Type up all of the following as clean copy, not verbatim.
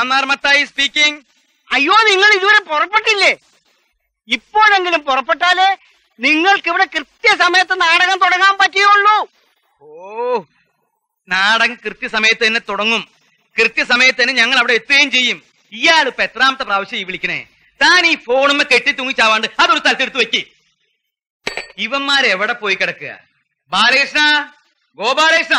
Mannar Mathai speaking. അയ്യോ, നിങ്ങൾ ഇതുവരെ പുറപ്പെട്ടില്ലേ? ഇപ്പോഴെങ്കിലും പുറപ്പെട്ടാലേ നിങ്ങൾക്ക് ഇവിടെ കൃത്യസമയത്ത് നാടകം തുടങ്ങാൻ പറ്റുകയുള്ളൂ. ഓ, നാടകം കൃത്യസമയത്ത് തന്നെ തുടങ്ങും. കൃത്യസമയത്ത് തന്നെ ഞങ്ങൾ അവിടെ എത്തുകയും ചെയ്യും. ഇയാൾ ഇപ്പൊ എത്രാമത്തെ പ്രാവശ്യം ഈ വിളിക്കണേ? താൻ ഈ ഫോണുമ്മ കെട്ടി തൂങ്ങിച്ചാവാണ്ട് അതൊരു സ്ഥലത്തെടുത്ത് വെക്ക്. ഇവന്മാരെവിടെ പോയി കിടക്കുക? ബാലകൃഷ്ണ, ഗോപാലകൃഷ്ണ.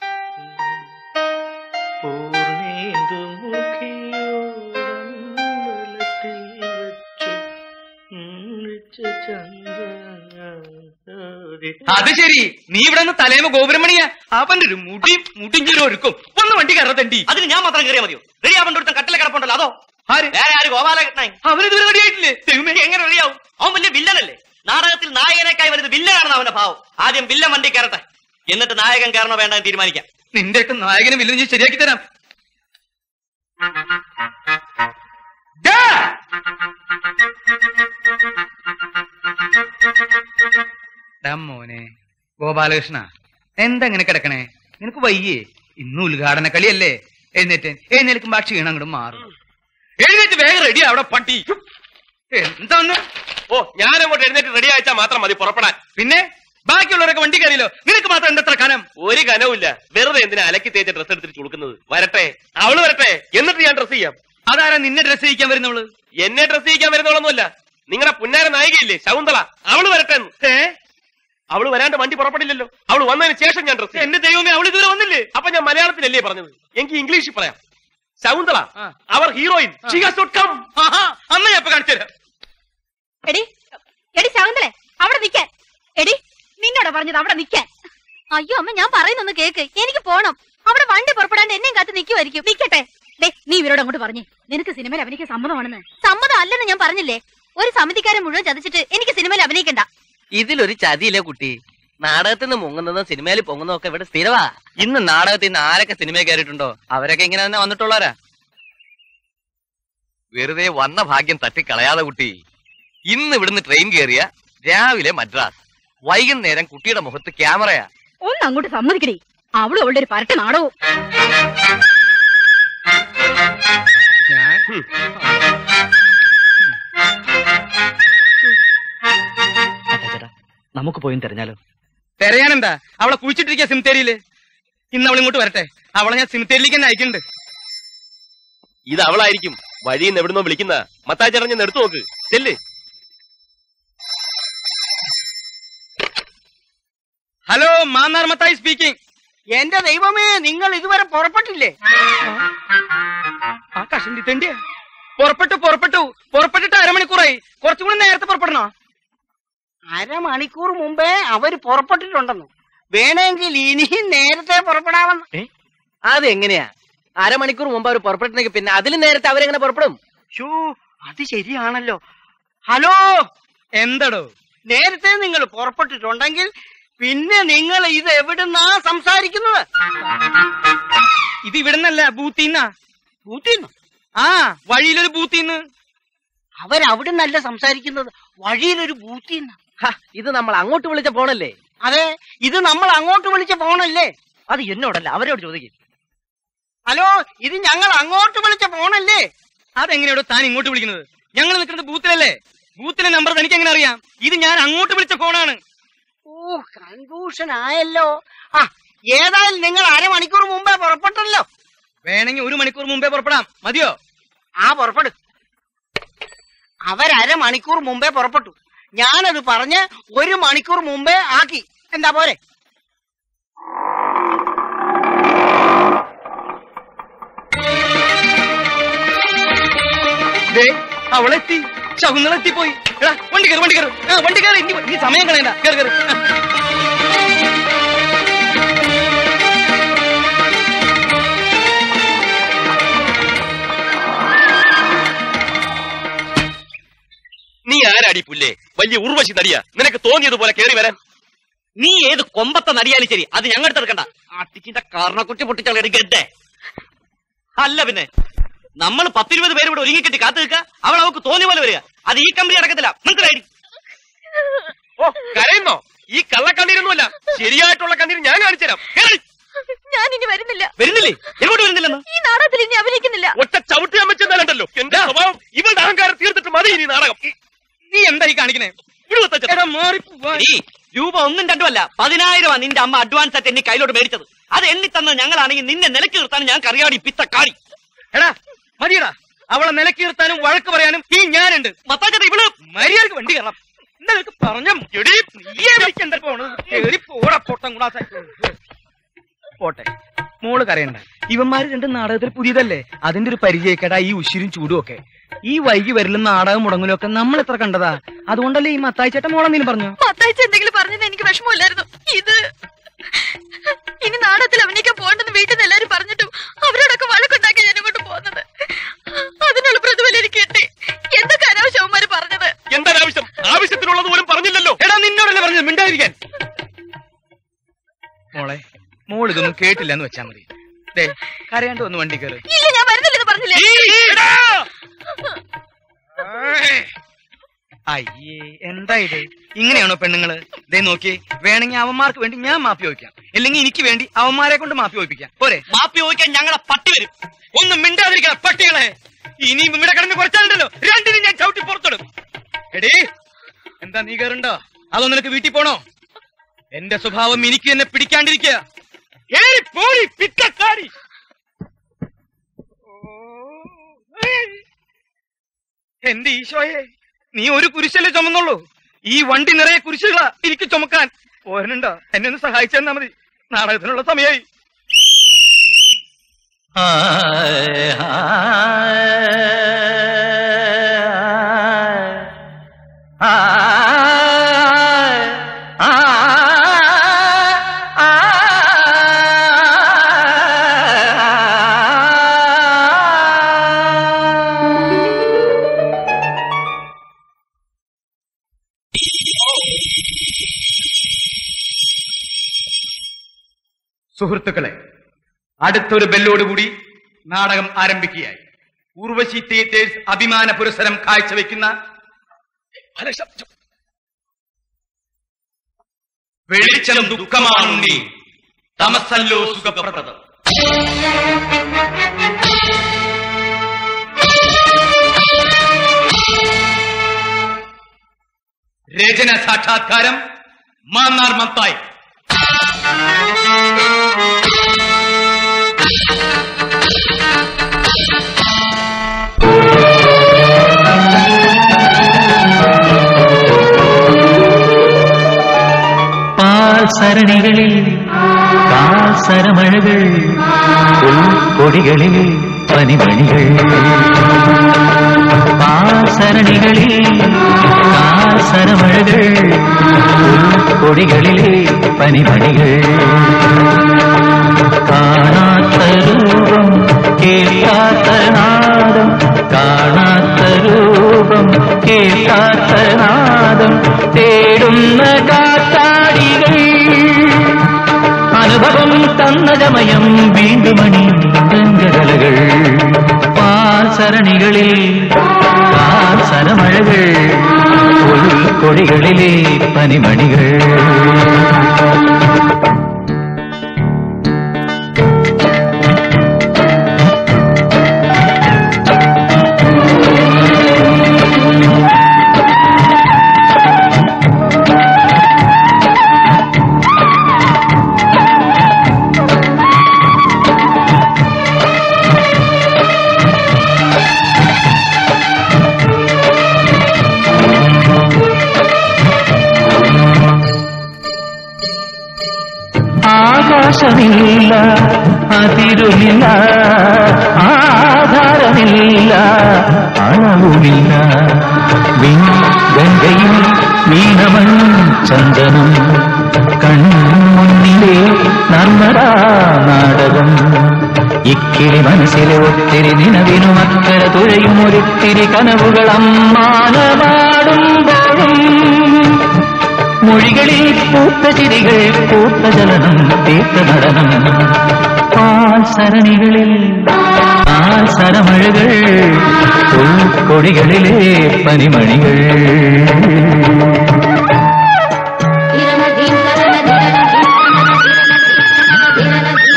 അത് ശരി, നീ ഇവിടെ നിന്ന് തലേമ ഗോപുരമണിയാ. അവന്റെ ഒരു മുടിഞ്ഞൊരു ഒരുക്കും. ഒന്ന് വണ്ടി കയറത്തണ്ടി. അതിന് ഞാൻ മാത്രം കയറിയാൽ മതിയോ? റെഡി ആവേണ്ട ഒരുത്തൻ കട്ടിലെ കിടപ്പുണ്ടല്ലോ, അതോ? ആര്? ഗോപാലകൃഷ്ണൻ. അവനിതുവരെ റെഡിയായിട്ടില്ലേ? എങ്ങനെ റെഡിയാവും? അവൻ വലിയ വില്ലനല്ലേ? നാടകത്തിൽ നായകനേക്കായി വരുന്നത് വില്ലനാണെന്ന് അവന്റെ ഭാവം. ആദ്യം വില്ലൻ വണ്ടി കയറട്ടെ, എന്നിട്ട് നായകൻ കയറണോ വേണ്ട തീരുമാനിക്കാം. നിന്റെയൊക്കെ നായകനെ വില്ലൻ ഞാൻ ശരിയാക്കി തരാം. മോനെ ഗോപാലകൃഷ്ണ, എന്താ ഇങ്ങനെ കിടക്കണേ? നിനക്ക് വയ്യേ? ഇന്ന് ഉദ്ഘാടന കളിയല്ലേ? എഴുന്നേൽക്കുമ്പോ ക്ഷീണം അങ്ങോട്ട് മാറും. എഴുന്നേറ്റ് വേഗം റെഡി അവിടെ പട്ടി. എന്താന്ന്? ഓ, ഞാനങ്ങോട്ട് എഴുന്നേറ്റ് റെഡി അയച്ചാൽ മാത്രം മതി പുറപ്പെടാൻ. പിന്നെ ബാക്കിയുള്ളവരൊക്കെ വണ്ടി കയറിയല്ലോ, നിനക്ക് മാത്രം എന്തത്ര കനം? ഒരു കനവുമില്ല. വെറുതെ എന്തിനാ അലക്കി തേച്ച ഡ്രസ് എടുത്തിട്ട് കൊടുക്കുന്നത്? വരട്ടെ, അവള് വരട്ടെ, എന്നിട്ട് ഞാൻ ഡ്രസ് ചെയ്യാം. അതാരാ നിന്നെ ഡ്രസ് ചെയ്യിക്കാൻ വരുന്നവള്? എന്നെ ഡ്രസ് ചെയ്യിക്കാൻ വരുന്നവളൊന്നുമല്ല, നിങ്ങളുടെ പുന്നാര നായികയില്ലേ ശകുന്തള, അവള് വരട്ടെ. അവള് വരാണ്ട് വണ്ടി പുറപ്പെടില്ലല്ലോ. അവള് വന്നതിന് ശേഷം ഞാൻ ഡ്രസ്. എന്റെ ദൈവമേ, അവള് ഇതുവരെ വന്നില്ലേ? അപ്പൊ ഞാൻ മലയാളത്തിലല്ലേ പറഞ്ഞത്? എനിക്ക് ഇംഗ്ലീഷിൽ പറയാം. ശകുന്തള, അവർ ഹീറോയിൻ. അമ്മ ഞാൻ കാണിച്ചു തരാം. എടി ശകുന്തളെ, അവിടെ നിൽക്കാൻ. എടി, നിന്നോടാ പറഞ്ഞത് അവിടെ നിൽക്കാൻ. അയ്യോ അമ്മ, ഞാൻ പറയുന്നൊന്ന് കേക്ക്. എനിക്ക് പോണം. അവിടെ വണ്ടി പുറപ്പെടാണ്ട് എന്നെയും കാത്ത് നിൽക്കുമായിരിക്കും. നിൽക്കട്ടെ. നീ ഇവരോട് അങ്ങോട്ട് പറഞ്ഞേ, നിനക്ക് സിനിമയിൽ അഭിനയിക്കാൻ സമ്മതമാണെന്ന്. സമ്മതം അല്ലെന്ന് ഞാൻ പറഞ്ഞില്ലേ? ഒരു സമിതിക്കാരെ മുഴുവൻ ചതിച്ചിട്ട് എനിക്ക് സിനിമയിൽ അഭിനയിക്കണ്ട. ഇതിലൊരു ചതിയില്ലേ കുട്ടി? നാടകത്തിൽ നിന്ന് മുങ്ങുന്നതും സിനിമയിൽ പൊങ്ങുന്നതും ഒക്കെ ഇവിടെ സ്ഥിരവാ. ഇന്ന് നാടകത്തിൽ നിന്ന് ആരൊക്കെ സിനിമയിൽ കയറിയിട്ടുണ്ടോ അവരൊക്കെ ഇങ്ങനെ തന്നെ വന്നിട്ടുള്ളവരാ. വെറുതെ വന്ന ഭാഗ്യം തട്ടിക്കളയാതെ കുട്ടി. ഇന്ന് ഇവിടുന്ന് ട്രെയിൻ കയറിയ രാവിലെ മദ്രാസ്, വൈകുന്നേരം കുട്ടിയുടെ മുഖത്ത് ക്യാമറയാ. ഒന്ന് അങ്ങോട്ട് സമ്മതിക്കടി. അവളും അവളുടെ ഒരു പരട്ട നാടകവും. നമുക്ക് പോയി തെരഞ്ഞാലോ? തെരയാനെന്താ? അവളെ കുഴിച്ചിട്ടിരിക്കുക സിമിത്തേരിയില്. ഇന്ന് അവൾ ഇങ്ങോട്ട് വരട്ടെ, അവളെ ഞാൻ സിമിത്തേരിയിലേക്ക് തന്നെ അയക്കുന്നുണ്ട്. ഇത് അവളായിരിക്കും. വഴിയിൽ നിന്ന് എവിടുന്നോ വിളിക്കുന്ന. മത്തായി ചേട്ടൻ എടുത്തു നോക്ക്. ചെല്ല്. Hello, Mannar Mathai speaking. എന്റെ ദൈവമേ, നിങ്ങൾ ഇതുവരെ പുറപ്പെട്ടില്ലേ? ആ കഷണ്ടി തെണ്ടിയാ. പുറപ്പെട്ടിട്ട് അരമണിക്കൂറായി. കുറച്ചും കൂടി നേരത്തെ പുറപ്പെടണോ? അരമണിക്കൂർ മുമ്പേ അവര് പുറപ്പെട്ടിട്ടുണ്ടെന്നു. വേണമെങ്കിൽ ഇനിയും നേരത്തെ പുറപ്പെടാമെന്ന്. അതെങ്ങനെയാ? അരമണിക്കൂർ മുമ്പ് അവർ പുറപ്പെട്ടെങ്കിൽ പിന്നെ അതിലും നേരത്തെ അവരെങ്ങനെ പുറപ്പെടും? ഷോ, അത് ശരിയാണല്ലോ. ഹലോ, എന്തടോ? നേരത്തെ നിങ്ങൾ പുറപ്പെട്ടിട്ടുണ്ടെങ്കിൽ പിന്നെ നിങ്ങൾ ഇത് എവിടുന്നാ സംസാരിക്കുന്നത്? ഇത് ഇവിടുന്നല്ല, ബൂത്തിന്നാ. ബൂത്തിന്ന്? ആ, വഴിയിലൊരു ബൂത്തിന്ന്. അവരവിടുന്നല്ല സംസാരിക്കുന്നത്, വഴിയിലൊരു ബൂത്തിന്ന്. ഇത് നമ്മൾ അങ്ങോട്ട് വിളിച്ച ഫോണല്ലേ? അതെ, ഇത് നമ്മൾ അങ്ങോട്ട് വിളിച്ച ഫോണല്ലേ? അത് എന്നോടല്ല, അവരോട് ചോദിക്കും. ഹലോ, ഇത് ഞങ്ങൾ അങ്ങോട്ട് വിളിച്ച ഫോണല്ലേ? അതെങ്ങനെയാണോ താൻ ഇങ്ങോട്ട് വിളിക്കുന്നത്? ഞങ്ങൾ നിൽക്കുന്നത് ബൂത്തിലല്ലേ? ബൂത്തിലെ നമ്പർ തനിക്ക് എങ്ങനെ അറിയാം? ഇത് ഞാൻ അങ്ങോട്ട് വിളിച്ച ഫോണാണ്. ഓ, കൺഫ്യൂഷൻ ആയല്ലോ. ഏതായാലും നിങ്ങൾ അരമണിക്കൂർ മുമ്പേ പുറപ്പെട്ടല്ലോ. വേണമെങ്കിൽ 1 മണിക്കൂർ മുമ്പേ പുറപ്പെടാം. മതിയോ? പുറപ്പെടും. അവരമണിക്കൂർ മുമ്പേ പുറപ്പെട്ടു. ഞാനത് പറഞ്ഞ് 1 മണിക്കൂർ മുമ്പേ ആക്കി. എന്താ പോരെ? അവളെത്തി, ശകുന്തളെത്തിപ്പോയി. വണ്ടി കയറി. ഇനി സമയം കളയണ്ട. കയറി. നീ ആരാടി പുല്ലേ? വലിയ ഉർവശി നടിയാ. നിനക്ക് തോന്നിയതുപോലെ കയറി വരാൻ. നീ ഏത് കൊമ്പത്തെ നടിയാലും ശരി, അത് ഞങ്ങൾ എടുത്തെടുക്കണ്ട. ആട്ടിക്കിന്റെ കാരണക്കുറ്റി പൊട്ടിച്ചെടുക്കട്ടെ. അല്ല പിന്നെ നമ്മൾ 10-20 പേര് ഇവിടെ ഒരുങ്ങിക്കെട്ടി കാത്തു നിൽക്കുക. അവൾ അവൾക്ക് തോന്നിയ പോലെ വരിക. അത് ഈ കമ്പനി അടക്കത്തില്ല. മനസ്സിലായി? ഓ, കരയുന്നോ? ഈ കള്ളക്കണ്ണീരൊന്നുമല്ല, ശരിയായിട്ടുള്ള കണ്ണീര് ഞാൻ കാണിച്ചു തരാം. ഞാൻ ഇനി വരുന്നില്ല. വരുന്നില്ലേ? എങ്ങോട്ട് വരുന്നില്ലെന്ന്? ഈ നാടകത്തിൽ ഇനി അഭിനയിക്കുന്നില്ല. ഒറ്റ ചവിട്ടി അമ്മച്ചെന്നാലുണ്ടല്ലോ എന്റെ സ്വഭാവം. ഇവളുടെ അഹങ്കാരം തീർത്തിട്ട് മതി ഇനി നാടകം. നീ എന്താ ഈ കാണിക്കണേ? രൂപ 1 2 അല്ല 10,000 നിന്റെ അമ്മ അഡ്വാൻസ് ആയിട്ട് എന്നെ കയ്യിലോട്ട് മേടിച്ചത്. അത് എണ്ണി തന്ന ഞങ്ങളാണെങ്കിൽ നിന്നെ നിലക്ക് നിർത്താൻ ഞാൻ കറിയാടി പിത്തക്കാടി. എടാ മതിയടാ, അവളെ നിലക്ക് നിർത്താനും വഴക്ക് പറയാനും ഈ ഞാനുണ്ട്. മത്താച്ചേട്ടാ ഇവള് മര്യാദക്ക് വണ്ടി കയറാം. എന്താ പറഞ്ഞ പോട്ടെ, മോള് കരയണ്ട. ഇവന്മാര് രണ്ടും നാടകത്തിൽ പുതിയതല്ലേ, അതിന്റെ ഒരു പരിചയക്കേടാ ഈ ഉശിരും ചൂടും ഒക്കെ. ഈ വൈകി വരലും നാടകം മുടങ്ങലും ഒക്കെ നമ്മൾ എത്ര കണ്ടതാ. അതുകൊണ്ടല്ലേ ഈ മത്തായിച്ചേട്ടൻ മോളെന്തെങ്കിലും പറഞ്ഞു? മത്തായിച്ച എന്തെങ്കിലും പറഞ്ഞത് എനിക്ക് വിഷമമില്ലായിരുന്നു. ഇത് ഇനി നാടകത്തിൽ അഭിനയിക്കാൻ പോകണ്ടെന്ന് വീട്ടിൽ നിന്ന് എല്ലാരും പറഞ്ഞിട്ടും അവരോടൊക്കെ വഴക്കുണ്ടാക്കി ഞാൻ ഇങ്ങോട്ട് പോകുന്നത്. അതിനുള്ള പ്രതിഫലം എനിക്ക് കിട്ടി. എന്തൊക്കെ അനാവശ്യവന്മാര് പറഞ്ഞത്. എന്താവശ്യം? ആവശ്യത്തിനുള്ളത് പോലും പറഞ്ഞില്ലല്ലോ. എടാ നിന്നോടല്ലേ പറഞ്ഞത് മിണ്ടാതിരിക്കാൻ. മോളെ, മോൾ ഇതൊന്നും കേട്ടില്ല എന്ന് വെച്ചാ മതി. കരയാണ്ട് ഒന്ന് വണ്ടി കയറി. ഇല്ല, ഞാൻ വരുന്നില്ലെന്ന് പറഞ്ഞില്ലേ. അയ്യേ, എന്താ ഇത്? ഇങ്ങനെയാണോ പെണ്ണുങ്ങള്? ദേ നോക്കി, വേണമെങ്കിൽ അവന്മാർക്ക് വേണ്ടി ഞാൻ മാപ്പി ചോദിക്കാം, അല്ലെങ്കിൽ എനിക്ക് വേണ്ടി അവന്മാരെ കൊണ്ട് മാപ്പി ചോദിപ്പിക്കാം. പോരെ? മാപ്പി ചോദിക്കാൻ ഞങ്ങളെ പട്ടി വരും. ഒന്നും മിണ്ടാതിരിക്കണം പട്ടികളെ. ഇനിയും ഇവിടെ കിടന്ന് കുറച്ചാലുണ്ടല്ലോ രണ്ടിനും ഞാൻ ചവിട്ടി പുറത്തിടും. എടീ, എന്താ നീ കയറുണ്ടോ? അതോ നിനക്ക് വീട്ടിൽ പോണോ? എന്റെ സ്വഭാവം എനിക്ക് എന്നെ പിടിക്കാണ്ടിരിക്കുക. എന്റെ ഈശോയെ, നീ ഒരു കുരിശല്ലേ ചുമന്നുള്ളൂ. ഈ വണ്ടി നിറയെ കുരിശുകളാ എനിക്ക് ചുമക്കാൻ. പോരനുണ്ടോ? എന്നെ ഒന്ന് സഹായിച്ചു തന്നാ മതി. നാടകത്തിനുള്ള സമയമായി. സുഹൃത്തുക്കളെ, അടുത്തൊരു ബെല്ലോടുകൂടി നാടകം ആരംഭിക്കുകയായി. ഊർവശി തിയേറ്റേഴ്സ് അഭിമാന പുരസ്സരം കാഴ്ചവെക്കുന്ന വെളിച്ചം ദുഃഖമാണുണ്ണി, തമസല്ലോ സുഖപ്രദം. രചന സാക്ഷാത്കാരം മാന്നാർ മത്തായി. സരണികളിൽ കാൽസരമഴകൾ, പുൽക്കൊടികളിൽ പനിമണികൾ. പാൽസരണികളിൽ കാൽസരമഴകൾ, പുൽക്കൊടികളിലെ പനിമണികൾ. കാണാത്ത രൂപം കേൾക്കാത്ത നാദം, കാണാത്ത രൂപം കേൾക്കാത്ത നാദം തേടുന്ന കാറ്റാടികൾ. അനുഭവം തന്നതമയം വീണ്ടുമണി ഗംഗകലകൾ. പാൽസരണികളിൽ കാൽസരമഴകൾ, പുൽക്കൊടികളിലെ പനിമണികൾ. ആകാശമില്ല, അതിരുമില്ല, ആധാരമില്ല, അളവുമില്ല. ഗംഗയിൽ വീണമൺ ചന്ദനം, കൺമുന്നിലെ നർമ്മദാ നാടകം. ഇക്കിളി മനസ്സിലെ ഒത്തിരി നിലവിനും അക്കര തുഴയും ഒരിത്തിരി കനവുകൾ അമ്മാനമാടുമ്പോഴും മൊഴികളിൽ പൂത്ത ചിരികൾ, പൂത്ത ചലനം, തീർത്ത നടനം. പാൽസരണികളിൽ കാൽസരമഴകൾ, പുൽക്കൊടികളിലെ പനിമണികൾ. ധീരന ധീരന ധീരന ധീരന ധീരന ധീരന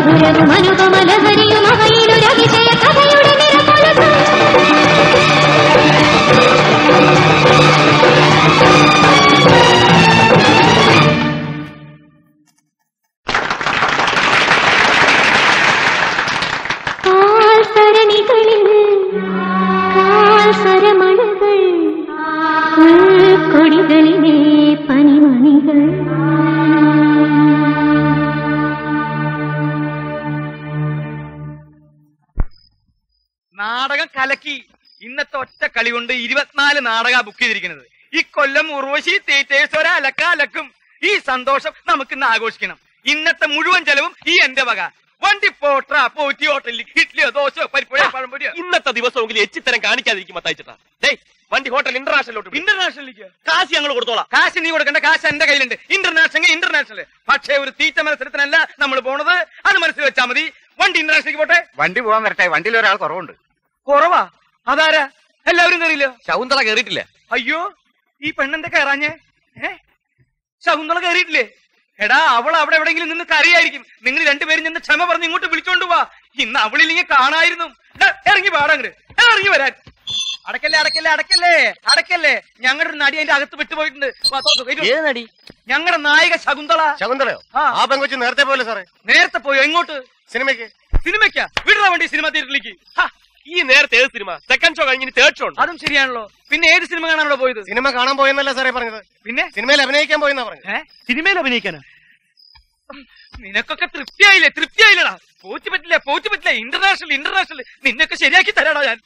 മധുരവും അനുപമലഹരിയും അവയിലൊരവിജയ കഥയുടെ നിറമുലകം. കാൽസരണികളിൽ കാൽസരമണകൾ കൊടികളിലെ പനിമണികൾ. നാടകം കലക്കി. ഇന്നത്തെ ഒറ്റ കളി കൊണ്ട് 24 നാടക ബുക്ക് ചെയ്തിരിക്കുന്നത്. ഈ കൊല്ലം ഉർവശി തിയേറ്റേഴ്സ് ഒരലക്കും. ഈ സന്തോഷം നമുക്ക് ഇന്ന് ആഘോഷിക്കണം. ഇന്നത്തെ മുഴുവൻ ചെലവും ഈ എന്റെ വക. വണ്ടി പോട്ട പോറ്റി ഹോട്ടലിൽ ഇഡ്ഡലിയോ ദോശയോ പരിപ്പുഴയോ പഴംപൊരിയോ. ഇന്നത്തെ ദിവസമെങ്കിലും എച്ചിത്തരം കാണിക്കാതിരിക്കും മത്തായിച്ചേട്ടാ. വണ്ടി ഹോട്ടൽ ഇന്റർനാഷണലിലേക്ക് കാശ് ഞങ്ങൾ കൊടുത്തോളാം. കാശ് നീ കൊടുക്കേണ്ട, കാശ് എന്റെ കയ്യിലുണ്ട്. ഇന്റർനാഷണൽ. പക്ഷേ ഒരു തീറ്റ മത്സരത്തിനല്ല നമ്മൾ പോണത്, അത് മനസ്സിൽ വെച്ചാൽ മതി. വണ്ടി ഇന്റർനാഷണലിലേക്ക് പോട്ടെ. വണ്ടി പോകാൻ വരട്ടെ, വണ്ടിയിൽ ഒരാൾ കുറവുണ്ട്. കുറവാ? അതാരാ? എല്ലാവരും കയറിയില്ലോ? ശകുന്തള കേറിയിട്ടില്ല. അയ്യോ, ഈ പെണ്ണെന്താ കയറാഞ്ഞേ? ശകുന്തള കയറിയിട്ടില്ലേ? എടാ, അവൾ അവിടെ എവിടെയെങ്കിലും നിന്ന് കരയായിരിക്കും. നിങ്ങൾ രണ്ടുപേരും നിന്ന് ക്ഷമ പറഞ്ഞ് ഇങ്ങോട്ട് വിളിച്ചോണ്ട് പോവാ. ഇന്ന് അവളില്ലെങ്കിൽ കാണായിരുന്നു. ഇറങ്ങി പാടങ്ങട്, ഇറങ്ങി വരാൻ. അടക്കല്ലേ. ഞങ്ങളുടെ ഒരു നടി അതിന്റെ അകത്ത് വിട്ടുപോയിട്ടുണ്ട്. ഞങ്ങളുടെ നായിക ശകുന്തള. ശകുന്തളയോ? ആ പെങ്കൊച്ച് നേരത്തെ പോലെ സാറേ. നേരത്തെ പോയോ? എങ്ങോട്ട്? സിനിമയ്ക്കാ? വിടുന്ന വണ്ടി സിനിമ തിയേറ്ററിലേക്ക്. ഈ നേരത്തെ ഏത് സിനിമ? സെക്കൻഡ് ഷോ കഴിഞ്ഞ് തേർഡ് ഷോ ഉണ്ട്. അതും ശരിയാണല്ലോ. പിന്നെ ഏത് സിനിമ കാണാനല്ലോ പോയത്? സിനിമ കാണാൻ പോയെന്നല്ല സാറേ പറഞ്ഞത്. പിന്നെ സിനിമയിൽ അഭിനയിക്കാൻ പോയെന്നാ പറഞ്ഞത്. സിനിമയിൽ അഭിനയിക്കാനോ? നിനക്കൊക്കെ തൃപ്തിയായില്ലടാ. പോച്ചു പറ്റില്ല. ഇന്റർനാഷണൽ നിന്നൊക്കെ ശരിയാക്കി തരാടാ ഞാൻ.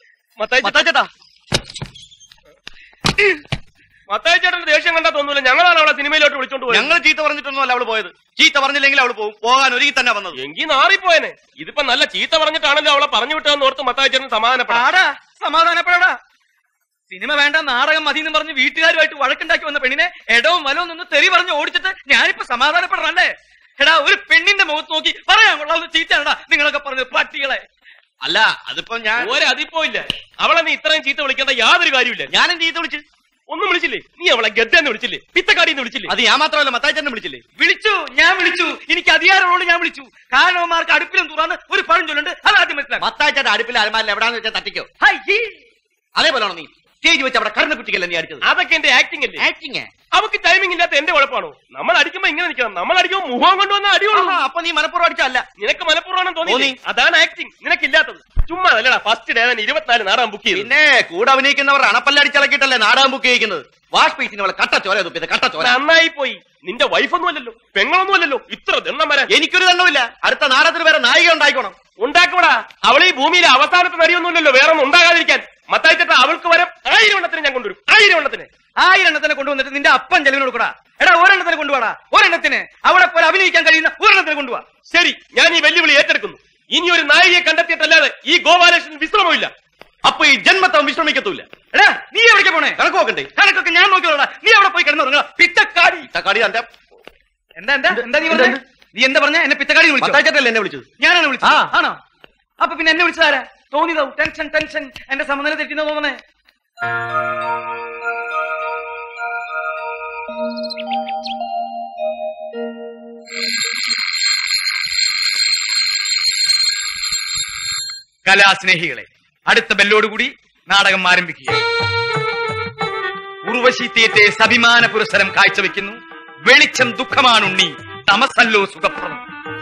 മത്തായിച്ചേട്ടന്റെ ദേഷ്യം കണ്ടാ തോന്നൂല. ഞങ്ങളാണ് അവളെ സിനിമയിലോട്ട് വിളിച്ചോണ്ട് പോയത്. ഞങ്ങൾ ചീത്ത പറഞ്ഞിട്ടൊന്നുമല്ല അവള് പോയത്. ചീത്ത പറഞ്ഞില്ലെങ്കിൽ അവള് പോകും. പോകാൻ ഒരുങ്ങി തന്നെ വന്നത്. എങ്കിൽ നാറിപ്പോയനെ. ഇതിപ്പോ നല്ല ചീത്ത പറഞ്ഞിട്ടാണല്ലോ അവളെ പറഞ്ഞു വിട്ടതെന്ന് ഓർത്ത് മത്തായിച്ചേട്ടൻ സമാധാനപ്പെടാടാ. സിനിമ വേണ്ട, നാടകം മതി എന്ന് പറഞ്ഞ് വീട്ടുകാരുമായിട്ട് വഴക്കുണ്ടാക്കി വന്ന പെണ്ണിനെ എടവും വലവും നിന്ന് തെറി പറഞ്ഞ് ഓടിച്ചിട്ട് ഞാനിപ്പോ സമാധാനപ്പെടണല്ലേ? എടാ, ഒരു പെണ്ണിന്റെ മുഖത്ത് നോക്കി പറയാൻ കൊള്ളാവുന്ന ചീത്തയാണടാ നിങ്ങളൊക്കെ പറഞ്ഞത്, പട്ടികളെ. അല്ല, അതിപ്പോ ഞാൻ ഒരതിപ്പോ ഇല്ല. അവളെ നീ ഇത്രയും ചീത്ത വിളിക്കേണ്ട യാതൊരു കാര്യമില്ല. ഞാനും ചീത്ത വിളിച്ചു. ഒന്നും വിളിച്ചില്ലേ? നീ അവളെ ഗദ്ദെന്ന് വിളിച്ചില്ലേ? പിത്തക്കാടിന്ന് വിളിച്ചില്ലേ? അത് ഞാൻ മാത്രമല്ല, മത്തായിച്ചേട്ടനെ വിളിച്ചില്ലേ? ഞാൻ വിളിച്ചു. എനിക്ക് അധികാരമുള്ളൂ, ഞാൻ വിളിച്ചു. കാരണവന്മാർക്ക് അടുപ്പിലും തുറന്ന് ഒരു പഴം ചൊല്ലുണ്ട്, അത് ആദ്യം മനസ്സിലാക്കും. മത്തായിച്ചേട്ടൻ അടുപ്പിൽ അലമാരിൽ എവിടാന്ന് വെച്ചാൽ തട്ടിക്കോ. അതേപോലെയാണോ നീ സ്റ്റേജ് വെച്ച് അവിടെ കടന്നു കുട്ടിക്കല്ലേ നീ അടിച്ചത്? അതൊക്കെ എന്റെ ആക്ടിംഗ് അല്ലേ? ആക്ടിംഗ് അവക്ക് ടൈമിംഗ് ഇല്ലാത്ത എന്റെ കുഴപ്പമാണോ? നമ്മൾ അടിക്കുമ്പോ ഇങ്ങനെ നിൽക്കണം. നമ്മൾ അടിക്കുമ്പോ മുഖം കൊണ്ടുവന്ന അടിയോളൂ. അപ്പൊ നീ മനഃപൂർവ്വം അടിച്ചല്ല. നിനക്ക് മനഃപൂർവ്വം തോന്നി. അതാണ് ആക്ടിംഗ്. നിനക്കില്ലാത്തത്. ചുമ്മാ അല്ലടാ. ഫസ്റ്റ് ഡേ 24 നാടകം ബുക്ക് ചെയ്തു. പിന്നെ കൂടെ അഭിനയിക്കുന്നവർ അണപ്പല്ലടിച്ചളക്കിട്ടല്ലേ നാടകം ബുക്ക് ചെയ്യുന്നത്. വാഷ് പീസിന് അവളെ കട്ടച്ചോര തുപ്പിയത്. കട്ടച്ചോര നന്നായി പോയി. നിന്റെ വൈഫൊന്നും അല്ലല്ലോ, പെങ്ങളൊന്നും അല്ലല്ലോ. ഇത്ര ദണ്ണം വരാൻ എനിക്കൊരു ദണ്ണമില്ല. അടുത്ത നാടകത്തിന് വേറെ നായിക ഉണ്ടായിക്കോണം. ഉണ്ടാക്കൂടാ. അവളെ ഈ ഭൂമിയിലെ അവസാനത്തെ നടിയൊന്നുമില്ലല്ലോ വേറെ ഒന്നും ഉണ്ടാകാതിരിക്കാൻ. മത്തായിച്ചേട്ട അവൾക്ക് വരെ 1000 എണ്ണത്തിന് ഞാൻ കൊണ്ടുവരും. 1000 എണ്ണത്തിന് കൊണ്ടുവന്നിട്ട് നിന്റെ അപ്പൻ ചെലവിന് കൊടുക്കടാ. എടാ, ഒരെണ്ണത്തിന് കൊണ്ടുപോടാ. ഒരെണ്ണത്തിന് അവിടെ പോലെ അഭിനയിക്കാൻ കഴിയുന്ന ഒരെണ്ണത്തിന് കൊണ്ടുപോവാ. ശരി, ഞാൻ ഈ വെല്ലുവിളി ഏറ്റെടുക്കുന്നു. ഇനി ഒരു നായികയെ കണ്ടെത്തിയിട്ടല്ലാതെ ഈ ഗോപാലകൃഷ്ണൻ വിശ്രമമില്ല. അപ്പൊ ഈ ജന്മത്തവൻ വിശ്രമിക്കത്തൂല്ല. എടാ, നീ എവിടേക്ക് പോണേ? കണക്ക് നോക്കണ്ടേ? കണക്കൊക്കെ ഞാൻ നോക്കിയോളാ. നീ അവിടെ പോയി കിടന്നു. പിത്തക്കാടി തന്റെ എന്താ നീ പറഞ്ഞത്? നീ എന്താ പറഞ്ഞ? എന്നെ പിത്തക്കാടി വിളിച്ചല്ലേ? എന്നെ വിളിച്ചത് ഞാനാണ് വിളിച്ചത്. ആണോ? അപ്പൊ പിന്നെ എന്നെ വിളിച്ചതാരാ? തോന്നിയതാവും. ടെൻഷൻ എന്റെ സമനില തെറ്റിന്ന് തോന്നണേ. കലാസ്നേഹികളെ, അടുത്ത ബെല്ലോടുകൂടി നാടകം ആരംഭിക്കുക. ഉർവശി തിയേറ്റേഴ്സ് അഭിമാന പുരസ്സരം കാഴ്ചവെക്കുന്നു. വെളിച്ചം ദുഃഖമാണുണ്ണി, തമസല്ലോ സുഖപ്രദം.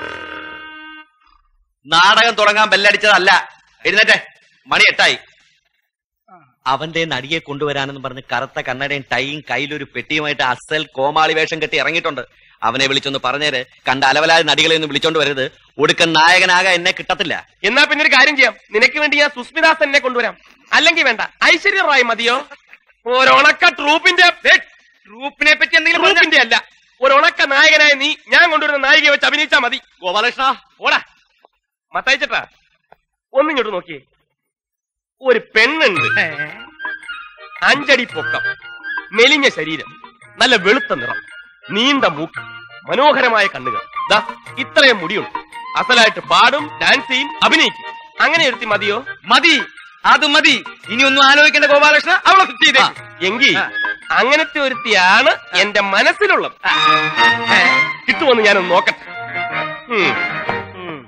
നാടകം തുടങ്ങാൻ ബെല്ലടിച്ചതല്ല. എഴുന്നേറ്റെ, മണി 8 അവന്റെ നടിയെ കൊണ്ടുവരാനെന്ന് പറഞ്ഞ് കറുത്ത കണ്ണടയും ടൈയും കയ്യിലൊരു പെട്ടിയുമായിട്ട് അസൽ കോമാളി വേഷം കെട്ടി ഇറങ്ങിയിട്ടുണ്ട്. അവനെ വിളിച്ചൊന്ന് പറഞ്ഞേര്. കണ്ട അലവലായ നടികളെ ഒന്നും വിളിച്ചോണ്ട് വരരുത്. ഒടുക്കൻ നായകനാകാൻ എന്നെ കിട്ടത്തില്ല. എന്നാ പിന്നെ ഒരു കാര്യം ചെയ്യാം. നിനക്ക് വേണ്ടി ഞാൻ സുസ്മിതാ സെന്നെ കൊണ്ടുവരാം. അല്ലെങ്കിൽ വേണ്ട, ഐശ്വര്യ റായ് മതിയോ? ഒരണക്ക ട്രൂപ്പിനെ പറ്റി എന്തെങ്കിലും ട്രൂപ്പിന്റെ അല്ല, ഒരണക്ക നായകനായ നീ ഞാൻ കൊണ്ടുവരുന്ന നായികയെ വെച്ച് അഭിനയിച്ചാ മതി. ഗോപാലകൃഷ്ണ ഓടാ. മത്തായിച്ചേട്ടാ, ഒന്നിങ്ങോട്ട് നോക്കിയേ. ഒരു പെണ്ണുണ്ട്, 5 അടി പൊക്കം, മെലിഞ്ഞ ശരീരം, നല്ല വെളുത്ത നിറം, നീണ്ട മൂക്ക്, മനോഹരമായ കണ്ണുകൾ, ദാ ഇത്രയും മുടിയുണ്ട്. അസലായിട്ട് പാടും, ഡാൻസ് ചെയ്യും, അഭിനയിക്കും. അങ്ങനെ എടുത്തി മതിയോ? മതി, അത് മതി. ഇനി ഒന്നും ആലോചിക്കേണ്ട ഗോപാലകൃഷ്ണ, അവളെ ഫിക്സ് ചെയ്തേ. എങ്കിൽ അങ്ങനത്തെ ഒരുത്തിയാണ് എന്റെ മനസ്സിലുള്ളത്. കിട്ടുമെന്ന് ഞാനൊന്ന് നോക്കട്ടെ.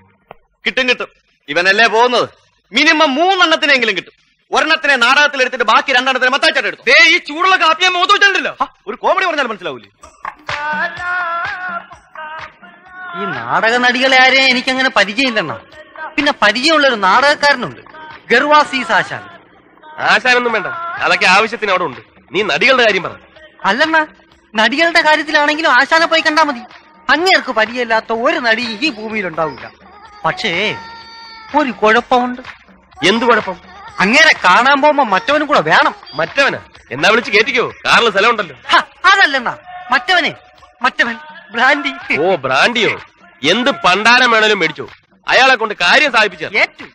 കിട്ടും കിട്ടും. ഇവനല്ലേ പോകുന്നത്. മിനിമം 3 എണ്ണത്തിനെങ്കിലും കിട്ടും. ഒരെണ്ണത്തിനെ നാടകത്തിൽ എടുത്തിട്ട് ബാക്കി 2 എണ്ണത്തിനെ മത്താച്ചാട്ട് എടുത്തു. ഈ ചൂടുള്ള കാപ്പിയെ മുഖത്ത് വെച്ചിട്ടുണ്ടല്ലോ. ഒരു കോമഡി പറഞ്ഞാൽ മനസ്സിലാവൂലേ? ഈ നാടക നടികളെ ആരെയും എനിക്കങ്ങനെ പരിചയമില്ലെണ്ണ. പിന്നെ പരിചയമുള്ള ഒരു നാടകക്കാരനുണ്ട്, ഗർവാസീസ് ആശാൻ. ആശാനൊന്നും വേണ്ട, അതൊക്കെ ആവശ്യത്തിന് അവിടെ ഉണ്ട്. നീ നടികളുടെ കാര്യം പറ. അല്ലെണ്ണ, നടികളുടെ കാര്യത്തിലാണെങ്കിലും ആശാനെ പോയി കണ്ടാ മതി. അങ്ങേർക്ക് പരിചയമില്ലാത്ത ഒരു നടി ഈ ഭൂമിയിൽ ഉണ്ടാവില്ല. പക്ഷേ ഒരു കുഴപ്പമുണ്ട്. എന്ത് കുഴപ്പം? അങ്ങേരെ കാണാൻ പോകുമ്പോ മറ്റവനും കൂടെ വേണം. മറ്റവനാ? എന്നാ വിളിച്ച് കേറ്റിക്കോ, കാറിൽ സ്ഥലം ഉണ്ടല്ലോ. അതല്ലെണ്ണ, മറ്റവൻ ബ്രാൻഡി. ഓ, ബ്രാൻഡിയോ? എന്ത് പണ്ടാരം വേണേലും മേടിച്ചോ, അയാളെ കൊണ്ട് കാര്യം സാധിപ്പിച്ച. ഏറ്റു.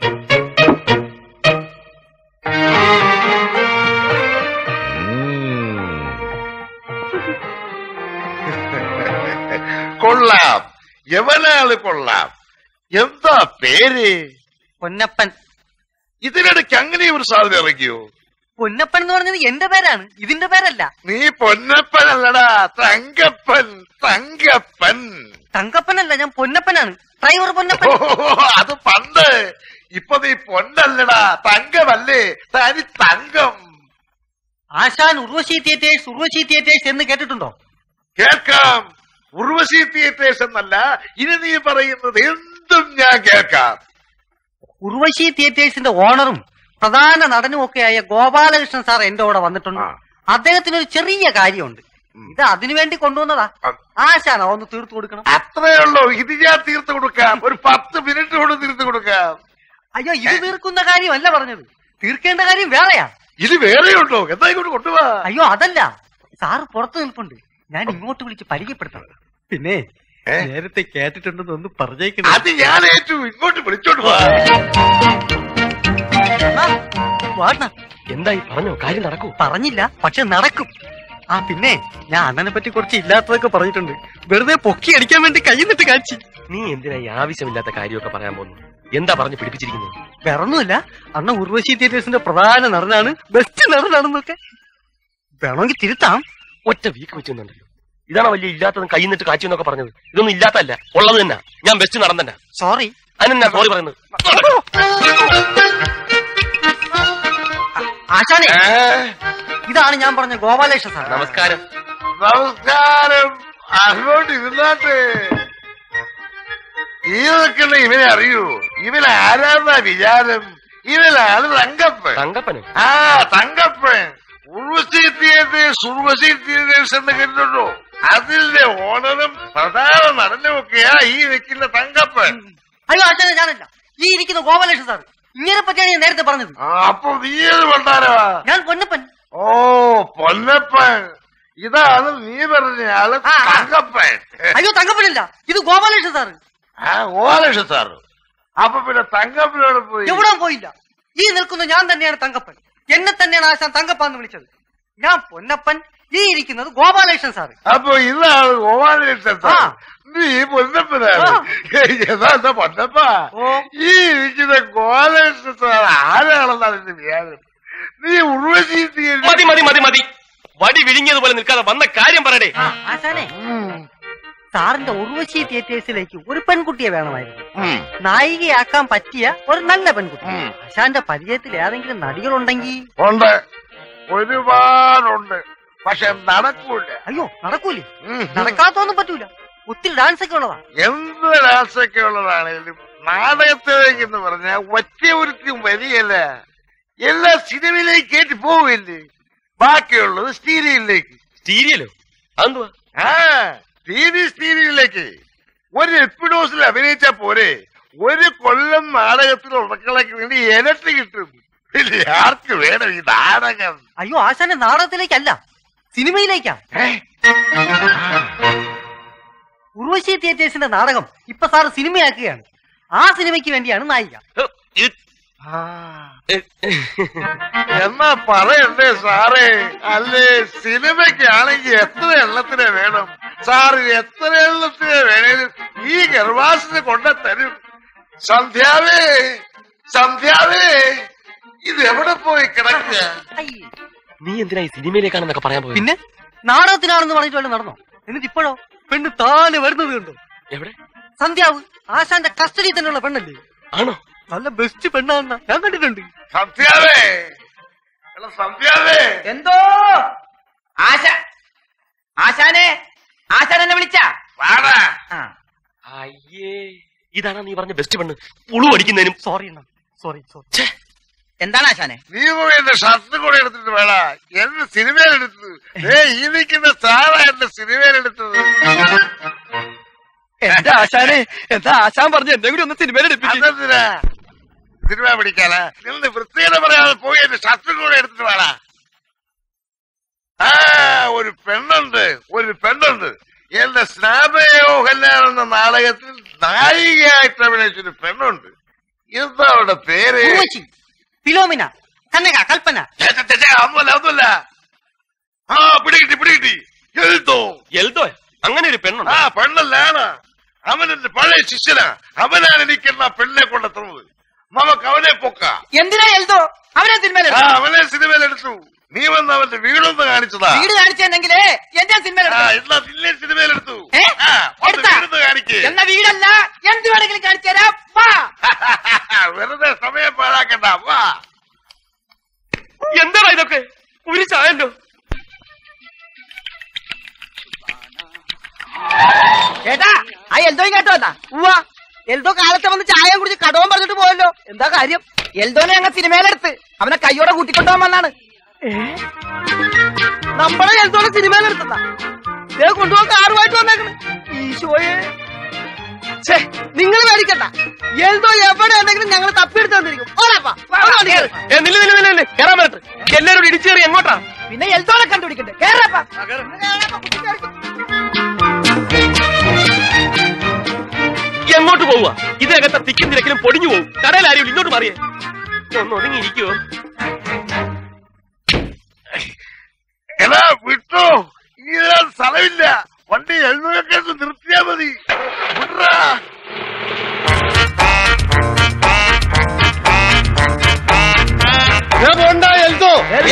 കൊള്ളാം, എവനാള് കൊള്ളാം. എന്താ പേര്? പൊന്നപ്പൻ. ഇതിനിടയ്ക്ക് അങ്ങനെ ഒരു സാധനം ഇറങ്ങിയോ? പൊന്നപ്പൻ എന്ന് പറഞ്ഞത് എന്റെ പേരാണ്, ഇതിന്റെ പേരല്ല. നീ പൊന്നപ്പൻ അല്ലടാ, തങ്കപ്പൻ. തങ്കപ്പനല്ല, ഞാൻ പൊന്നപ്പനാണ്, ഡ്രൈവർ പൊന്നപ്പൻ. അത് പണ്ട്. ഇപ്പൊ നീ പൊന്നല്ലടാ, തങ്കമല്ലേ, തനി തങ്കം. ആശാൻ ഉർവശി തിയേറ്റേഴ്സ് എന്ന് കേട്ടിട്ടുണ്ടോ? കേൾക്കാം. ഉർവശി തിയേറ്റേഴ്സ് എന്നല്ല, ഇനി നീ പറയുന്നത് എന്തും ഞാൻ കേൾക്കാം. ഉർവശി തിയേറ്റേഴ്സിന്റെ ഓണറും പ്രധാന നടനും ഒക്കെയായ ഗോപാലകൃഷ്ണൻ സാർ എന്റെ കൂടെ വന്നിട്ടുണ്ട്. അദ്ദേഹത്തിന് ഒരു ചെറിയ കാര്യമുണ്ട്. ഇത് അതിനുവേണ്ടി കൊണ്ടുവന്നതാ. ആശാൻ ഒന്ന് തീർത്തു കൊടുക്കണം. അത്രേ ഉള്ളൂ. ഇത് ഞാൻ തീർത്തു കൊടുക്കാം. ഒരു 10 മിനിറ്റ് കൊണ്ട് തീർത്തു കൊടുക്കാം. അയ്യോ, ഇത് തീർക്കുന്ന കാര്യമല്ല പറഞ്ഞത്, തീർക്കേണ്ട കാര്യം വേറെയാ. ഇത് വേറെയുണ്ടോ? എന്താ ഇങ്ങോട്ട് കൊണ്ടുപോവാ? അയ്യോ അതല്ല, സാറ് പുറത്തു നിൽപ്പുണ്ട്, ഞാൻ ഇങ്ങോട്ട് വിളിച്ച് പരിചയപ്പെടുത്താം. പിന്നെ നേരത്തെ കേട്ടിട്ടുണ്ടെന്ന് ഒന്ന് പറഞ്ഞേക്കണം. അത് ഞാൻ ഏറ്റു. ഇങ്ങോട്ട് വിളിച്ചോണ്ട് പോവാ. എന്തായി പറഞ്ഞോ? കാര്യം നടക്കൂ? പറഞ്ഞില്ല, പക്ഷെ നടക്കും. പിന്നെ ഞാൻ അണ്ണനെ പറ്റി കുറച്ച് ഇല്ലാത്തതൊക്കെ പറഞ്ഞിട്ടുണ്ട്. വെറുതെ പൊക്കി അടിക്കാൻ വേണ്ടി കൈന്നിട്ട് കാച്ചി. നീ എന്തിനാ ഈ ആവശ്യമില്ലാത്ത കാര്യമൊക്കെ പറയാൻ പോകുന്നു? എന്താ പറഞ്ഞു പിടിപ്പിച്ചിരിക്കുന്നത്? വേറൊന്നുമില്ല, അണ്ണ ഉർവശി തിയേറ്റേഴ്സിന്റെ പ്രധാന നടനാണ്, ബെസ്റ്റ് നടനാണെന്നൊക്കെ. വേണമെങ്കിൽ തിരുത്താം. ഒറ്റ വീക്ക് വെച്ചുണ്ടല്ലോ. ഇതാണ് വലിയ ഇല്ലാത്തതും കൈ നിന്നിട്ട് കാച്ചു എന്നൊക്കെ പറഞ്ഞത്. ഇതൊന്നും ഇല്ലാത്തല്ല, ഉള്ളത് തന്നെ. ഞാൻ ബെസ്റ്റ് നടൻ തന്നെ. സോറി. അതിനെന്നാ സോറി പറയുന്നത്? ആശാനെ, ഇതാണ് ഞാൻ പറഞ്ഞ ഗോപാലേഷ സാർ. നമസ്കാരം. നമസ്കാരം. അങ്ങോട്ട് ഇരുന്നാട്ടെ. ഈ നിൽക്കുന്ന ഇവനെ അറിയൂ? ഇവൻ ആരാന്നാ വിചാരം? ഇവനാണ് തങ്കപ്പൻ. തങ്കപ്പനോ? തങ്കപ്പൻ. ഉർവശി തിയേറ്റേഴ്സ് എന്ന് കേട്ടിട്ടുണ്ടോ? അതിന്റെ ഓണറും പ്രധാന നടനും ഒക്കെയാ ഈ നിൽക്കുന്ന തങ്കപ്പൻ. അയ്യോ ആശാനെ, ഞാനല്ല, ഈ ഇരിക്കുന്ന ഗോപാലേഷ സാർ. ഇങ്ങനെ പറ്റിയാണ് ഞാൻ നേരത്തെ പറഞ്ഞത്. അപ്പൊ നീ ഏത് കൊണ്ടാരാ? ഞാൻ പൊന്നപ്പൻ. ഓ, പൊന്നപ്പൻ. ഇതാണ് നീ പറഞ്ഞ ആള് തങ്കപ്പൻ. അയ്യോ തങ്കപ്പനല്ല, ഇത് ഗോപാലേഷ സാറ്. ഗോപാലേഷ സാറ്. അപ്പൊ പിന്നെ തങ്കപ്പനോട് പോയി? എവിടെ പോയില്ല. ഈ നിൽക്കുന്ന ഞാൻ തന്നെയാണ് തങ്കപ്പൻ. എന്നെ തന്നെയാണ് ആശാൻ തങ്കപ്പാന്ന് വിളിച്ചത്. ഞാൻ പൊന്നപ്പൻ, ഈ ഇരിക്കുന്നത് ഗോപാലകൃഷ്ണൻ സാറ്. അപ്പൊ ഇതാണ് ഗോപാലകൃഷ്ണൻ സാർ. നീ പൊന്നപ്പനാണ്. എന്താ പൊന്നപ്പ? ഈ ഇരിക്കുന്ന ഗോപാലകൃഷ്ണൻ സാർ ആരാണെന്നാണ് എന്റെ വിചാരം? നീ ഉർവശി മതി മതി മതി മതി. വടി വിഴുങ്ങിയതുപോലെ നിൽക്കാതെ വന്ന കാര്യം പറയടേ. ആശാനെ, സാറിന്റെ ഉർവശി തിയേറ്റേഴ്സിലേക്ക് ഒരു പെൺകുട്ടിയെ വേണമായിരുന്നു. നായികയാക്കാൻ പറ്റിയ ഒരു നല്ല പെൺകുട്ടി. ആശാന്റെ പരിചയത്തിൽ ഏതെങ്കിലും നടികളുണ്ടെങ്കിൽ? ഉണ്ട്, ഒരുപാടുണ്ട്. പക്ഷെ നടക്കൂല. അയ്യോ നടക്കൂലേ? നടക്കാത്തൊന്നും പറ്റൂല. ഒത്തിരി ഡാൻസ് ഒക്കെ ഉള്ളതാ. എന്ത് ഡാൻസ് ഒക്കെ ഉള്ളതാണേലും നാടകത്തിലേക്ക് എന്ന് പറഞ്ഞാൽ ഒറ്റ ഒരുത്തിയും വരികയല്ല. എല്ലാ സിനിമയിലേക്ക് കയറ്റി പോവില്ലേ. ബാക്കിയുള്ളത് സ്റ്റീരിയലിലേക്ക്. സ്റ്റീരിയലോ? അതെന്തുവാ? സ്റ്റീരിയലിലേക്ക് ഒരു എപ്പിഡോസിൽ അഭിനയിച്ചാ പോരെ? ഒരു കൊല്ലം നാടകത്തിൽ ഉടക്കളയ്ക്ക് വേണ്ടി ഇരട്ടി കിട്ടും. ആർക്ക് വേണം ഈ നാടകം? അയ്യോ ആശാന്റെ നാടകത്തിലേക്കല്ല, സിനിമയിലേക്കാ. ഉർവശി തിയേറ്റേഴ്സിന്റെ നാടകം ഇപ്പൊ സാറ് സിനിമയാക്കുകയാണ്. ആ സിനിമയ്ക്ക് വേണ്ടിയാണ് നായിക. എന്നാ പറയണ്ടേ സാറേ? അല്ലേ, സിനിമയ്ക്കാണെങ്കിൽ എത്ര എണ്ണത്തിനെ വേണം? സാറ് എത്ര എണ്ണത്തിനെ വേണേലും ഈ ഗർഭാസിന് കൊണ്ടുതരും. സന്ധ്യാവേ, സന്ധ്യാവേ, ഇത് എവിടെ പോയി കിടക്കുക? നീ എന്തിനാ ഈ സിനിമയിലേക്കാണെന്നൊക്കെ പറയാൻ പോയി? പിന്നെ നാടകത്തിനാണെന്ന് പറഞ്ഞിട്ട് വല്ല നടന്നോ? എന്നിട്ട് ഇപ്പോഴോ പെണ്ണ് താനെ വരുന്നത് കണ്ടോ? എവിടെ? സന്ധ്യാവ് ആശാന്റെ കസ്റ്റഡി തന്നെയുള്ള പെണ്ണല്ലേ? ആണോ? നല്ല ബെസ്റ്റ് പെണ്ണാണ്, ഞാൻ കണ്ടിട്ടുണ്ട്. സന്ധ്യാവേ, സന്ധ്യാവേ, എന്തോ ആശാനെ എന്നെ വിളിച്ച വാടാ. അയ്യേ, ഇതാണ് നീ പറഞ്ഞ ബെസ്റ്റ് പെണ്ണ്. പുളു അടിക്കുന്നതിനും. സോറി അണ്ണ, സോറി. എന്താണ് ആശാനെ? നീ പോയി എന്റെ ഷർട്ട് കൂടെ എടുത്തിട്ട് വേടാ എന്റെ സിനിമയിലെടുത്തത്. ഈ നിൽക്കുന്ന സാറാ എന്റെ സിനിമയിലെടുത്തത്. എന്താ ആശാനെ, എന്താ ആശാൻ പറഞ്ഞു എന്നെ കൂടി ഒന്ന് സിനിമയിലെടുപ്പിച്ചു? അതെന്തിനാ സിനിമ പിടിക്കാനാ? നിന്ന് വൃത്തിയുടെ പറയാതെ പോയി എന്റെ ഷർട്ട് കൂടെ എടുത്തിട്ട് വേടാ. ഒരു പെണ്ണുണ്ട് എന്റെ സ്നാപയോ കല്യാണം എന്ന നാടകത്തിൽ നായികയായിട്ട് അഭിനയിച്ചൊരു പെണ്ണുണ്ട്. എന്താ അവളുടെ പേര്? ഫിലോമിന, കനക, കൽപ്പന. ഒന്നുമല്ല. പിടികിട്ടി. എൽദോ അങ്ങനെ ഒരു പെണ്ണുണ്ട്? പെണ്ണല്ലാണ്. അവൻ എന്റെ പഴയ ശിഷ്യനാ. അവനാണ് എനിക്ക് എന്നാ പെണ്ണിനെ കൊണ്ടെത്തുന്നത്. നമുക്ക് അവനെ പൊക്കാം. എന്തിനാ എൽദോ അവനെ അവനെ സിനിമയിലെടുത്തു. നീ വന്ന് അവന്റെ വീടൊന്ന് കാണിച്ചതാ. വീട് കാണിച്ചെന്നെങ്കിലേ എന്റെ എന്നാ നിന്നെ സിനിമയിലെടുത്തു. വീടൊന്ന് കാണിക്കേ. എന്ന വീടല്ല, എന്ത് വേണമെങ്കിലും കാണിച്ചു തരാം. വെറുതെ സമയം പാഴാക്കണ്ട. വാ. എന്താണ് ഇതൊക്കെ? ഒരു ചായല്ലോ. ചേട്ടാ, ആ എൽദോ ഇങ്ങോട്ട് വന്നാ? എൽദോ കാലത്തെ വന്ന് ചായ കുടിച്ച് കടവും പറഞ്ഞിട്ട് പോയല്ലോ. എന്താ കാര്യം? എൽദോനെ ഞങ്ങൾ സിനിമയിലെടുത്ത് അവനെ കയ്യോടെ കൂട്ടിക്കൊണ്ടുപോകാൻ വന്നാണ്. നമ്മളെ എൽദോനെ സിനിമയിലെടുത്താ കൊണ്ടുപോകാൻ കാറുമായിട്ട് വന്നേക്കണ്. ഈശോയെ, നിങ്ങൾ മേടിക്കണ്ട. എൽദോ എവിടെ ഉണ്ടെങ്കിലും ഞങ്ങൾ തപ്പിയെടുത്ത് തന്നിരിക്കും. കേറാൻ പറ്റ എല്ലാവരും ഇടിച്ചു കയറി എങ്ങോട്ടാ? പിന്നെ എൽദോനെ കണ്ടുപിടിക്കണ്ടേ? കേറപ്പാ. എങ്ങോട്ട് പോവുക? ഇതിനകത്തെ തിക്കും തിരക്കിലും പൊടിഞ്ഞു പോകും. കടയിൽ ആരും ഇങ്ങോട്ട് മാറിയേ. ഒന്ന് ഒതുങ്ങിയിരിക്കുവോ? എടാ വിട്ടോ, ഇനി സ്ഥലമില്ല. വണ്ടി എഴുന്നൂറൊക്കെ നിർത്തിയാ മതി. പോണ്ട എൽദോ.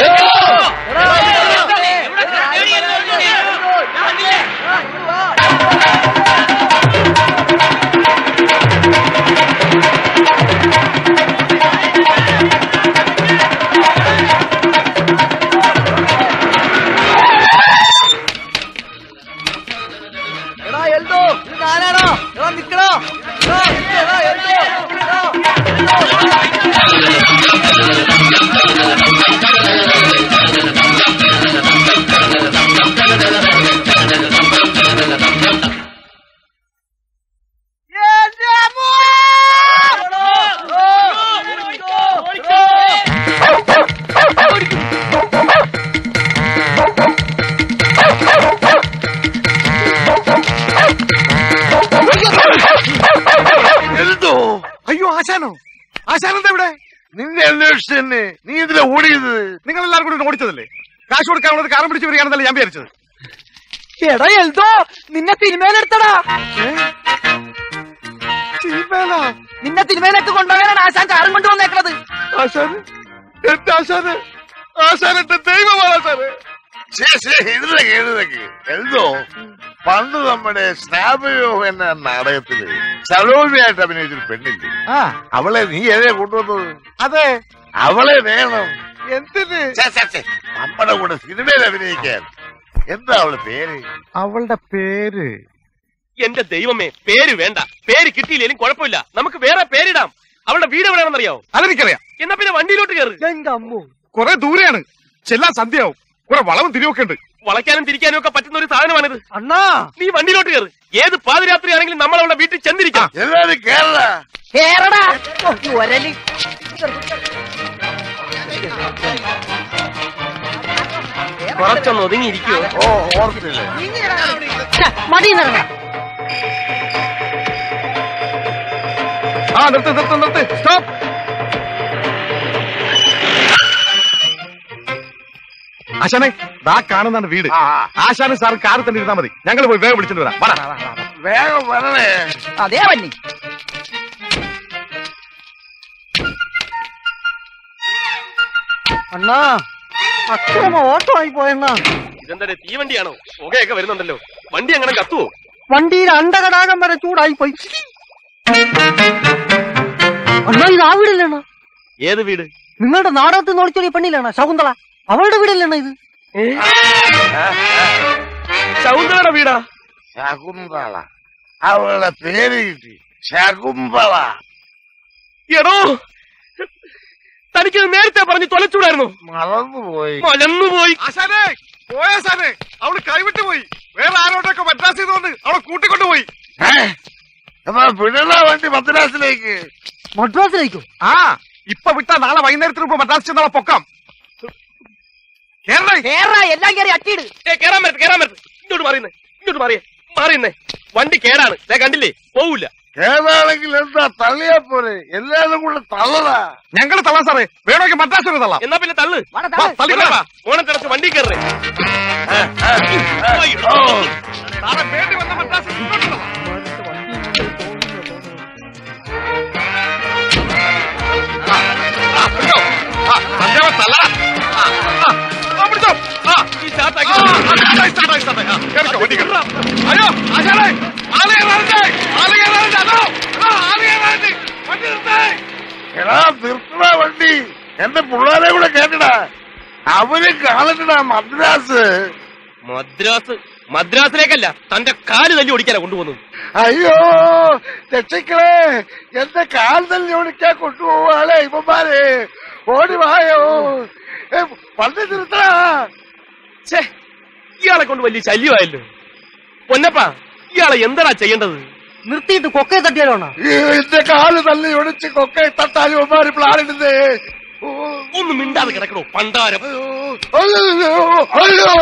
ഞാനാണോ? നിക്കണോ? അയ്യോ, ആശാനെന്താ ഇവിടെ? നിന്നെ അന്വേഷിച്ചു തന്നെ. നീ ഇതിലെ ഓടിയത്? നിങ്ങൾ എല്ലാവരും കൂടി ഓടിച്ചതല്ലേ? കാശ് കൊടുക്കാനുള്ളത് കാരം പിടിച്ച് വരികയാണെന്നല്ലേ ഞാൻ വിചാരിച്ചത്. എടാ എൽദോ, നിന്നെ തിരുമേലെടുത്തടാ. നിന്നെ തിരുമേലേക്ക് കൊണ്ടുപോകാനാണ് ആശാൻ കാറും കൊണ്ടുവന്നേക്കണത്. ആശാന് എന്റെ ആശാൻ എന്റെ ദൈവമാണ് ആശാന്. എന്തോ പണ്ട് നമ്മുടെ സ്നാപയോ എന്ന നാടകത്തില് സലോമിയായിട്ട് അഭിനയിച്ചൊരു പെണ്ണില്ലേ? അവളെ നീ എവിടെ കൊണ്ടുവന്നത്? അതെ, അവളെ വേണം. എന്തിന്? നമ്മുടെ കൂടെ സിനിമയിൽ അഭിനയിക്കാൻ. എന്താ അവളുടെ പേര്? അവളുടെ പേര് എന്റെ ദൈവമേ, പേര് വേണ്ട. പേര് കിട്ടിയില്ലേലും കുഴപ്പമില്ല, നമുക്ക് വേറെ പേരിടാം. അവളുടെ വീട് എവിടെയാണെന്നറിയാവോ? അതെനിക്കറിയാം. എന്നാ പിന്നെ വണ്ടിയിലോട്ട് കയറി. എന്റെ അമ്മോ, കുറെ ദൂരെയാണ്, ചെല്ലാൻ സന്ധ്യയാവും. കുറെ വളവും തിരിവൊക്കെ ഉണ്ട്. വളയ്ക്കാനും തിരിക്കാനും ഒക്കെ പറ്റുന്ന ഒരു സാധനമാണിത്. അണ്ണാ, നീ വണ്ടിയിലോട്ട് കയറി. ഏത് പാതിരാത്രി ആണെങ്കിലും നമ്മൾ അവളുടെ വീട്ടിൽ ചെന്നിരിക്കാം. എല്ലാവരും കേരള കേറടാ. ഒരലി കുറച്ചൊന്ന് ഒതുങ്ങിയിരിക്കുവോ? ഓർത്തില്ലേ? മതി നിറങ്ങ. നിർത്ത്. സ്റ്റോപ്പ്. ആശാനെ, ദാ കാണുന്നതാണ് വീട്. ആശാനും സാറും കാറിൽ തന്നെ ഇരുന്നാ മതി. ഞങ്ങൾ പോയി വേഗം വിളിച്ചിട്ട് വരാം. വേഗം വരണേ. അതേ വന്നി. അണ്ണാ, അക്രമ ഓട്ടോ ആയി പോയെന്നാ. ഇതെന്താ തീവണ്ടിയാണോ? പുകയൊക്കെ വരുന്നുണ്ടല്ലോ. വണ്ടി അങ്ങനെ കത്തുവോ? വണ്ടിയിൽ അണ്ടകടാകം വരെ ചൂടായി പോയി. അണ്ണാ ഇത് ആ വീടല്ലേണ്ണ? ഏത് വീട്? നിങ്ങളുടെ നാടകത്തിൽ നോളിച്ചൊടി പെണ്ണില്ലേണ്ണ ശകുന്തള, അവളുടെ വീടല്ലേണ്ണ ഇത്? ശകുന്തളയുടെ വീടാ? ശകുന്തള, അവളുടെ പേര് കിട്ടി, ശകുന്തള. എടോ, തനിക്കത് നേരത്തെ പറഞ്ഞ് തൊലച്ചൂടായിരുന്നു. മറന്നുപോയി. ആശാനെ പോയാശാനെ, അവള് കൈവിട്ടു പോയി. വേറെ ആരോട്ടൊക്കെ മദ്രാസിൽ നിന്ന് അവളെ കൂട്ടിക്കൊണ്ടുപോയി. എന്നാ വിടണ വണ്ടി മദ്രാസിലേക്ക്. മദ്രാസിലേക്കോ? ആ, ഇപ്പൊ വിട്ടാ നാളെ വൈകുന്നേരത്തിന് മുമ്പ് മദ്രാസ് ചെന്നാളെ പൊക്കാം. എല്ലാം കയറി അട്ടിയിട്. കേറാൻ പറ്റത്ത്. ഇങ്ങോട്ട് മാറിയുന്നേ. വണ്ടി കേടാണ്, കണ്ടില്ലേ, പോവില്ല. ഏതാണെങ്കിൽ എന്താ തള്ളിയാ പോരെ, എല്ലാരും കൂടെ തള്ളടാ. ഞങ്ങൾ തള്ളാം സാറേ, വേണമെങ്കിൽ മദ്രാസ് വരെ തള്ളാം. എന്നാ പിന്നെ തള്ളു. ഓണം തിളച്ച് വണ്ടി കയറേ. സാറേ വേണ്ടി വന്ന മദ്രാസ് ഇങ്ങോട്ട് തള്ളാം. അയ്യോ ആശാനെ, നിർത്തണ വണ്ടി. എന്റെ പിള്ളേരെ കൂടെ കേട്ടടാ, അവര് കാണട്ടടാ മദ്രാസിലേക്കല്ല, തന്റെ കാല് തല്ലി ഓടിക്കാനാ കൊണ്ടുപോകുന്നത്. അയ്യോ രക്ഷിക്കളെ, എന്റെ കാൽ തല്ലി ഓടിക്കാൻ കൊണ്ടുപോവാളെ ഇവന്മാരെ. ഓടി വായോ, വണ്ടി നിർത്തടാ. ഇയാളെ കൊണ്ട് വലിയ ശല്യമായല്ലോ. പൊന്നപ്പ, ഇയാളെ എന്താ ചെയ്യേണ്ടത്? നിർത്തിയിട്ട് കൊക്കയെ തട്ടിയാലോ? എന്റെ കാല് തല്ലി ഒടിച്ച് കൊക്കയെ തട്ടാലും ഇവന്മാര് പ്ലാനിടുന്നേ. ഒന്ന് മിണ്ടാതെ കിടക്കണോ പണ്ടാരം. അയ്യോ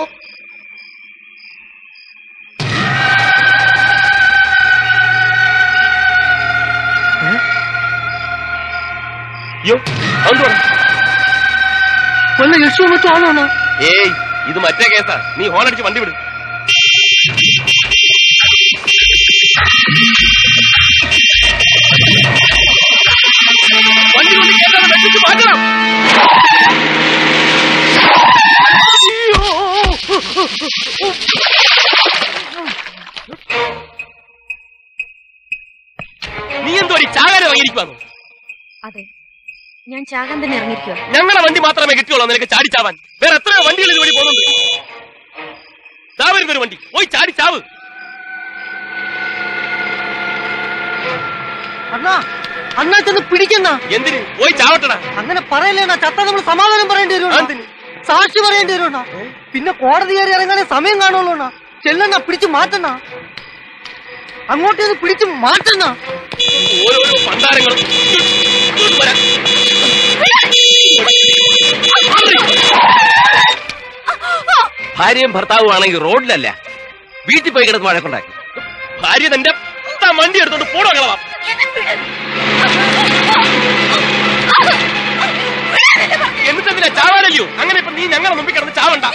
വല്ല ലക്ഷ്യം മറ്റോ ആണോ? ഏയ്, ഇത് മറ്റേ കേസാ. നീ ഹോണടിച്ച് വണ്ടി വിടും. മാറ്റണം. നീ എന്തോ ചാകാരെ വൈകിരിക്കുവാന്നോ? അതെ, ഞാൻ ചാകാൻ തന്നെ ഇറങ്ങിയിരിക്കുക. ഞങ്ങളുടെ വണ്ടി മാത്രമേ കിട്ടിയുള്ളൂ നിനക്ക് ചാടിച്ചാവാൻ. വേറെ എത്രയോ വണ്ടികൾ ഇതുവഴി പോകുന്നുണ്ട്. ചാവരുന്നൊരു വണ്ടി, പോയി ചാടിച്ചാവ്. അണ്ണാ ചെന്ന് പിടിക്കുന്ന. എന്തിന്? പോയി ചാവട്ടടാ. അങ്ങനെ പറയല്ലേണ്ണ, ചത്ത നമ്മൾ സമാധാനം പറയേണ്ടി വരും, സാക്ഷി പറയേണ്ടി വരും. പിന്നെ കോടതി കയറി ഇറങ്ങാനേ സമയം കാണുള്ളൂ. ചെല്ലണ്ണ, പിടിച്ചു മാറ്റണ, അങ്ങോട്ടേന്ന് പിടിച്ചു മാറ്റണ. ഓരോരോ പണ്ടാരങ്ങളും. ഭാര്യയും ഭർത്താവും ആണെങ്കിൽ റോഡിലല്ല, വീട്ടിൽ പോയി കിടന്ന് വഴക്കുണ്ടാക്കി. ഭാര്യ തന്റെ വണ്ടി എടുത്തോണ്ട് പോടോ കളവാ. എന്നിട്ടെന്തിനാ ചാവാനല്ലയോ? അങ്ങനെ ഇപ്പൊ നീ ഞങ്ങളെ മുമ്പിൽ കിടന്ന് ചാവണ്ട.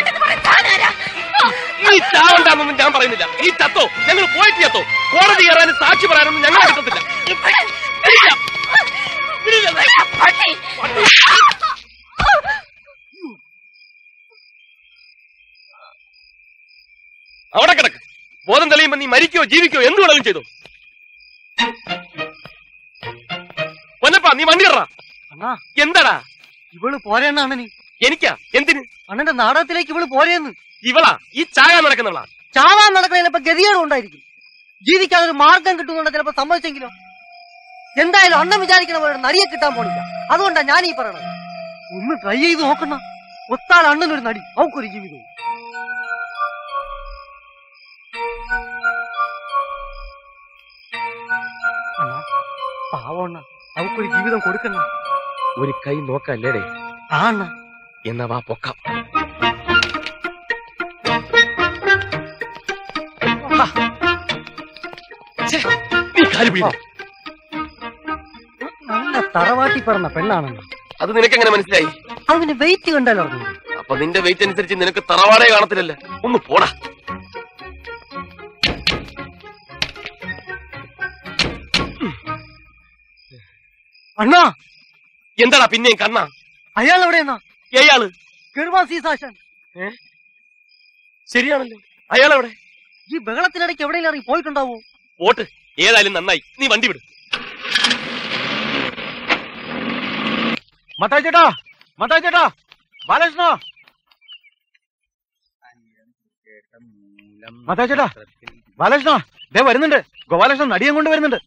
നീ ചാവണ്ടെന്നൊന്നും ഞാൻ പറയുന്നില്ല. നീ ചത്തോ, ഞങ്ങൾ പോയിട്ട് ചത്തോ. കോടതി കയറാനും സാക്ഷി പറയാനൊന്നും ഞങ്ങളെ കിട്ടത്തില്ല. അവിടെ കിടക്ക്. ബോധം തെളിയുമ്പോ നീ മരിക്കോ ജീവിക്കോ എന്ത് വേണമെങ്കിലും ചെയ്തോ. പൊന്നപ്പാ, നീ വണ്ടി കയറാ. എന്താടാ ഇവള് പോരേന്നാണ് നീ? എനിക്കാ? എന്തിന്? അണ്ണന്റെ നാടകത്തിലേക്ക് ഇവള് പോരേന്ന്. ഇവളാ ഈ ചാകാൻ നടക്കുന്നവളാ? ചാവാൻ നടക്കുന്ന ചിലപ്പോ ഗതികേടും ഉണ്ടായിരിക്കും. ജീവിക്കാൻ ഒരു മാർഗം കിട്ടുന്നുണ്ട് ചിലപ്പോ സമ്മതിച്ചെങ്കിലോ. എന്തായാലും അണ്ണൻ വിചാരിക്കണ പോലെ നടിയെ കിട്ടാൻ പോണില്ല. അതുകൊണ്ടാ ഞാൻ ഈ പറയണത്. ഒന്ന് ട്രൈ ചെയ്ത് നോക്കണ. ഒത്താൽ അണ്ണനൊരു നടി, അവക്കൊരു ജീവിതവും. പാവണ്ണ, അവക്കൊരു ജീവിതം കൊടുക്കണ. ഒരു കൈ നോക്കല്ലേടേ? ആ അണ്ണ, എന്നാ വാ പൊക്കാം. നീ കാല് പിടിക്കും. നല്ല തറവാട്ടി പറഞ്ഞ പെണ്ണാണെന്ന്. അത് നിനക്കെങ്ങനെ മനസ്സിലായി? അതിന് വെയിറ്റ് കണ്ടാലോ? അപ്പൊ നിന്റെ വെയിറ്റ് അനുസരിച്ച് നിനക്ക് തറവാടേ കാണത്തില്ലല്ലോ. ഒന്ന് പോടാ. അണ്ണാ, എന്താടാ പിന്നെയും കണ്ണാ? അയാൾ എവിടെയെന്നാ? ഏയാള് ഗർവാസി സാശൻ. ശരിയാണല്ലോ, അയാളെവിടെ? ഈ ബഹളത്തിനിടയ്ക്ക് എവിടെയെങ്കിലും ഇറങ്ങി പോയിട്ടുണ്ടാവോ? പോട്ട്, ഏതായാലും നന്നായി. നീ വണ്ടി വിടും. മത്തായി ചേട്ടാ, മത്തായി ചേട്ടാ, ബാലകൃഷ്ണ, മത്തായി ചേട്ടാ, ബാലകൃഷ്ണ, ദേ വരുന്നുണ്ട്. ഗോപാലകൃഷ്ണൻ നടിയും കൊണ്ട് വരുന്നുണ്ട്.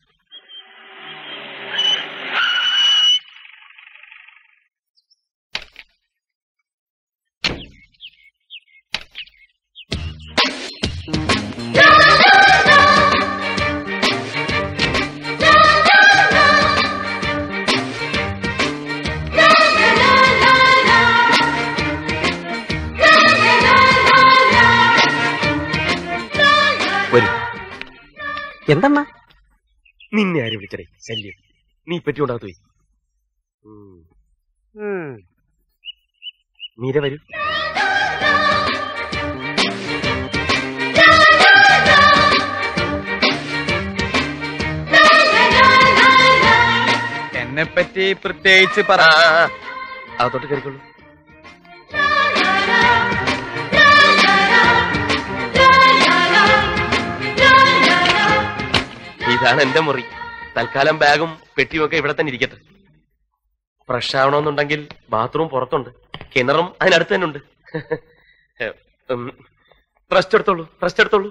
എന്തെന്നാ? നിന്നെ ആരും വിളിച്ചടേ ശല്യം. നീ പറ്റിയുണ്ടാകത്തു പോയി. മീര വരൂ. എന്നെ പറ്റി പ്രത്യേകിച്ച് പറ. അകത്തോട്ട് കയറിക്കൊള്ളൂ. ഇതാണ് എന്റെ മുറി. തൽക്കാലം ബാഗും പെട്ടിയും ഒക്കെ ഇവിടെ തന്നെ ഇരിക്കട്ടെ. ഫ്രഷ് ആവണമെന്നുണ്ടെങ്കിൽ ബാത്റൂം പുറത്തുണ്ട്, കിണറും അതിനടുത്ത് തന്നെ ഉണ്ട്. റെസ്റ്റ് എടുത്തോളൂ, റെസ്റ്റ് എടുത്തോളൂ.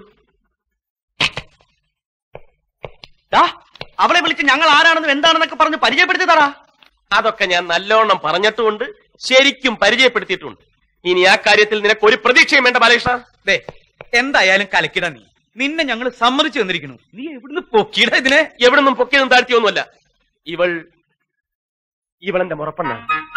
അവളെ വിളിച്ച് ഞങ്ങൾ ആരാണെന്നും എന്താണെന്നൊക്കെ പറഞ്ഞ് പരിചയപ്പെടുത്തി തറാ. അതൊക്കെ ഞാൻ നല്ലോണം പറഞ്ഞിട്ടുമുണ്ട്, ശരിക്കും പരിചയപ്പെടുത്തിയിട്ടുണ്ട്. ഇനി ആ കാര്യത്തിൽ നിനക്ക് ഒരു പ്രതീക്ഷയും വേണ്ട ബാലകൃഷ്ണ. ദേ, എന്തായാലും കലക്കിട നീ. നിന്നെ ഞങ്ങൾ സമ്മതിച്ചു തന്നിരിക്കുന്നു. നീ എവിടുന്ന് പൊക്കിയിട ഇതിനെ? എവിടുന്നും പൊക്കിയതും താഴ്ത്തിയൊന്നുമല്ല. ഇവളെന്റെ മുറപ്പെണ്ണ.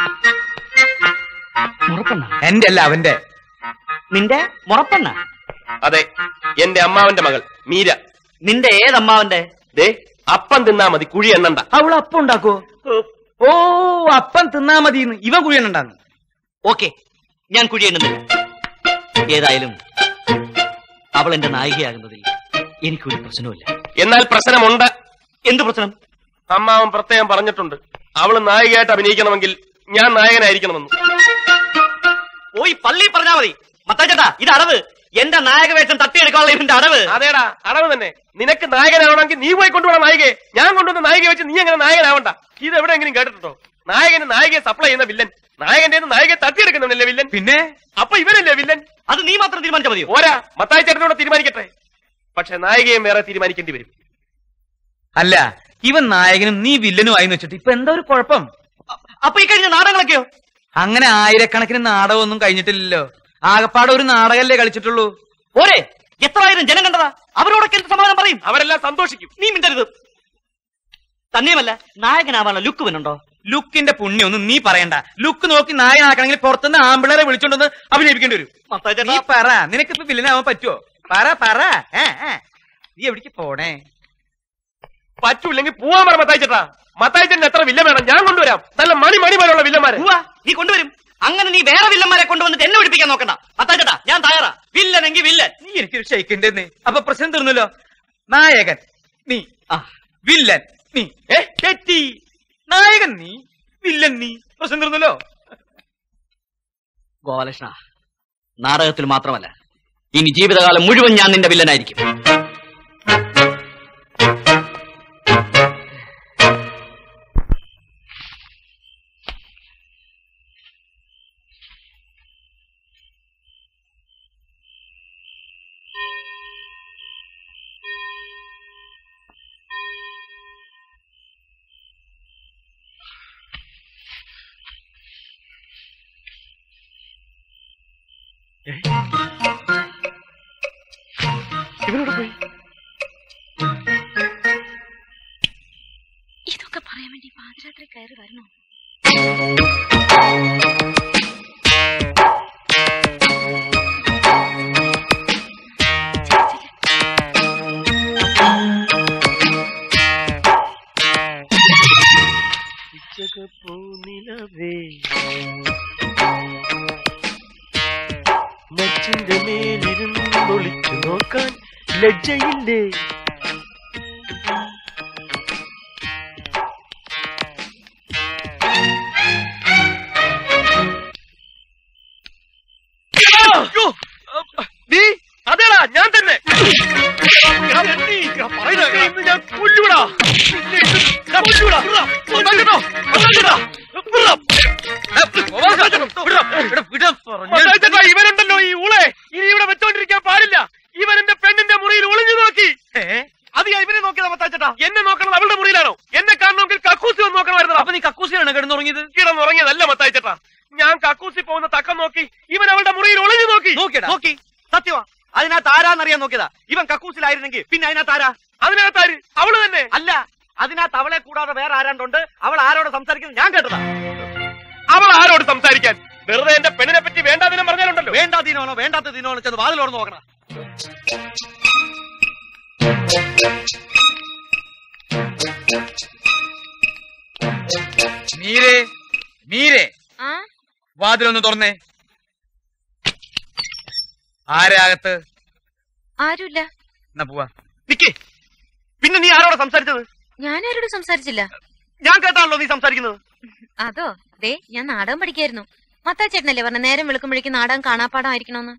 മുറപ്പെണ്ണ? എന്റെ അല്ല, അവന്റെ. നിന്റെ മുറപ്പെണ്ണ? അതെ, എന്റെ അമ്മാവന്റെ മകൾ മീര. നിന്റെ ഏതമ്മാവന്റെ? ദേ, അപ്പം തിന്നാ മതി, കുഴി എണ്ണണ്ട. അവൾ അപ്പം ഉണ്ടാക്കോ? ഓ, അപ്പം തിന്നാ മതി. ഇവ കുഴി എണ്ണണ്ടാന്ന്. ഓക്കെ, ഞാൻ കുഴി എണ്ണുന്നില്ല. ഏതായാലും അവൾ എന്റെ നായികയാകുന്നതിൽ എനിക്കൊരു പ്രശ്നവുമില്ല. എന്നാൽ പ്രശ്നമുണ്ട്. എന്ത് പ്രശ്നം? അമ്മാവൻ പ്രത്യേകം പറഞ്ഞിട്ടുണ്ട്, അവള് നായികയായിട്ട് അഭിനയിക്കണമെങ്കിൽ ഞാൻ നായകനായിരിക്കണമെന്ന്. പോയി പള്ളി പറഞ്ഞാ മതി. മത്താച്ചേട്ടാ, ഇത് അടവ്. എന്റെ നായക വേഷം തട്ടിയെടുക്കാനുള്ള ഇവന്റെ അടവ്. അതേടാ, അടവ് തന്നെ. നിനക്ക് നായകനാവണമെങ്കിൽ നീ പോയി കൊണ്ടുപോകണം നായികയെ. ഞാൻ കൊണ്ടുവന്ന നായികയെ വെച്ച് നീ എങ്ങനെ നായകനാവണ്ട? ഇത് എവിടെയെങ്കിലും കേട്ടിട്ടുണ്ടോ? നായകന് നായികയെ സപ്ലൈ ചെയ്യുന്ന വില്ലൻ, നായകന്റെ നായികയെ തട്ടിയെടുക്കുന്നുണ്ടല്ലേ വില്ലൻ? പിന്നെ അപ്പൊ ഇവനല്ലേ വില്ലൻ? അത് നീ മാത്രം തീരുമാനിച്ചാൽ മതിയോ? ഓരാ, മത്തായി ചേട്ടനോട് തീരുമാനിക്കട്ടെ. പക്ഷെ നായികയും വേറെ തീരുമാനിക്കേണ്ടി വരും. അല്ല, ഇവൻ നായകനും നീ വില്ലനും ആയിന്ന് വെച്ചിട്ട് ഇപ്പൊ എന്താ ഒരു കുഴപ്പം? അപ്പൊ ഈ കഴിഞ്ഞ നാടകങ്ങളൊക്കെയോ? അങ്ങനെ ആയിരക്കണക്കിന് നാടകമൊന്നും കഴിഞ്ഞിട്ടില്ലല്ലോ. ആകപ്പാടെ ഒരു നാടകല്ലേ കളിച്ചിട്ടുള്ളൂ. ഓരേ, എത്രായിരം ജനം കണ്ടതാ. അവരോടൊക്കെ എന്ത് സമാധാനം പറയും? അവരെല്ലാം സന്തോഷിക്കും. നീ മിണ്ടരുത്. തന്നെയുമല്ല, നായകനാവാനുള്ള ലുക്ക് വന്നുണ്ടോ? ലുക്കിന്റെ പുണ്യൊന്നും നീ പറയണ്ട. ലുക്ക് നോക്കി നായകനാക്കണമെങ്കിൽ പുറത്തുനിന്ന് ആമ്പിളരെ വിളിച്ചോണ്ടൊന്ന് അഭിനയിപ്പിക്കേണ്ടി വരും. നീ പറ, നിനക്കിപ്പോ വില്ലനാവാൻ പറ്റുമോ? പറ പറ. നീ എവിടേക്ക് പോണേ? പറ്റൂല്ലെങ്കിൽ പോവാൻ പറ മത്തായി ചേട്ടാ. മത്തായി ചേട്ടൻ എത്ര വില്ല വേണം? ഞാൻ കൊണ്ടുവരാം. നല്ല മണിമണിമാരുള്ള വില്ലന്മാരെ. നീ കൊണ്ടുവരും. അങ്ങനെ നീ വേറെ വില്ലന്മാരെ കൊണ്ടുവന്നിട്ട് എന്നെ പിടിപ്പിക്കാൻ നോക്കണ്ട. മത്തായി ചേട്ടാ, ഞാൻ തയ്യാറാ. വില്ലനെങ്കിൽ വില്ലൻ. നീ എനിക്കൊരു ഷെയ്ക്കിന്റെ. അപ്പൊ പ്രശ്നം തീർന്നല്ലോ. നായകൻ നീ, വില്ലൻ നീ. തെറ്റി. നായകൻ നീ, വില്ലൻ നീ. പ്രശ്നം തീർന്നല്ലോ. ഗോപാലകൃഷ്ണ, നാടകത്തിൽ മാത്രമല്ല, ഇനി ജീവിതകാലം മുഴുവൻ ഞാൻ നിന്റെ വില്ലനായിരിക്കും. ഇവനോട് പോയി. ഇതൊക്കെ പറയാൻ വേണ്ടി പാതിരാത്രി കയറി വരണോ? മച്ചിന്റെ മേലിരുന്ന് ഒളിച്ചു നോക്കാൻ ലജ്ജയില്ലേ? നീ അതേടാ, ഞാൻ തന്നെ. ഞാൻ കൊല്ലൂടാ. ഇവനുണ്ടല്ലോ ഈ ഊളെ, ഇനി ഇവിടെ വെച്ചോണ്ടിരിക്കാൻ പാടില്ല. ഇവൻ എന്റെ പെണ്ണിന്റെ മുറിയിൽ ഒളിഞ്ഞു നോക്കി. അത് ഇവനെ നോക്കിയതാ മത്താച്ചേട്ടാ. എന്നെ നോക്കണത് അവളുടെ മുറിയിലാണോ? എന്നെ കാണണമെങ്കിൽ കക്കൂസി വന്ന് നോക്കണമായിരുന്നു. അപ്പൊ നീ കക്കൂസിലാണ് കിടന്നുറങ്ങിയത്? കിടന്നുറങ്ങിയതല്ല മത്താച്ചേട്ടാ, ഞാൻ കക്കൂസി പോകുന്ന തക്കം നോക്കി ഇവൻ അവളുടെ മുറിയിൽ ഒളിഞ്ഞു നോക്കി. നോക്കി സത്യമാ. അതിനകത്ത് ആരാന്നറിയാൻ നോക്കിയതാ. ഇവൻ കക്കൂസിലായിരുന്നെങ്കിൽ പിന്നെ അതിനകത്ത് ആരാ? അതിനകത്ത് ആര്? അവള് തന്നെ. അല്ല, അതിനകത്ത് അവളെ കൂടാതെ വേറെ ആരാണ്ടുണ്ട്. അവൾ ആരോട് സംസാരിക്കുന്നത് ഞാൻ കേട്ടതാ. അവൾ ആരോട് സംസാരിക്കാൻ? വെറുതെ എന്റെ പെണ്ണിനെ പറ്റി വേണ്ടാതിനം പറഞ്ഞാലുണ്ടല്ലോ. വേണ്ടാതീനമാണോ വേണ്ടാത്ത ദീനമാണോ ചെന്ന് വാതിലോർന്ന് നോക്കണം. മീരേ, മീരേ, വാതിലൊന്ന് തുറന്നേ. ആരാകത്ത്? ആരുമില്ല. എന്നാ പോവാ. നിക്കേ, പിന്നെ നീ ആരോട് സംസാരിച്ചത്? ഞാൻ ആരോട് സംസാരിച്ചില്ല. ഞാൻ കേട്ടാണല്ലോ നീ സംസാരിക്കുന്നത്. അതോ, ദേ ഞാൻ നാടകം പഠിക്കായിരുന്നു. മത്താച്ചേട്ടനല്ലേ പറഞ്ഞ നേരം വെളുക്കുമ്പോഴേക്കും നാടകം കാണാപ്പാടമായിരിക്കണോന്ന്.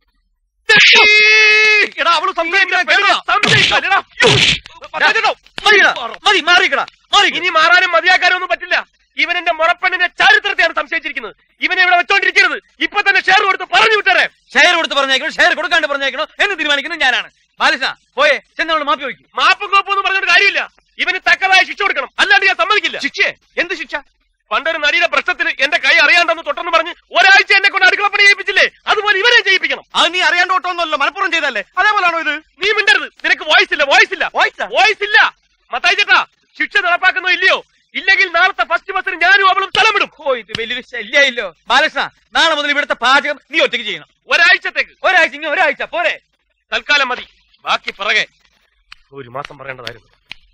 ഇനി മാറാനും മതിയാക്കാനും ഒന്നും പറ്റില്ല. ഇവൻ എന്റെ മുറപ്പെണ്ണിന്റെ ചരിത്രത്തെയാണ് സംശയിച്ചിരിക്കുന്നത്. ഇവനെ ഇവിടെ വെച്ചോണ്ടിരിക്കരുത്. ഇപ്പൊ തന്നെ ഷെയർ കൊടുത്ത് പറഞ്ഞു വിട്ടേ. ഷെയർ കൊടുത്ത് പറഞ്ഞേക്കണോ ഷെയർ കൊടുക്കാണ്ട് പറഞ്ഞേക്കണോ എന്ന് തീരുമാനിക്കുന്നത് ഞാനാണ്. ബാലകൃഷ്ണ പോയെ ചെന്നവള് മാപ്പി വയ്ക്കും. മാപ്പും കോപ്പും ഒന്നും പറഞ്ഞിട്ട് കാര്യമില്ല. ഇവന് തക്കതായ ശിക്ഷ കൊടുക്കണം, അല്ലാണ്ട് ഞാൻ സമ്മതിക്കില്ല. ശിക്ഷ? എന്ത് ശിക്ഷ? പണ്ടൊരു നടിയുടെ പ്രശ്നത്തിന് എന്റെ കൈ അറിയാണ്ടെന്ന് തൊട്ടെന്ന് പറഞ്ഞ് ഒരാഴ്ച എന്നെ കൊണ്ട് അടുക്കളപ്പണി ചെയ്യിപ്പിച്ചില്ലേ? അതുപോലെ ഇവരെ ചെയ്യിപ്പിക്കണം. അത് നീ അറിയാണ്ട് ഓട്ടോന്നല്ലോ, മലപ്പുറം ചെയ്തല്ലേ? അതേപോലാണോ ഇത്? നീ മിണ്ടരുത്. നിനക്ക് വോയിസ് ഇല്ല. വോയിസ് ഇല്ല. മത്തായി ചേട്ടാ, ശിക്ഷ നടപ്പാക്കുന്നോ ഇല്ലയോ? ഇല്ലെങ്കിൽ നാളത്തെ ഫസ്റ്റ് ബസ്സിന് ഞാനും അവളും സ്ഥലമിടും. ഓ, ഇത് വലിയൊരു ശല്യമായില്ലോ. ബാലകൃഷ്ണ, നാളെ മുതൽ ഇവിടുത്തെ പാചകം നീ ഒറ്റയ്ക്ക് ചെയ്യണം. ഒരാഴ്ചത്തേക്ക്. ഒരാഴ്ച പോരെ? തൽക്കാലം മതി, ബാക്കി പിറകെ. ഒരു മാസം പറയേണ്ടതായിരുന്നു.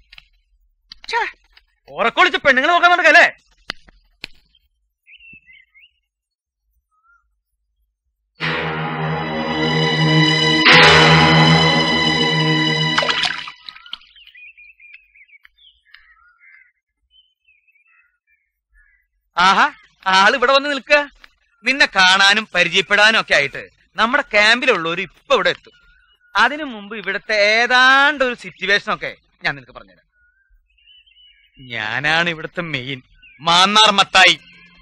ഉറക്കൊളിച്ച് പെണ്ണുങ്ങൾ നോക്കാൻ നടക്കല്ലേ? ആഹാ, ആളിവിടെ വന്ന് നിൽക്കുക. നിന്നെ കാണാനും പരിചയപ്പെടാനും ഒക്കെ ആയിട്ട് നമ്മുടെ ക്യാമ്പിലുള്ളവർ ഇപ്പൊ ഇവിടെ എത്തും. അതിനു മുമ്പ് ഇവിടുത്തെ ഏതാണ്ട് ഒരു സിറ്റുവേഷൻ ഒക്കെ ഞാൻ നിനക്ക് പറഞ്ഞുതരാം. ഞാനാണ് ഇവിടുത്തെ മെയിൻ മാന്നാർ മത്തായി.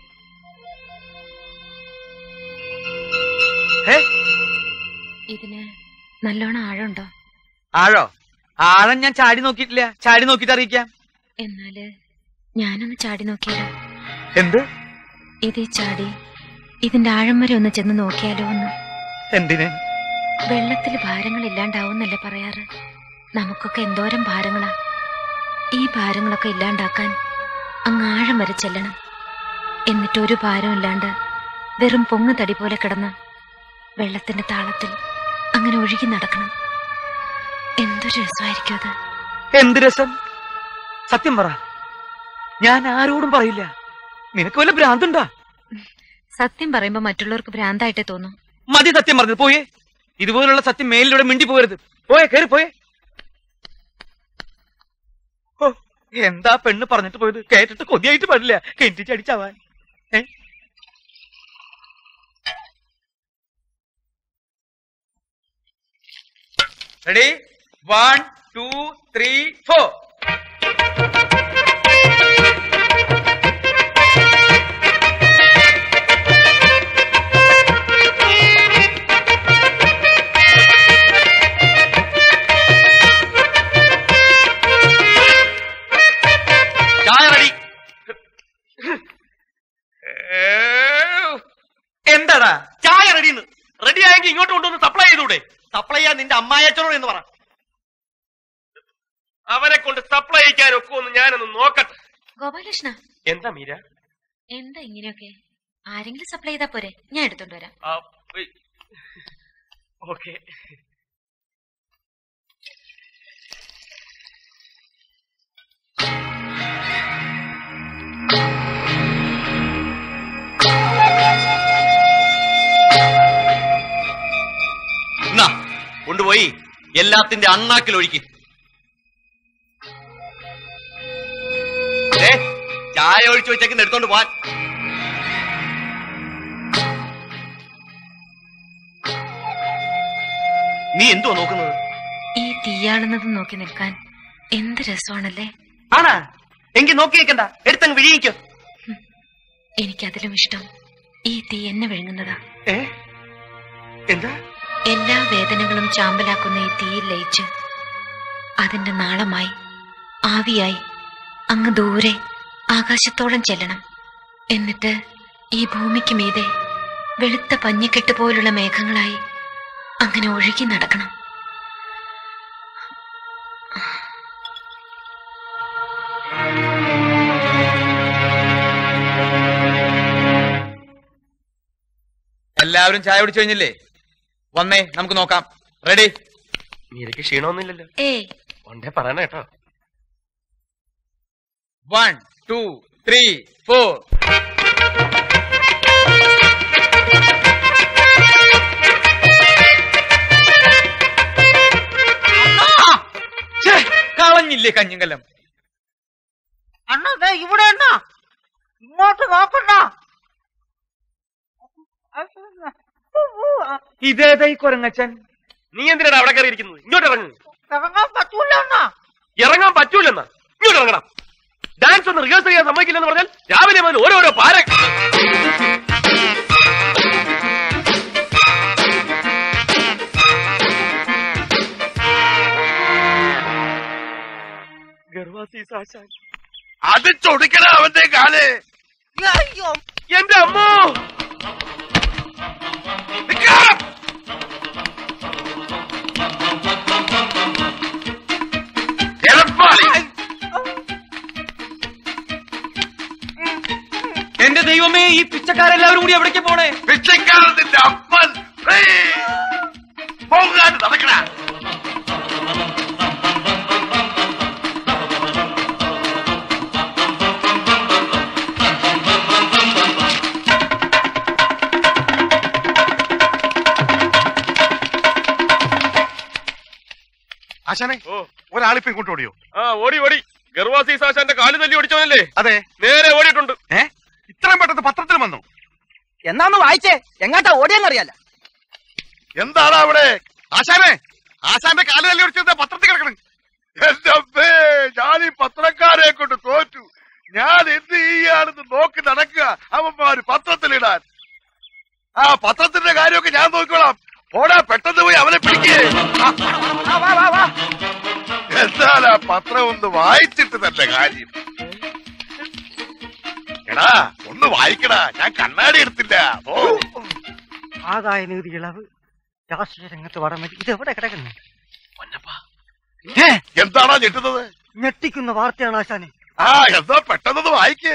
ഇതിന് നല്ലോണം ആഴമുണ്ടോ? ആഴോ? ആഴം ഞാൻ ചാടി നോക്കിയിട്ടില്ല. ചാടി നോക്കിയിട്ട് അറിയിക്കാം. എന്നാല് ഞാനൊന്ന് ചാടി നോക്കിയാലോ? എന്ത്? ഇതേ ചാടി ഇതിന്റെ ആഴം വരെ ഒന്ന് ചെന്ന് നോക്കിയാലോ ഒന്ന്? എന്തിന്? വെള്ളത്തിൽ ഭാരങ്ങൾ ഇല്ലാണ്ടാവുന്നല്ലേ പറയാറ്? നമുക്കൊക്കെ എന്തോരം ഭാരങ്ങളാ. ഈ ഭാരങ്ങളൊക്കെ ഇല്ലാണ്ടാക്കാൻ അങ്ങ് ആഴം വരെ ചെല്ലണം. എന്നിട്ടൊരു ഭാരം ഇല്ലാണ്ട് വെറും പൊങ്ങ് തടി പോലെ കിടന്ന് വെള്ളത്തിന്റെ താളത്തിൽ അങ്ങനെ ഒഴുകി നടക്കണം. എന്തൊരു രസമായിരിക്കും അത്. എന്ത് രസം? സത്യം പറ, ഞാൻ ആരോടും പറയില്ല. നിനക്ക് വല്ല ഭ്രാന്തുണ്ടാ? സത്യം പറയുമ്പോ മറ്റുള്ളവർക്ക് ഭ്രാന്തായിട്ടേ തോന്നും. മതി സത്യം പറഞ്ഞത്. പോയേ, ഇതുപോലുള്ള സത്യം മേലിലൂടെ മിണ്ടി പോകരുത്. പോയേ, കയറി പോയേ. ഓ, എന്താ പെണ്ണ് പറഞ്ഞിട്ട് പോയത്? കേട്ടിട്ട് കൊതിയായിട്ട് പാടില്ല. കെട്ടിച്ചടിച്ചാവാൻ. റെഡി? 1 2 3 4. എന്താടാ ചായ റെഡിന്ന്? റെഡി ആയെങ്കിൽ ഇങ്ങോട്ട് കൊണ്ടുവന്ന് സപ്ലൈ ചെയ്തൂടെ? സപ്ലൈ ചെയ്യാൻ നിന്റെ അമ്മായച്ചനോട് എന്ന് പറ. അവനെ കൊണ്ട് സപ്ലൈ ചെയ്യാൻ ഒക്കുമെന്ന് ഞാനൊന്ന് നോക്കട്ടെ. ഗോപാലകൃഷ്ണ, എന്താ മീര? എന്താ ഇങ്ങനെയൊക്കെ? ആരെങ്കിലും സപ്ലൈ ചെയ്താ പോരെ? ഞാൻ എടുത്തോണ്ട് വരാം. ഓക്കെ. കൊണ്ടുപോയി എല്ലാത്തിന്റെ അണ്ണാക്കിൽ ഒഴുക്കി. ചായ ഒഴിച്ചു വെച്ചേക്കുന്ന എടുത്തോണ്ട് പോവാൻ. നീ എന്തുവാ നോക്കുന്നത്? തീയാളുന്നത് നോക്കി നിൽക്കാൻ എന്ത് രസമാണല്ലേ. ആണാ? എങ്കിൽ നോക്കി നിൽക്കണ്ട, എടുത്തങ്ങ് വിഴിയിക്കോ. എനിക്കതിലും ഇഷ്ടം ഈ തീ എന്നെ വിഴുങ്ങുന്നതാ. എന്താ? എല്ലാ വേദനകളും ചാമ്പലാക്കുന്ന ഈ തീയിൽ ലയിച്ച് അതിന്റെ നാളമായി ആവിയായി അങ്ങ് ദൂരെ ആകാശത്തോളം ചെല്ലണം. എന്നിട്ട് ഈ ഭൂമിക്ക് മീതെ വെളുത്ത പഞ്ഞിക്കെട്ട് പോലുള്ള മേഘങ്ങളായി അങ്ങനെ ഒഴുകി നടക്കണം. എല്ലാവരും ചായ കുടിച്ചു കഴിഞ്ഞില്ലേ? വന്നേ, നമുക്ക് നോക്കാം. റെഡി? നീരക്ക് ക്ഷീണമൊന്നുമില്ലല്ലോ? ഒണ്ടേ പറയണ കേട്ടോ. 1 2 3 4. കളഞ്ഞില്ലേ കഞ്ഞിങ്കലം? അണ്ണാ ദേ ഇവിടെ അണ്ണാ, ഇങ്ങോട്ട് നോക്കണ്ട. ഇതേതാ ഈ കൊരങ്ങച്ചൻ? നീ എന്തിനാണ് അവിടെ കയറിയിരിക്കുന്നത്? ഇങ്ങോട്ട് ഇറങ്ങും. ഇറങ്ങാൻ പറ്റൂല അണ്ണാ. ഇറങ്ങാൻ പറ്റൂലെന്നാ? ഇങ്ങോട്ട് ഇറങ്ങണം. ഡാൻസ് ഒന്ന് റിഹേഴ്സൽ ചെയ്യാൻ സമ്മതിക്കില്ലെന്ന് പറഞ്ഞാൽ രാവിലെ മുതൽ ഓരോരോ പാര. അത് ചൊടിക്കണ അവന്റെ കാല്. അയ്യോ എന്റെ അമ്മോ! എന്റെ ദൈവമേ, ഈ പിച്ചക്കാരെല്ലാവരും കൂടി എവിടേക്ക് പോണേ? പിച്ചക്കാരന്റെ അപ്പൻ പോകാൻ നടക്കണ. ആശാനെ, ഒരാളിപ്പോ ഇങ്ങോട്ട് ഓടിയോ? ഓടി ഓടി. ഗർവാസി സാശാന്റെ കാല് തല്ലി ഓടിച്ചോനല്ലേ? അതെ, നേരെ ഓടിയിട്ടുണ്ട്. ഇത്രയും പെട്ടെന്ന് പത്രത്തിൽ വന്നു. എന്നാന്ന് വായിച്ചേ, എങ്ങാട്ടാ ഓടിയെന്നറിയാല. എന്താണ് അവിടെ? ആശാനെ, ആശാന്റെ കാല് തല്ലി ഓടിച്ചത് പത്രത്തിൽ കിടക്കണം. എന്റെ അമ്മേ, ഞാൻ ഈ പത്രക്കാരെ കൊണ്ട് തോറ്റു. ഞാൻ എന്ത് ചെയ്യാണെന്ന് നോക്കി നടക്കുക അവന്മാര് പത്രത്തിലിടാൻ. ആ പത്രത്തിന്റെ കാര്യമൊക്കെ ഞാൻ നോക്കിക്കോളാം. ഓടാ, പെട്ടെന്ന് പോയി അവനെ പിടിക്കേ. എന്നാൽ ആ പത്രം ഒന്ന് വായിച്ചിട്ട് തന്നെ കാര്യം. എടാ, ഒന്ന് വായിക്കടാ, ഞാൻ കണ്ണാടി എടുത്തില്ല. ഓ, ആദായ നികുതി ഇളവ്, രാഷ്ട്രീയ രംഗത്ത് വടമതി, ഇതെവിടെ കിടക്കുന്നു? എന്താണോ ഞെട്ടുന്നത്? ഞെട്ടിക്കുന്ന വാർത്തയാണ് ആശാനെ. ആ, എന്താ പെട്ടെന്ന് വായിക്കേ.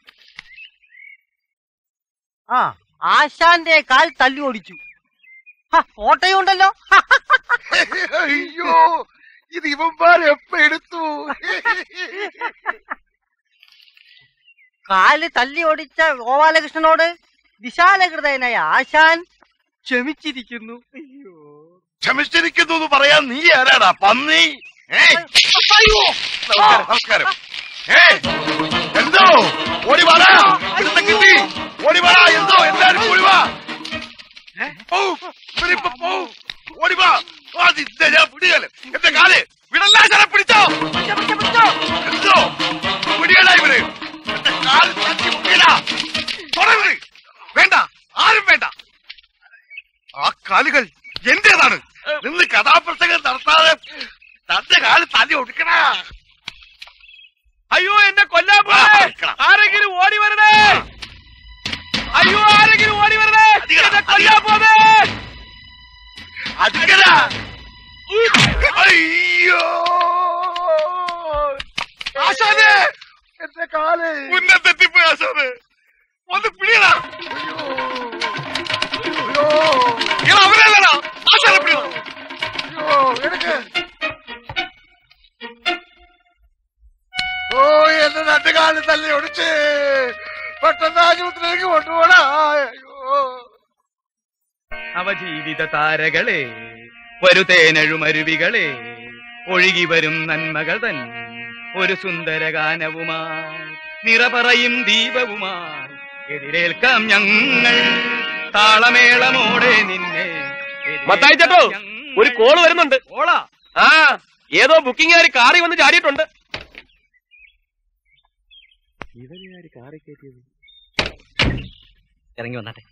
ആ, ആശാന്റെ കാൽ തല്ലി ഓടിച്ചു. ഫോട്ടോയുണ്ടല്ലോ. അയ്യോ, ഇത് ഇവന്മാരെപ്പ എടുത്തു? കാല് തല്ലി ഓടിച്ച ഗോപാലകൃഷ്ണനോട് വിശാലഹൃദയനായ ആശാൻ ക്ഷമിച്ചിരിക്കുന്നു. അയ്യോ, ക്ഷമിച്ചിരിക്കുന്നു എന്ന് പറയാൻ നീ ആരാടാ, പന്നി? നമസ്കാരം, നമസ്കാരം. എന്തോ ഓടി വാടാ, ഇവിടുത്തെ കിട്ടി. ഓടി വാടാ, എന്തോ എല്ലാരും ഓടി വാ. ഓടി വാ. ഞാൻ പിടികല്. എന്റെ കാല് വിടല്ല, ഞാൻ പിടിച്ചോ. എന്തോ പിടിയല്ല ഇവര്. എന്റെ കാല് തട്ടി മുക്കിയടാ. തുടങ്ങി. വേണ്ട, ആരും വേണ്ട. ആ കാലുകൾ എന്റേതാണ്. നിന്ന് കഥാപ്രസംഗം നടത്താതെ തന്റെ കാല് തല്ലി ഒടുക്കണ. അയ്യോ, എന്നെ കൊല്ലാൻ പോലെ ആരെങ്കിലും ഓടി വരണേ. അയ്യോ, ആരെങ്കിലും ഓടി വരണേ. എന്നെ കൊല്ലാൻ പോലെ. അടിക്കല. അയ്യോ, ആശാനെ, എന്റെ കാല് ഉന്നത്തെത്തിപ്പോയി. ആശാനെ, ഒന്ന് പിടിയടാ. അയ്യോ, അവരല്ലടാ, ആശാനെ പിടിയണം. അയ്യോ, എടുക്ക്. ഓ, എന്റെ രണ്ട് കാലം തല്ലി ഒടിച്ച് പെട്ടെന്ന് ആശുപത്രിയിലേക്ക് കൊണ്ടുപോടാ. അയ്യോ, അവജീവിത താരകളെ, വരുതേനഴുമരുവികളെ, ഒഴുകി വരും നന്മകൾ തൻ ഒരു സുന്ദര ഗാനവുമായി, നിറപറയും ദീപവുമായി എതിരേൽക്കാം ഞങ്ങൾ താളമേളമോടെ നിന്നെ. മത്തായി ചേട്ടോ, ഒരു കോള് വരുന്നുണ്ട്. കോളാ? ആ, ഏതോ ബുക്കിംഗുകാർ കാറി വന്ന് ചാടിയിട്ടുണ്ട്. ഇറങ്ങി വന്നാട്ടെ.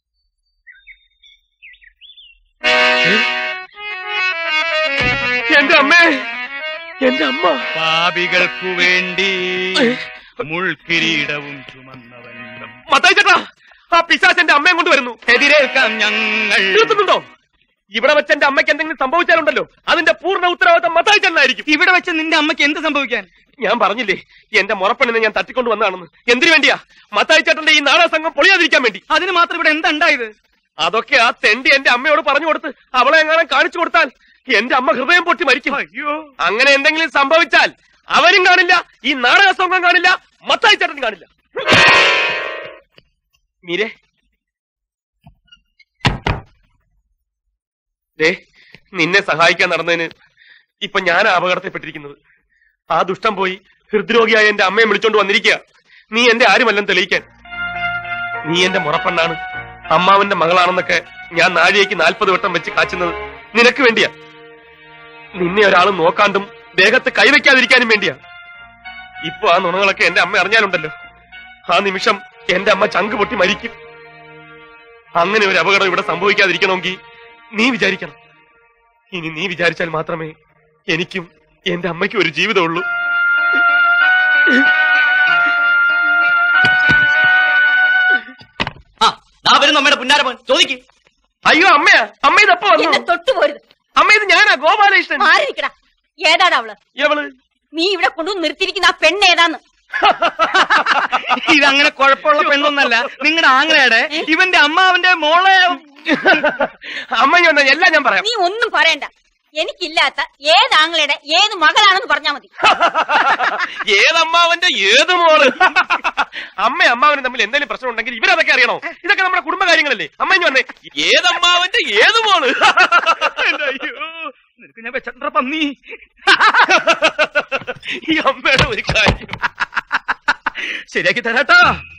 എന്റെ അമ്മേ, എന്റെ അമ്മ. പാപികൾക്കു വേണ്ടി മുൾക്കിരീടവും ചുമന്നവൻ. മത്തായി ചേട്ടാ, ആ പിശാച് എന്റെ അമ്മയെ കൊണ്ട് വരുന്നു. എതിരേൽക്കാം ഞങ്ങൾ. നിർത്തുന്നുണ്ടോ? ഇവിടെ വെച്ച് എന്റെ അമ്മയ്ക്ക് എന്തെങ്കിലും സംഭവിച്ചാലുണ്ടല്ലോ അതിന്റെ പൂർണ്ണ ഉത്തരവാദിത്തം മത്തായി ചേട്ടനായിരിക്കും. ഇവിടെ വെച്ച് നിന്റെ അമ്മയ്ക്ക് എന്ത് സംഭവിക്കാൻ? ഞാൻ പറഞ്ഞില്ലേ എന്റെ മുറപ്പെണ്ണിനെ ഞാൻ തട്ടിക്കൊണ്ട് വന്നതാണെന്ന്. എന്തിനു വേണ്ടിയാ? മത്തായി ചേട്ടന്റെ ഈ നാടക സംഘം പൊളിയാതിരിക്കാൻ വേണ്ടി. അതിന് മാത്രം ഇവിടെ എന്തുണ്ടായത്? അതൊക്കെ ആ തെണ്ടി എന്റെ അമ്മയോട് പറഞ്ഞു കൊടുത്ത് അവളെ എങ്ങാനും കാണിച്ചു കൊടുത്താൽ എന്റെ അമ്മ ഹൃദയം പൊട്ടി മരിക്കും. അയ്യോ, അങ്ങനെ എന്തെങ്കിലും സംഭവിച്ചാൽ അവരും കാണില്ല, ഈ നാടക സംഘം കാണില്ല, മത്തായി ചേട്ടൻ കാണില്ല. മീരെ, നിന്നെ സഹായിക്കാൻ നടന്നതിന് ഇപ്പൊ ഞാൻ അപകടത്തിൽപ്പെട്ടിരിക്കുന്നത്. ആ ദുഷ്ടം പോയി ഹൃദ്രോഗിയായ എന്റെ അമ്മയെ വിളിച്ചോണ്ട് വന്നിരിക്കുക. നീ എന്റെ ആരുമല്ലെന്ന് തെളിയിക്കാൻ. നീ എന്റെ മുറപ്പെണ്ണാണ്, അമ്മാവന്റെ മകളാണെന്നൊക്കെ ഞാൻ നാഴികയ്ക്ക് 40 വട്ടം വെച്ച് കാച്ചുന്നത് നിനക്ക് വേണ്ടിയാ. നിന്നെ ഒരാളും നോക്കാണ്ടും ദേഹത്ത് കൈവയ്ക്കാതിരിക്കാനും വേണ്ടിയാ. ഇപ്പൊ ആ നുണകളൊക്കെ എന്റെ അമ്മ അറിഞ്ഞാലുണ്ടല്ലോ, ആ നിമിഷം എന്റെ അമ്മ ചങ്ക് പൊട്ടി മരിക്കും. അങ്ങനെ ഒരു അപകടം ഇവിടെ സംഭവിക്കാതിരിക്കണമെങ്കിൽ നീ വിചാരിക്കണം. ഇനി നീ വിചാരിച്ചാൽ മാത്രമേ എനിക്കും എന്റെ അമ്മയ്ക്കും ഒരു ജീവിതമുള്ളൂ. വരുന്നു അമ്മയുടെ പുന്നാരപ്പൻ. ചോദിക്ക്. അയ്യോ അമ്മയാ, അമ്മ ഇതപ്പോ വന്നു. തൊട്ടുപോരുത്. അമ്മ ഇത് ഞാനാ, ഗോപാലകൃഷ്ണൻ. മാറിയിരിക്കടാ. ഏതാണ് അവള്? എവള്? നീ ഇവിടെ കൊണ്ടുവന്ന് നിർത്തിയിരിക്കുന്ന ആ പെണ്ണ് ഏതാന്ന്? ഇതങ്ങനെ കുഴപ്പമുള്ള പെണ്ണൊന്നല്ല, നിങ്ങളുടെ ആങ്ങളയുടെ ഇവന്റെ അമ്മാവന്റെ മോളെ. അമ്മ എല്ലാം ഞാൻ പറയാം. നീ ഒന്നും പറയണ്ട. എനിക്കില്ലാത്ത ഏത് ആങ്ങളയുടെ ഏത് മകളാണെന്ന് പറഞ്ഞാ മതി. ഏതമ്മാവന്റെ ഏത് മോള്? അമ്മ അമ്മാവനും തമ്മിൽ എന്തെങ്കിലും പ്രശ്നം ഉണ്ടെങ്കിൽ ഇവരതൊക്കെ അറിയണോ? ഇതൊക്കെ നമ്മുടെ കുടുംബകാര്യങ്ങളല്ലേ. അമ്മ ഇനി വന്നേ, ഏതമ്മാവന്റെ ഏത് മോള്? അയ്യോ, നിനക്ക് ഞാൻ വെച്ചിട്ടുണ്ട പന്നി. ഈ അമ്മയുടെ ഒരു കാര്യം ശരിയാക്കി തരാട്ടാ.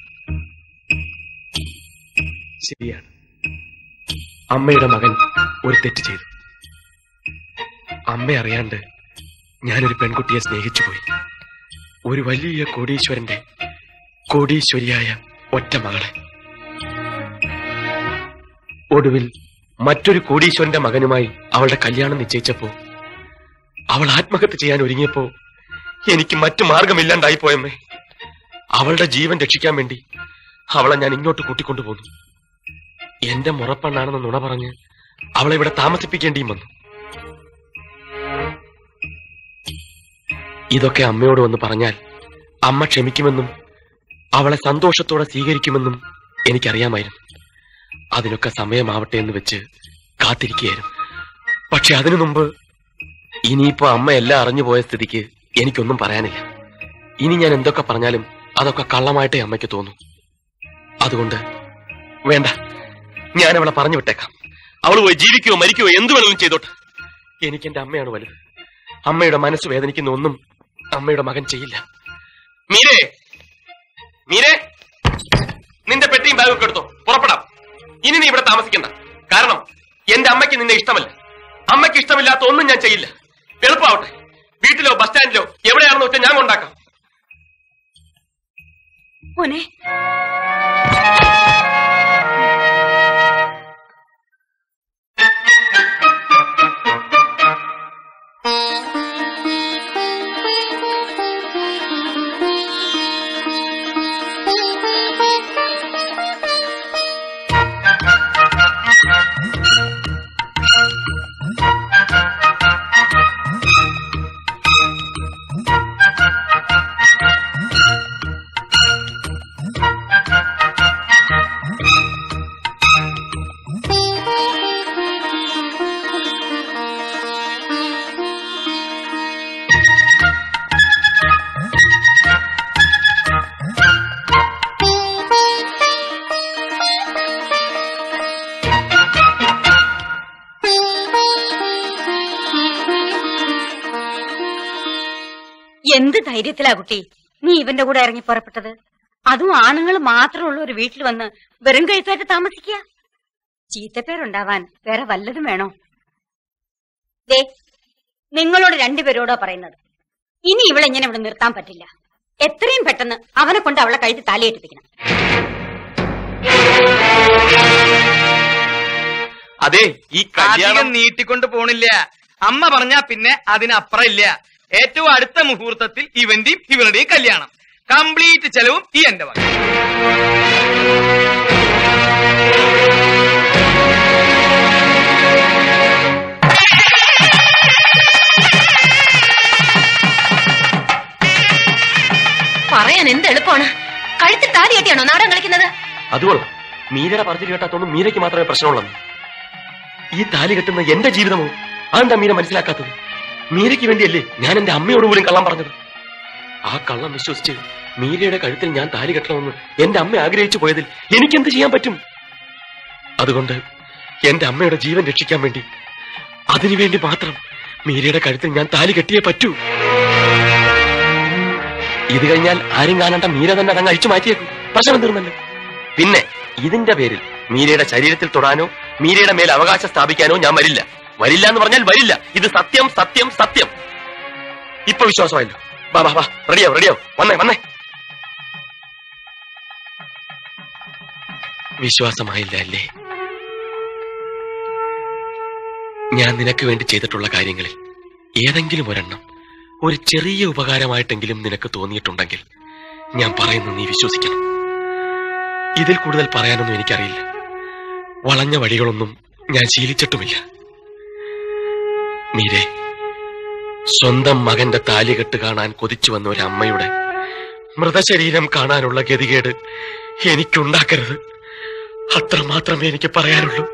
ശരിയാണ്, അമ്മയുടെ മകൻ ഒരു തെറ്റ് ചെയ്തു. അമ്മ അറിയാണ്ട് ഞാനൊരു പെൺകുട്ടിയെ സ്നേഹിച്ചു പോയി. ഒരു വലിയ കോടീശ്വരന്റെ കോടീശ്വരിയായ ഒറ്റ മകളെ. ഒടുവിൽ മറ്റൊരു കോടീശ്വരന്റെ മകനുമായി അവളുടെ കല്യാണം നിശ്ചയിച്ചപ്പോ അവൾ ആത്മഹത്യ ചെയ്യാൻ ഒരുങ്ങിയപ്പോ എനിക്ക് മറ്റു മാർഗമില്ലാണ്ടായി പോയമ്മേ. അവളുടെ ജീവൻ രക്ഷിക്കാൻ വേണ്ടി അവളെ ഞാൻ ഇങ്ങോട്ട് കൂട്ടിക്കൊണ്ടുപോന്നു. എന്റെ മുറപ്പെണ്ണാണെന്ന് നുണ പറഞ്ഞ് അവളെ ഇവിടെ താമസിപ്പിക്കേണ്ടിയും വന്നു. ഇതൊക്കെ അമ്മയോട് വന്ന് പറഞ്ഞാൽ അമ്മ ക്ഷമിക്കുമെന്നും അവളെ സന്തോഷത്തോടെ സ്വീകരിക്കുമെന്നും എനിക്കറിയാമായിരുന്നു. അതിനൊക്കെ സമയമാവട്ടെ എന്ന് വെച്ച് കാത്തിരിക്കുകയായിരുന്നു. പക്ഷെ അതിനു മുമ്പ് ഇനിയിപ്പോ അമ്മ എല്ലാം അറിഞ്ഞുപോയ സ്ഥിതിക്ക് എനിക്കൊന്നും പറയാനില്ല. ഇനി ഞാൻ എന്തൊക്കെ പറഞ്ഞാലും അതൊക്കെ കള്ളമായിട്ടേ അമ്മയ്ക്ക് തോന്നും. അതുകൊണ്ട് വേണ്ട, ഞാൻ അവളെ പറഞ്ഞു വിട്ടേക്കാം. അവൾ പോയി ജീവിക്കുകയോ മരിക്കുകയോ എന്ത് വേണമെങ്കിലും ചെയ്തോട്ടെ. എനിക്ക് എന്റെ അമ്മയാണ് വലുത്. അമ്മയുടെ മനസ്സ് വേദനിക്കുന്ന ഒന്നും അമ്മയുടെ മകൻ ചെയ്യില്ല. മീരേ, മീരേ, നിന്റെ പെട്ടിയും ബാഗൊക്കെ എടുത്തോ, പുറപ്പെടാം. ഇനി നീ ഇവിടെ താമസിക്കണ്ട. കാരണം എന്റെ അമ്മയ്ക്ക് നിന്നെ ഇഷ്ടമല്ല. അമ്മയ്ക്ക് ഇഷ്ടമില്ലാത്ത ഒന്നും ഞാൻ ചെയ്യില്ല. എളുപ്പമാവട്ടെ. വീട്ടിലോ ബസ് സ്റ്റാൻഡിലോ എവിടെയാണെന്ന് വെച്ചാൽ ഞാൻ കൊണ്ടാക്കാം. മോനെ, എന്ത് ധൈര്യത്തിലാ കുട്ടി നീ ഇവന്റെ കൂടെ ഇറങ്ങി പുറപ്പെട്ടത്? അതും ആണുങ്ങൾ മാത്രമുള്ള ഒരു വീട്ടിൽ വന്ന് വെറും കഴുത്തായിട്ട് താമസിക്കുക. ചീത്തപ്പേരുണ്ടാവാൻ വേറെ വല്ലതും വേണോ? ദേ, നിങ്ങളോട് രണ്ടുപേരോടോ പറയുന്നത്. ഇനി ഇവളെങ്ങനെ ഇവിടെ നിർത്താൻ പറ്റില്ല. എത്രയും പെട്ടെന്ന് അവനെ കൊണ്ട് അവളെ കഴുത്തി താലിയേൽപ്പിക്കണം. അതെ, ഈ കല്യാണം നീട്ടിക്കൊണ്ട് പോണില്ല. അമ്മ പറഞ്ഞാ പിന്നെ അതിനപ്പുറം ഇല്ല. ഏറ്റവും അടുത്ത മുഹൂർത്തത്തിൽ ഇവന്റെയും ഇവളുടെയും കല്യാണം. കംപ്ലീറ്റ് ചെലവും ഈ എന്റെ വക. പറയാൻ എന്ത് എളുപ്പമാണ്. കഴുത്തിൽ താലി കെട്ടിയാണോ നാടകം കളിക്കുന്നത്? അതുകൊള്ളാം. മീരയുടെ പറച്ചിൽ കേട്ടാത്തൊന്നും മീരയ്ക്ക് മാത്രമേ പ്രശ്നമുള്ളൂ. ഈ താലി കെട്ടുന്ന എന്റെ ജീവിതമോ? അതെന്താ മീര മനസ്സിലാക്കാത്തത്? മീരയ്ക്ക് വേണ്ടിയല്ലേ ഞാൻ എന്റെ അമ്മയോട് പോലും കള്ളം പറഞ്ഞത്. ആ കള്ളം വിശ്വസിച്ച് മീരയുടെ കഴുത്തിൽ ഞാൻ താലി കെട്ടണമെന്ന് എന്റെ അമ്മ ആഗ്രഹിച്ചു പോയതിൽ എനിക്കെന്ത് ചെയ്യാൻ പറ്റും? അതുകൊണ്ട് എന്റെ അമ്മയുടെ ജീവൻ രക്ഷിക്കാൻ വേണ്ടി, അതിനുവേണ്ടി മാത്രം മീരയുടെ കഴുത്തിൽ ഞാൻ താലി കെട്ടിയേ പറ്റൂ. ഇത് കഴിഞ്ഞാൽ ആരും കാണേണ്ട മീര തന്നെ അതങ്ങ് അഴിച്ചു മാറ്റിയേക്കും. പ്രശ്നം തീർന്നല്ലോ. പിന്നെ ഇതിന്റെ പേരിൽ മീരയുടെ ശരീരത്തിൽ തൊടാനോ മീരയുടെ മേൽ അവകാശം സ്ഥാപിക്കാനോ ഞാൻ വരില്ല. വരില്ല എന്ന് പറഞ്ഞാൽ വരില്ല. ഇത് സത്യം, സത്യം, സത്യം. ഇപ്പൊ വിശ്വാസമായല്ലോ. വാ വാ വാ, റെഡിയാവും, റെഡിയാവും. വന്നേ വന്നേ. വിശ്വാസമായില്ല അല്ലേ? ഞാൻ നിനക്ക് വേണ്ടി ചെയ്തിട്ടുള്ള കാര്യങ്ങളിൽ ഏതെങ്കിലും ഒരെണ്ണം ഒരു ചെറിയ ഉപകാരമായിട്ടെങ്കിലും നിനക്ക് തോന്നിയിട്ടുണ്ടെങ്കിൽ ഞാൻ പറയുന്നത് നീ വിശ്വസിക്കണം. ഇതിൽ കൂടുതൽ പറയാനൊന്നും എനിക്കറിയില്ല. വളഞ്ഞ വഴികളൊന്നും ഞാൻ ശീലിച്ചിട്ടുമില്ല. മീരെ, സ്വന്തം മകന്റെ താലികെട്ട് കാണാൻ കൊതിച്ചു വന്ന ഒരമ്മയുടെ മൃതശരീരം കാണാനുള്ള ഗതികേട് എനിക്കുണ്ടാക്കരുത്. അത്രമാത്രമേ എനിക്ക് പറയാനുള്ളൂ.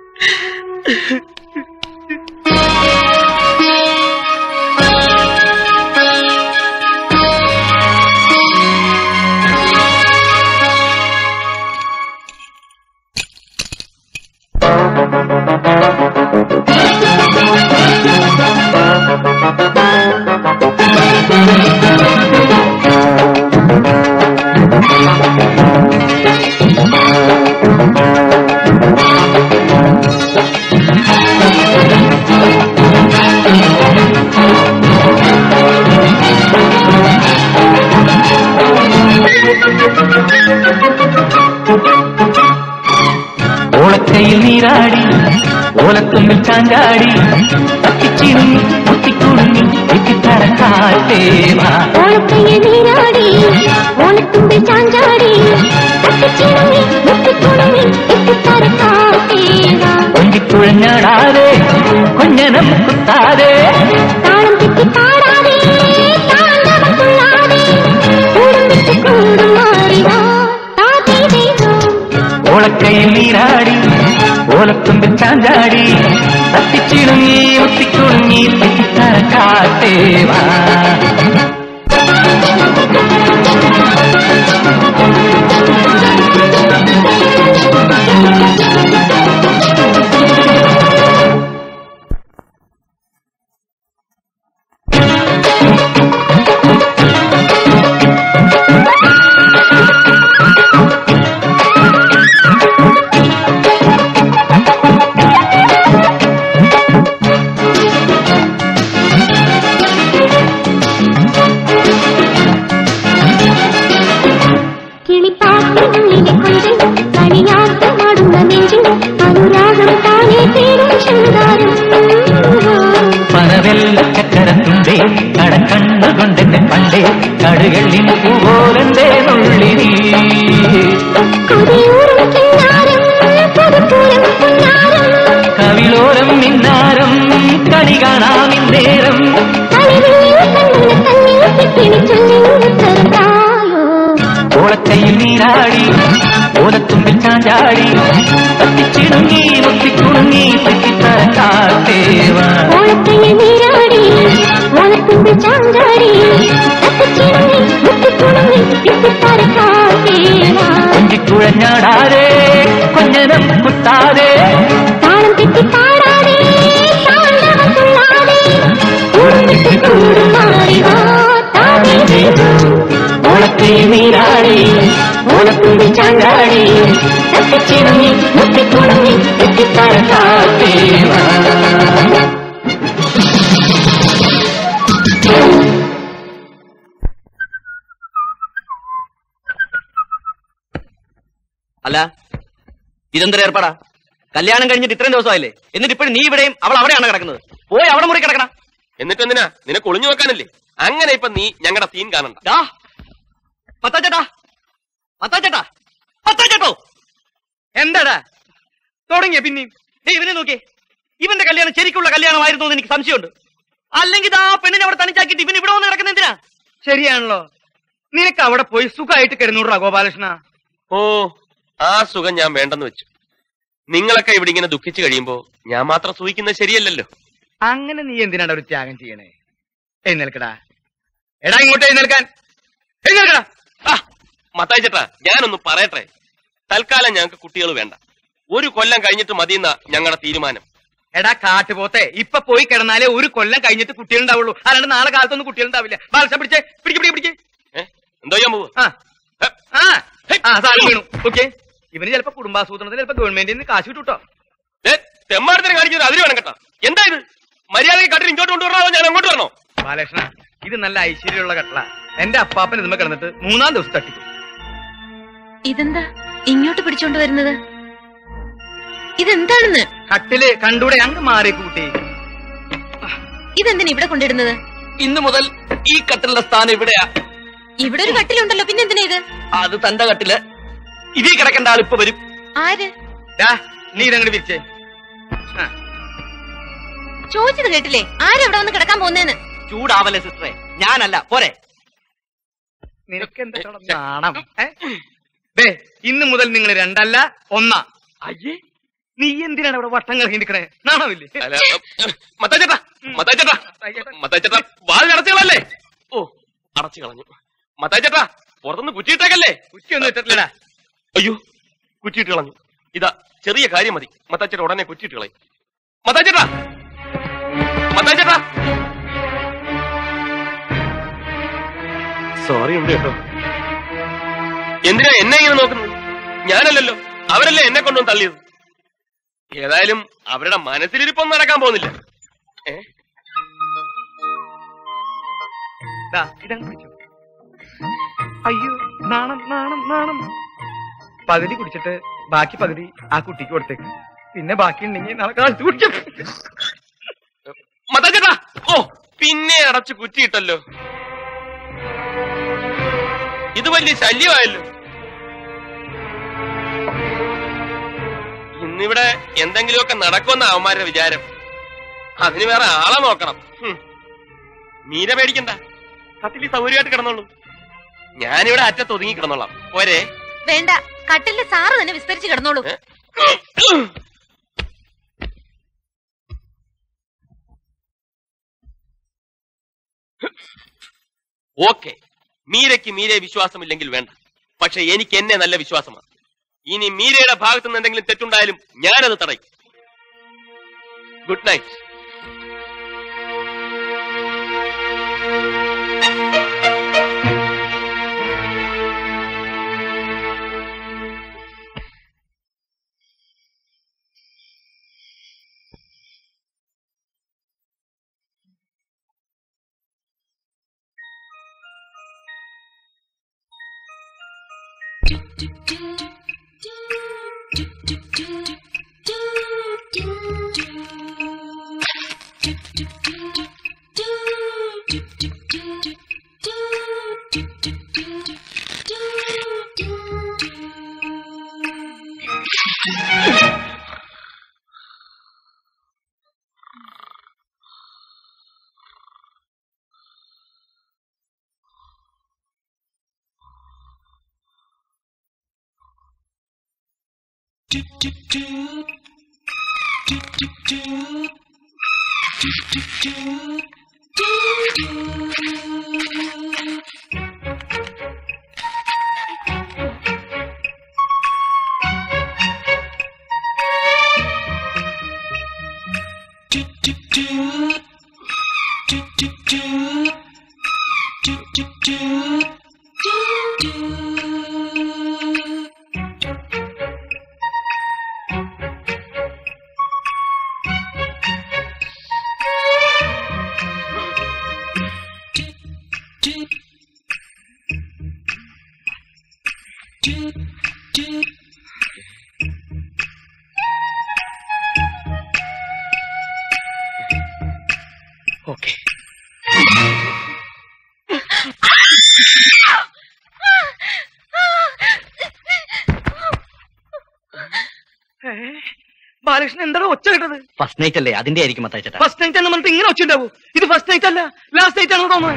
ഓളക്കയിൽ നീരാടി ഓലത്തുമ്പിൽ ചാഞ്ചാടി തട്ടിച്ചിരുങ്ങി കുത്തിക്കുടുങ്ങി എത്തിത്തരക്കാറ്റേവാ. ഓളക്കയിൽ നീരാടി ഓലത്തുമ്പിൽ ചാഞ്ചാടി തട്ടിച്ചിരുങ്ങി കുത്തിക്കുടുങ്ങി എത്തിത്തരക്കാറ്റേവാ. കൊഞ്ചിക്കുഴഞ്ഞാടാതെ കൊഞ്ഞനം കുത്താതെ താളം തെറ്റി പാടാതെ താളം കൊള്ളാതെ കൂടും വിട്ട് കൂടും മാറിവാ താതേ ദൈവം. ഓളക്കയിൽ നീരാടി ഓലത്തുമ്പിൽ ചാഞ്ചാടി തട്ടിച്ചിടുങ്ങി ഒത്തിക്കുടുങ്ങി എത്തിത്തരക്കാറ്റേവാ. പനവെല്ലക്കരത്തുണ്ടേ കടക്കണ്ണുകൊണ്ടെന്നെ പണ്ടേ കടുകളിൻ പൂവോലെന്തേ നുള്ളിനി. കവിളോരം മിന്നാരം കണി കാണാം ഇന്നേരം. ഓളക്കയിൽ നീരാടി ഓലത്തുമ്പിൽ ചാഞ്ചാടി തട്ടിച്ചിടുങ്ങി മുത്തിക്കുടുങ്ങി തെറ്റിത്തരക്കാറ്റേവാ. ഓളക്കയിൽ നീരാടി ഓലത്തുമ്പിൽ ചാഞ്ചാടി തട്ടിച്ചിടുങ്ങി മുത്തിക്കുടുങ്ങി എത്തിത്തരക്കാറ്റേവാ. കൊഞ്ചിക്കുഴഞ്ഞാടാതെ കൊഞ്ഞനം കുത്താതെ താളം തെറ്റി പാടാതെ താളം കൊള്ളാതെ കൂടും വിട്ട് കൂടും മാറിവാ താതേ ദൈവം. ഓളക്കയിൽ നീരാടി ഓലത്തുമ്പിൽ ചാഞ്ചാടി തട്ടിച്ചിടുങ്ങി മുത്തിക്കുടുങ്ങി എത്തിത്തരക്കാറ്റേവാ. അല്ല ഇതെന്തൊരു ഏർപ്പാടാ? കല്യാണം കഴിഞ്ഞിട്ട് ഇത്രയും ദിവസമായില്ലേ, എന്നിട്ട് ഇപ്പോഴും നീ ഇവിടെയും അവൾ അവിടെയാണ് കിടക്കുന്നത്. പോയി അവിടെ മുറി കിടക്കണം. എന്നിട്ട് എന്തിനാ? നിനക്ക് ഒളിഞ്ഞു വെക്കാനല്ലേ? അങ്ങനെ ഇപ്പൊ നീ ഞങ്ങളുടെ തീൻ കാണണ്ട. ചേട്ടോ എന്താടാ തുടങ്ങിയ പിന്നെയും? ഇവനെ നോക്കിയേ, ഇവന്റെ കല്യാണം ശരിക്കുള്ള കല്യാണമായിരുന്നു എന്ന് എനിക്ക് സംശയമുണ്ട്. അല്ലെങ്കിൽ ആ പെണ്ണിനെ അവിടെ തനിച്ചാക്കിയിട്ട് ഇവൻ ഇവിടെ വന്ന് കിടക്കുന്ന എന്തിനാ? ശരിയാണല്ലോ, നിനക്ക് അവിടെ പോയി സുഖമായിട്ട് കിടന്നൂടാ ഗോപാലകൃഷ്ണ. ഓ, ആ സുഖം ഞാൻ വേണ്ടെന്ന് വെച്ചു. നിങ്ങളൊക്കെ ഇവിടെ ഇങ്ങനെ ദുഃഖിച്ചു കഴിയുമ്പോ ഞാൻ മാത്രം സൂഹിക്കുന്നത് ശരിയല്ലല്ലോ. അങ്ങനെ നീ എന്തിനാണ് ഒരു ത്യാഗം ചെയ്യണേ? എഴുന്നേൽക്കടാ, എടാ ഇങ്ങോട്ട് എഴുന്നേൽക്കാൻ. എഴുന്നേൽക്കടാ. മത്തായി ചേട്ടാ, ഞാനൊന്ന് പറയട്ടെ. തൽക്കാലം ഞങ്ങൾക്ക് കുട്ടികൾ വേണ്ട. 1 കൊല്ലം കഴിഞ്ഞിട്ട് മതിയെന്ന ഞങ്ങളുടെ തീരുമാനം. എടാ കാട്ടുപോത്തെ, ഇപ്പൊ പോയി കിടന്നാലേ 1 കൊല്ലം കഴിഞ്ഞിട്ട് കുട്ടികളുണ്ടാവുള്ളൂ. അല്ലാണ്ട് നാളെ കാലത്തൊന്നും കുട്ടികളുണ്ടാവില്ല. ബാലസ പിടിച്ചേ, പിടിക്ക്. എന്തോ ഞാൻ പോവുക? സാധനം വീണു. ഓക്കെ, ഇവന് ചിലപ്പോ കുടുംബാസൂത്രണത്തിന് ചിലപ്പോ ഗവൺമെന്റിൽ നിന്ന് കാശ് കിട്ടൂട്ടോ. തെമ്മാടത്തിന് കാണിക്കുന്നത് അതിന് വേണം കേട്ടോ. എന്താ ഇത്? മര്യാദയ്ക്ക് കട്ടിൽ ഇങ്ങോട്ട് കൊണ്ടുവരണോ ഞാൻ അങ്ങോട്ട് വരണോ? ബാലകൃഷ്ണ, ഇത് നല്ല ഐശ്വര്യമുള്ള കട്ടള. എന്റെ അപ്പാപ്പൻ ഇതുമ്മ കിടന്നിട്ട് 3-ാം ദിവസം തട്ടിക്കും. ഇതെന്താ ഇങ്ങോട്ട് പിടിച്ചോണ്ട് വരുന്നത്? ഇതെന്താണെന്ന്? കട്ടില് കണ്ടൂടെ? അങ്ങ് മാറി കൂട്ടി. ഇതെന്തിനാ ഇവിടെ കൊണ്ടിടുന്നത്? ഇന്നു മുതൽ ഈ കട്ടിലുള്ള സ്ഥാനം ഇവിടെയാ. ഇവിടെ ഒരു കട്ടിലുണ്ടല്ലോ, പിന്നെന്തിനാ ഇത്? അത് തന്റെ കട്ടില്. ഇതീ കിടക്കേണ്ട ആൾ ഇപ്പൊ വരും. ആര്? നീ ഇതങ്ങോട്ട് വിരിച്ചേ. ചോദിച്ചത് കേട്ടില്ലേ? ആരെവിടെ വന്ന് കിടക്കാൻ പോകുന്നേന്ന്? ചൂടാവല്ലേ സിസ്റ്ററെ, ഞാനല്ല. പോരെ, നിനക്കെന്താ നാണം? ഇന്ന് മുതൽ നിങ്ങൾ 2 അല്ല 1. അയ്യേ, നീ എന്തിനാണ് അവിടെ വട്ടങ്ങൾ ഹിണ്ടിക്കണേ? നാണമില്ലേ? മത്തായി ചേട്ടാ, വാതിൽ അടച്ചുകളല്ലേ? ഓ, അടച്ചു കളഞ്ഞു. മത്തായി ചേട്ടാ, പുറത്തുനിന്ന് കുറ്റിയിട്ടേക്കല്ലേ? കുറ്റിയൊന്നും ഇട്ടിട്ടില്ലടാ. അയ്യോ, കുറ്റിയിട്ട് കളഞ്ഞു. ഇതാ ചെറിയ കാര്യം മതി. മത്തായി ചേട്ടാ ഉടനെ കുറ്റിയിട്ട് കളയും. മത്തായി ചേട്ടാ, സോറി ഉണ്ട് കേട്ടോ. എന്തിനാ എന്നെ ഇങ്ങനെ നോക്കുന്നത്? ഞാനല്ലല്ലോ, അവരല്ലേ എന്നെ കൊണ്ടുവന്ന് തള്ളിയത്. ഏതായാലും അവരുടെ മനസ്സിലിരിപ്പൊന്നും നടക്കാൻ പോകുന്നില്ല. അയ്യോ, നാണം. പകുതി കുടിച്ചിട്ട് ബാക്കി പകുതി ആ കുട്ടിക്ക് കൊടുത്തേക്ക്. പിന്നെ ബാക്കി ഉണ്ടെങ്കിൽ നാളെ കാലത്ത് കുടിക്കും. മത്താച്ചേട്ടാ, ഓ പിന്നെ അടച്ചു കുറ്റിയിട്ടല്ലോ. ഇത് വലിയ ശല്യമായല്ലോ. ഇന്നിവിടെ എന്തെങ്കിലുമൊക്കെ നടക്കുമെന്ന അവന്മാരുടെ വിചാരം. അതിന് വേറെ ആളെ നോക്കണം. മീര പേടിക്കണ്ട, കട്ടിൽ സൗകര്യമായിട്ട് കിടന്നോളൂ. ഞാനിവിടെ അറ്റത്ത് ഒതുങ്ങി കിടന്നോളാം. പോരെ? വേണ്ട, കട്ടിലിന്റെ സാറ് തന്നെ വിസ്തരിച്ച് കിടന്നോളൂ. ഓക്കെ, മീരയ്ക്ക് മീരയെ വിശ്വാസമില്ലെങ്കിൽ വേണ്ട. പക്ഷെ എനിക്ക് എന്നെ നല്ല വിശ്വാസമാണ്. ഇനി മീരയുടെ ഭാഗത്തു നിന്ന് എന്തെങ്കിലും തെറ്റുണ്ടായാലും ഞാനത് തടയും. Good night. ബാലകൃഷ്ണൻ എന്താണ് ഒച്ച കേട്ടത്? ഫസ്റ്റ് നൈറ്റ് അല്ലേ, അതിന്റെ ആയിരിക്കും മത്തായിച്ചേട്ടാ. ഫസ്റ്റ് നൈറ്റ് എന്ന് പറഞ്ഞിട്ട് ഇങ്ങനെ ഒച്ച ഉണ്ടാവൂ? ഇത് ഫസ്റ്റ് നൈറ്റ് അല്ല, ലാസ്റ്റ് നൈറ്റ് ആണെന്ന് തോന്നുന്നത്.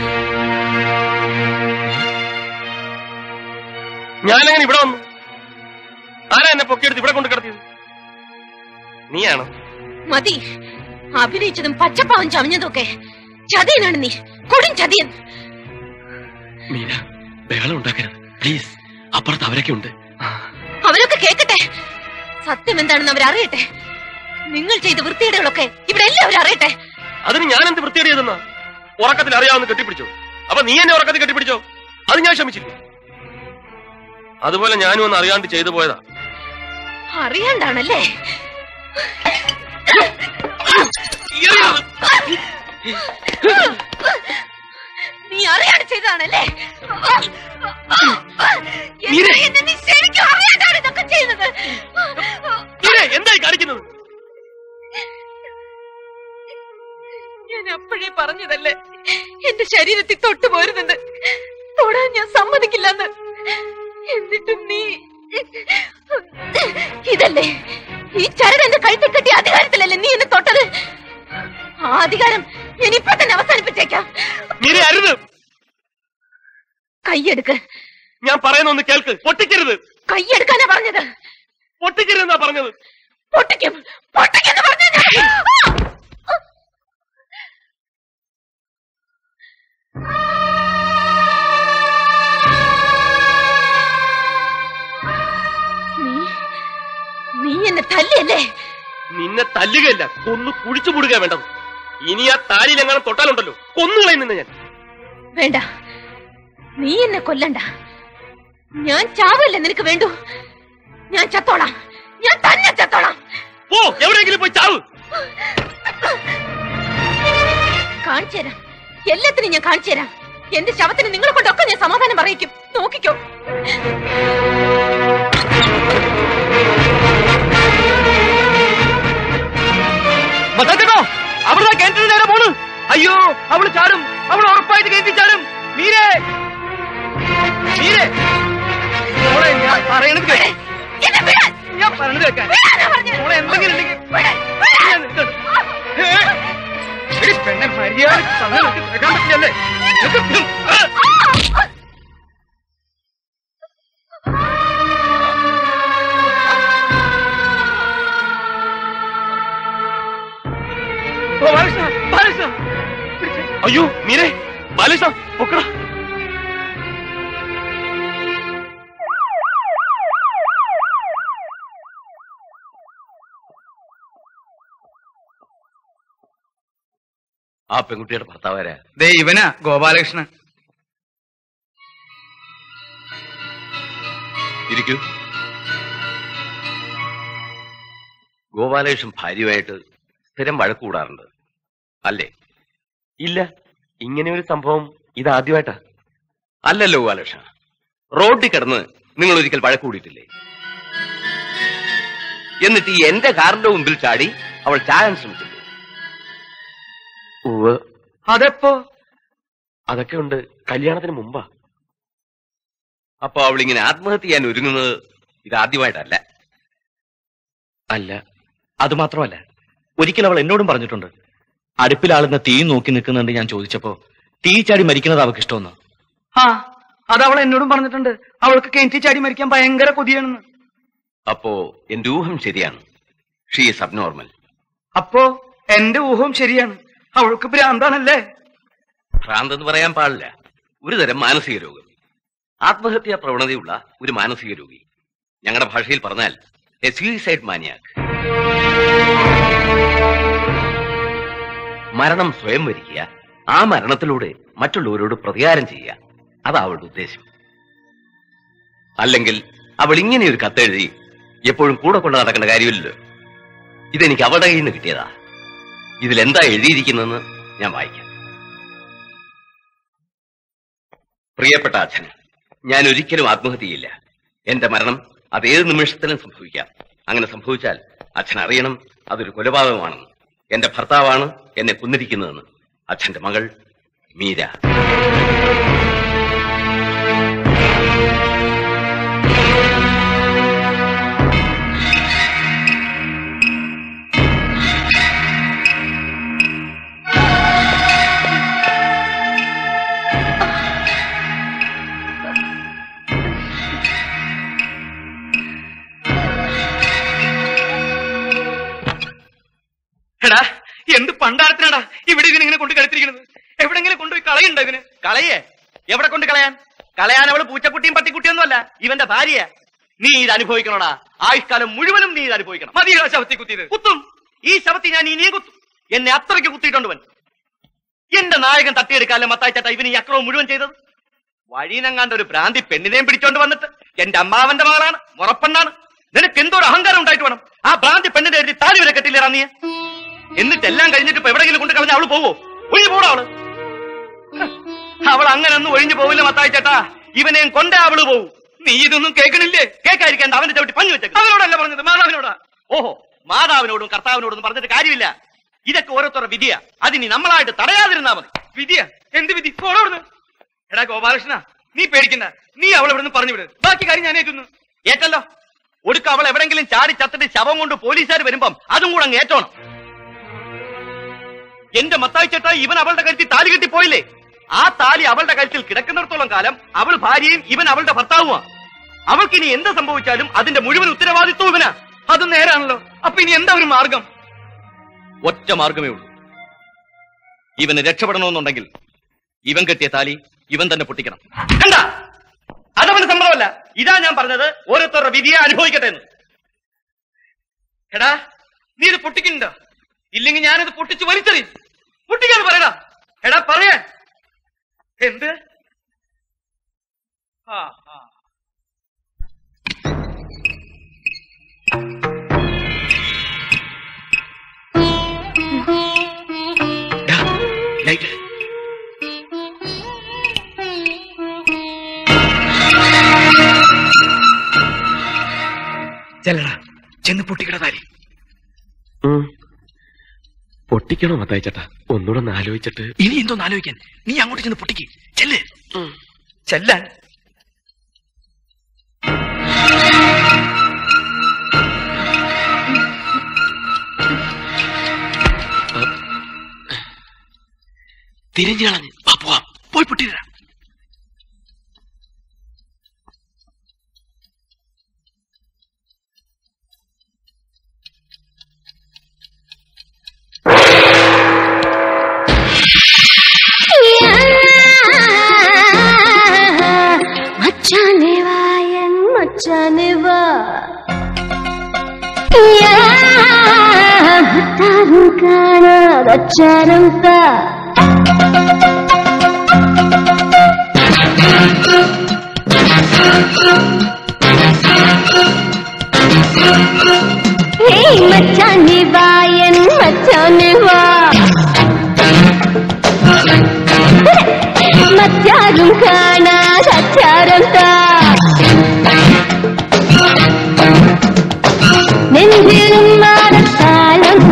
ഞാനങ്ങനെ ഇവിടെ വന്നു. ആരാ എന്നെ പൊക്കിയെടുത്ത് ഇവിടെ കൊണ്ട് കിടത്തിയത്? നീയാണോ? മതി, അഭിനയിച്ചതും പച്ചപ്പാവം ചമഞ്ഞതൊക്കെ. ചതിയനാണ് നീ, കൊടും ചതിയൻ. മീന, ബഹളം ഉണ്ടാക്കരുത് പ്ലീസ്. അപ്പുറത്ത് അവരൊക്കെ ഉണ്ട്. അവരൊക്കെ കേൾക്കട്ടെ, സത്യം എന്താണെന്ന് അവരറിയട്ടെ. നിങ്ങൾ ചെയ്ത വൃത്തികേടുകളൊക്കെ ഇവിടെ എല്ലാവരും അറിയട്ടെ. അതിന് ഞാൻ എന്ത് വൃത്തിയേട് ചെയ്തെന്നാ? ഉറക്കത്തിൽ അറിയാവുന്ന കെട്ടിപ്പിടിച്ചോ? അപ്പൊ നീ എന്നെ ഉറക്കത്തിൽ കെട്ടിപ്പിടിച്ചോ? അത് ഞാൻ ക്ഷമിച്ചില്ല. അതുപോലെ ഞാനും ഒന്ന് അറിയാണ്ട് ചെയ്തു പോയതാ. അറിയാണ്ടാണല്ലേ? നീ അറിയാണ്ട് ചെയ്തതാണല്ലേ? നീ ശരിക്കും അറിയാണ്ടാണ് ഇതൊക്കെ ചെയ്യുന്നത്. എന്തായി കാണിക്കുന്നത്? ഞാൻ അപ്പോഴേ പറഞ്ഞതല്ലേ എന്റെ ശരീരത്തിൽ തൊട്ടുപോരുന്നുണ്ട്, തൊടാൻ ഞാൻ സമ്മതിക്കില്ലെന്ന്. എന്നിട്ടും നീ ഇതല്ലേ, ഈ ചരട് എന്റെ കഴുത്തിൽ കെട്ടിയ അധികാരത്തിലല്ലേ നീ എന്നെ തൊട്ടത്? ആ അധികാരം ഞാൻ ഇപ്പൊ തന്നെ അവസാനിപ്പിച്ചേക്കാം. കൈയെടുക്ക്. ഞാൻ പറയുന്ന ഒന്ന് കേൾക്ക്. പൊട്ടിക്കരുത്. കൈയെടുക്കാനാ പറഞ്ഞത്. പൊട്ടിക്കരുതെന്നാ പറഞ്ഞത്. പൊട്ടിക്കും, പൊട്ടിക്കെന്ന് പറഞ്ഞു. നീ എന്നെ തല്ലിയല്ലേ? നിന്നെ തല്ലുകയല്ല, കൊന്നു കുഴിച്ചു മൂടുക വേണ്ടത്. ഇനി ആ താലിയിൽ എങ്ങനെ തൊട്ടാലുണ്ടല്ലോ, കൊന്നുകളയും നിന്ന് ഞാൻ. വേണ്ട, നീ എന്നെ കൊല്ലണ്ട. ഞാൻ ചാവല്ലേ നിനക്ക് വേണ്ടു. ഞാൻ ചത്തോളാം, ഞാൻ തന്നെ ചത്തോളാം. പോ, എവിടെയെങ്കിലും പോയി ചാവ്. കാണിച്ചു തരാം, എല്ലാത്തിനും ഞാൻ കാണിച്ചു തരാം. എന്റെ ശവത്തിന് നിങ്ങളെ കൊണ്ടൊക്കെ ഞാൻ സമാധാനം പറയിക്കും. നോക്കിക്കോ. അവിടെ കിണറ്റിന് നേരെ പോണു. അയ്യോ, അവള് ചാടും, അവൾ ഉറപ്പായിട്ട് കിണറ്റി ചാടും. മീരേ, മീരേ, മോളെ ഞാൻ പറയണത് കേൾക്കാൻ, ഞാൻ പറഞ്ഞത് കേൾക്കാൻ. മോളെ എന്തെങ്കിലും പെണ്ണെ മര്യാദ കേൾക്കാൻ പറ്റില്ലല്ലേ? അയ്യോ മീരേ, ബാലകൃഷ്ണ പൊക്കടാ. ആ പെൺകുട്ടിയുടെ ഭർത്താവാരാ? ദേ ഇവനാ ഗോപാലകൃഷ്ണൻ. ഇരിക്കൂ. ഗോപാലകൃഷ്ണൻ ഭാര്യയുമായിട്ട് സ്ഥിരം വഴക്ക് കൂടാറുണ്ട് അല്ലേ? ഇല്ല, ഇങ്ങനെ ഒരു സംഭവം ഇതാദ്യമായിട്ടാ. അല്ലല്ലോ ഗോപാലകൃഷ്ണ, റോഡിൽ കിടന്ന് നിങ്ങൾ ഒരിക്കൽ വഴക്ക് കൂടിയിട്ടില്ലേ? എന്നിട്ട് എന്റെ കാറിന്റെ മുമ്പിൽ ചാടി അവൾ ചാകാൻ ശ്രമിച്ചില്ലേ? അതെപ്പോ? അതൊക്കെ ഉണ്ട്, കല്യാണത്തിന് മുമ്പാ. അപ്പൊ അവളിങ്ങനെ ആത്മഹത്യ ചെയ്യാൻ ഒരുങ്ങുന്നത് ഇതാദ്യമായിട്ടല്ല. അല്ല, അത് മാത്രമല്ല, ഒരിക്കൽ അവൾ എന്നോടും പറഞ്ഞിട്ടുണ്ട്, അടുപ്പിലാളുന്ന തീ നോക്കി നിൽക്കുന്നുണ്ട്. ഞാൻ ചോദിച്ചപ്പോ തീ ചാടി മരിക്കുന്നത് അവൾക്ക് ഇഷ്ടമെന്ന്. ആ, അത് അവൾ എന്നോടും പറഞ്ഞിട്ടുണ്ട്. അവൾക്ക് കിണറ്റി ചാടി മരിക്കാൻ ഭയങ്കര കൊതിയാണെന്ന്. അപ്പോ എന്റെ ഊഹം ശരിയാണ്, ഷീ ഈസ് അബ്നോർമൽ. അപ്പോ എന്റെ ഊഹം ശരിയാണ്, അവൾക്ക് ഭ്രാന്താണല്ലേ? ഭ്രാന്തെന്ന് പറയാൻ പാടില്ല, ഒരുതരം മാനസിക രോഗം, ആത്മഹത്യാ പ്രവണതയുള്ള ഒരു മാനസിക രോഗി. ഞങ്ങളുടെ ഭാഷയിൽ പറഞ്ഞാൽ എ സൂയിസൈഡ് മാനിയാക്ക്. മരണം സ്വയം വരിക്കുക, ആ മരണത്തിലൂടെ മറ്റുള്ളവരോട് പ്രതികാരം ചെയ്യുക, അതാ അവളുടെ ഉദ്ദേശം. അല്ലെങ്കിൽ അവൾ ഇങ്ങനെ ഒരു കത്തെഴുതി എപ്പോഴും കൂടെ കൊണ്ട് നടക്കേണ്ട കാര്യമില്ലല്ലോ. ഇതെനിക്ക് അവളുടെ കയ്യിൽ നിന്ന് കിട്ടിയതാ. ഇതിലെന്താ എഴുതിയിരിക്കുന്നതെന്ന് ഞാൻ വായിക്കാം. പ്രിയപ്പെട്ട അച്ഛന്, ഞാൻ ഒരിക്കലും ആത്മഹത്യ ചെയ്യില്ല. എന്റെ മരണം അതേത് നിമിഷത്തിലും സംഭവിക്കാം. അങ്ങനെ സംഭവിച്ചാൽ അച്ഛൻ അറിയണം അതൊരു കൊലപാതകമാണെന്ന്. എന്റെ ഭർത്താവാണ് എന്നെ കൊന്നിരിക്കുന്നതെന്ന്. അച്ഛന്റെ മകൾ മീര. കളയുണ്ടോ ഇതിന്? കളയേ? എവിടെ കൊണ്ട് കളയാൻ? കളയാൻ അവള് പൂച്ചക്കുട്ടിയും പട്ടിക്കുട്ടിയൊന്നും അല്ല, ഇവന്റെ ഭാര്യ. നീ ഇത് അനുഭവിക്കണോടാ, ആയുഷ്കാലം മുഴുവനും നീ ഇത് അനുഭവിക്കണം. മതിയോ ശവത്തി കുത്തിയത്? കുത്തും, ഈ ശവത്തി ഞാൻ ഇനിയും കുത്തും. എന്നെ അത്രയ്ക്ക് കുത്തിയിട്ടുണ്ടവൻ. എന്റെ നായകൻ തട്ടിയെടുക്കാല്ലേ മത്തായിച്ചേട്ട ഇവന് ഈ അക്രമം മുഴുവൻ ചെയ്തത്. വഴിയിനെങ്ങാണ്ട് ഒരു ഭ്രാന്തി പെണ്ണിനെയും പിടിച്ചോണ്ട് വന്നിട്ട് എന്റെ അമ്മാവന്റെ മകളാണ്, മുറപ്പെണ്ണാണ്, നിനക്ക് എന്തോരം അഹങ്കാരം ഉണ്ടായിട്ട് വേണം ആ ഭ്രാന്തി പെണ്ണിന്റെ എഴുതി താലി വരെ കെട്ടില്ലേറാ നീ. എന്നിട്ട് എല്ലാം കഴിഞ്ഞിട്ട് ഇപ്പൊ എവിടെയെങ്കിലും കൊണ്ട് കളഞ്ഞ അവള് പോവോ? ഒഴിഞ്ഞു പോടാ അവള്. അവൾ അങ്ങനെ ഒന്നും ഒഴിഞ്ഞു പോവില്ല മത്തായിച്ചേട്ടാ, ഇവനെയും കൊണ്ടേ അവള് പോവും. നീ ഇതൊന്നും കേൾക്കണില്ലേ? കേൾക്കാതിരിക്കേണ്ട അവന്റെ ചവിട്ടി പഞ്ഞു വെച്ചേക്ക്. അവനോടല്ല പറഞ്ഞത്, മാതാവിനോടാ. ഓഹോ, മാതാവിനോടും കർത്താവിനോടൊന്നും പറഞ്ഞിട്ട് കാര്യമില്ല. ഇതൊക്കെ ഓരോരുത്തരുടെ വിധിയാ, അതിനി നമ്മളായിട്ട് തടയാതിരുന്നാ മതി. വിധിയാ? എന്ത് വിധി? ഓടോടുന്നു. എടാ ഗോപാലകൃഷ്ണ, നീ പേടിക്കണ്ട, നീ അവളെ ഇവിടുന്ന് പറഞ്ഞു വിട്. ബാക്കി കാര്യം ഞാൻ ഏറ്റുന്നു. ഏറ്റല്ലോ. ഒടുക്ക അവൾ എവിടെങ്കിലും ചാടി ചത്തിട്ട് ശവം കൊണ്ട് പോലീസുകാർ വരുമ്പം അതും കൂടെ അങ്ങ് ഏറ്റോണം. എന്റെ മത്തായിച്ചേട്ടാ, ഇവൻ അവളുടെ കഴുത്തിൽ താലി കെട്ടി പോയില്ലേ? ആ താലി അവളുടെ കഴുത്തിൽ കിടക്കുന്നിടത്തോളം കാലം അവൾ ഭാര്യയും ഇവൻ അവളുടെ ഭർത്താവുമാ. അവൾക്കിനി എന്ത് സംഭവിച്ചാലും അതിന്റെ മുഴുവൻ ഉത്തരവാദിത്വം ഇവനാ. അത് നേരാണല്ലോ. അപ്പൊ ഇനി എന്താ ഒരു മാർഗം? ഒറ്റ മാർഗമേ ഉള്ളൂ. ഇവന് രക്ഷപ്പെടണമെന്നുണ്ടെങ്കിൽ ഇവൻ കെട്ടിയ താലി ഇവൻ തന്നെ പൊട്ടിക്കണം. കണ്ട, അതവന് സമ്മതമല്ല. ഇതാ ഞാൻ പറഞ്ഞത്, ഓരോരുത്തരുടെ വിധിയെ അനുഭവിക്കട്ടെ എന്ന്. എടാ, നീ ഇത് പൊട്ടിക്കുന്നുണ്ടോ? ഇല്ലെങ്കിൽ ഞാനിത് പൊട്ടിച്ച് വലിച്ചെറിയും. പൊട്ടിക്കാന്ന് പറയടാ. എടാ പറയാ. എന്ത്? ലൈറ്റ്. ചെല്ലടാ, ചെന്ന് പൊട്ടിക്കട താലി. പൊട്ടിക്കണോ മത്തായിച്ചേട്ടാ? ഒന്നുകൂടെ ഒന്ന് ആലോചിച്ചിട്ട്. ഇനി എന്തോന്ന് ആലോചിക്കാൻ? നീ അങ്ങോട്ട് ചെന്ന് പൊട്ടിക്ക്. ചെല്ല്. ചെല്ലാൻ. തിരിഞ്ഞു കളഞ്ഞ് പോവാം. പോയി പൊട്ടിരാ. മച്ചാനെ വായൻ മച്ചാനെ വാ ഭത്താരും കാണാതച്ചാരം താ മച്ചാനെ വായൻ മച്ചാനെ വാ മറ്റാരും കാണാതച്ചാരം താ നെഞ്ചിലും മാറത്താളം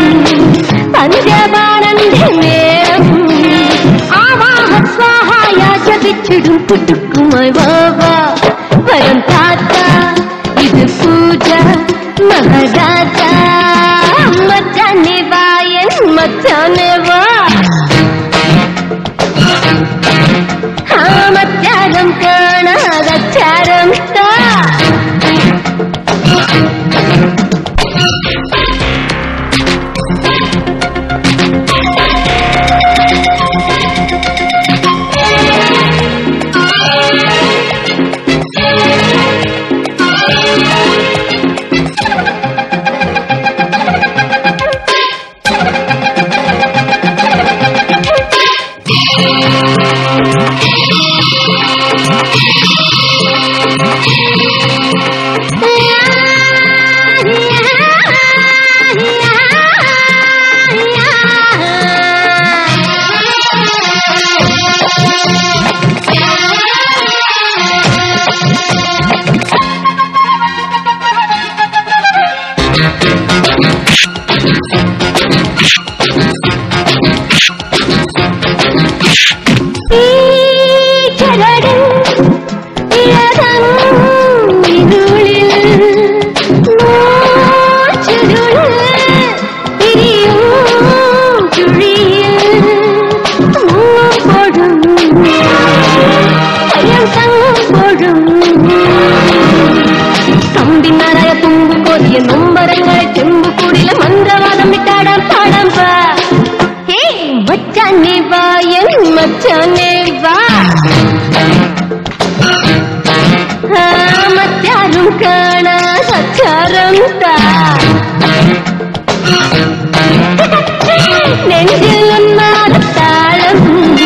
പഞ്ചപാണന്റെ മേളം ആവാഹ സ്വാഹായ ജപിച്ചിടും പുതുക്കുമായി വാവാ വരം താത്ത ഇത് പൂജ മഹരാജ മച്ചാനെ വായൻ മച്ചാനെ വാ മറ്റാരും കാണാതച്ചാരം താ മച്ചാനെ വാ മറ്റാരും കാണാച്ചാരം താ നെഞ്ചിലൊന്നാടത്താളം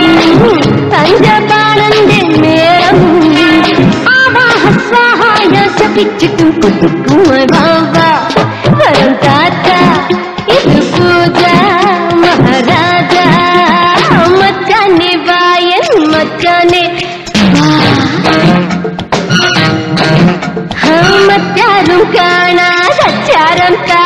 പഞ്ചപാണന്റെ മേളം ആവാഹസ്വാഹായ ശപിച്ചിട്ടും കുട്ടിക്കും വാവ വരം താത്ത ഇത് പൂജ മഹാരാജ മച്ചാനെ വായൻ മച്ചാനെ മറ്റാരും കാണാച്ചാരം താ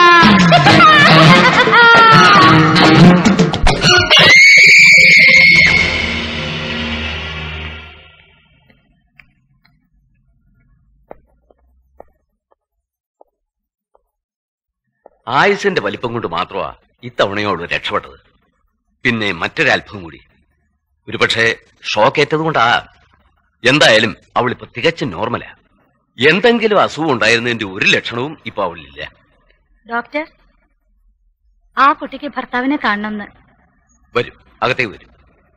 ആയുസിന്റെ വലിപ്പം കൊണ്ട് മാത്രമാ ഇത്തവണയോട് രക്ഷപ്പെട്ടത്. പിന്നെ മറ്റൊരൽപ്പം കൂടി. ഒരുപക്ഷെ ഷോക്കേറ്റത് കൊണ്ടാ. എന്തായാലും അവളിപ്പോ തികച്ചും നോർമലാ. എന്തെങ്കിലും അസുഖം ഉണ്ടായിരുന്നതിന്റെ ഒരു ലക്ഷണവും ഇപ്പൊ അവളില്ല. ഡോക്ടർ, ആ കുട്ടിക്ക് ഭർത്താവിനെ കാണണമെന്ന്. വരും, അകത്തേക്ക് വരും.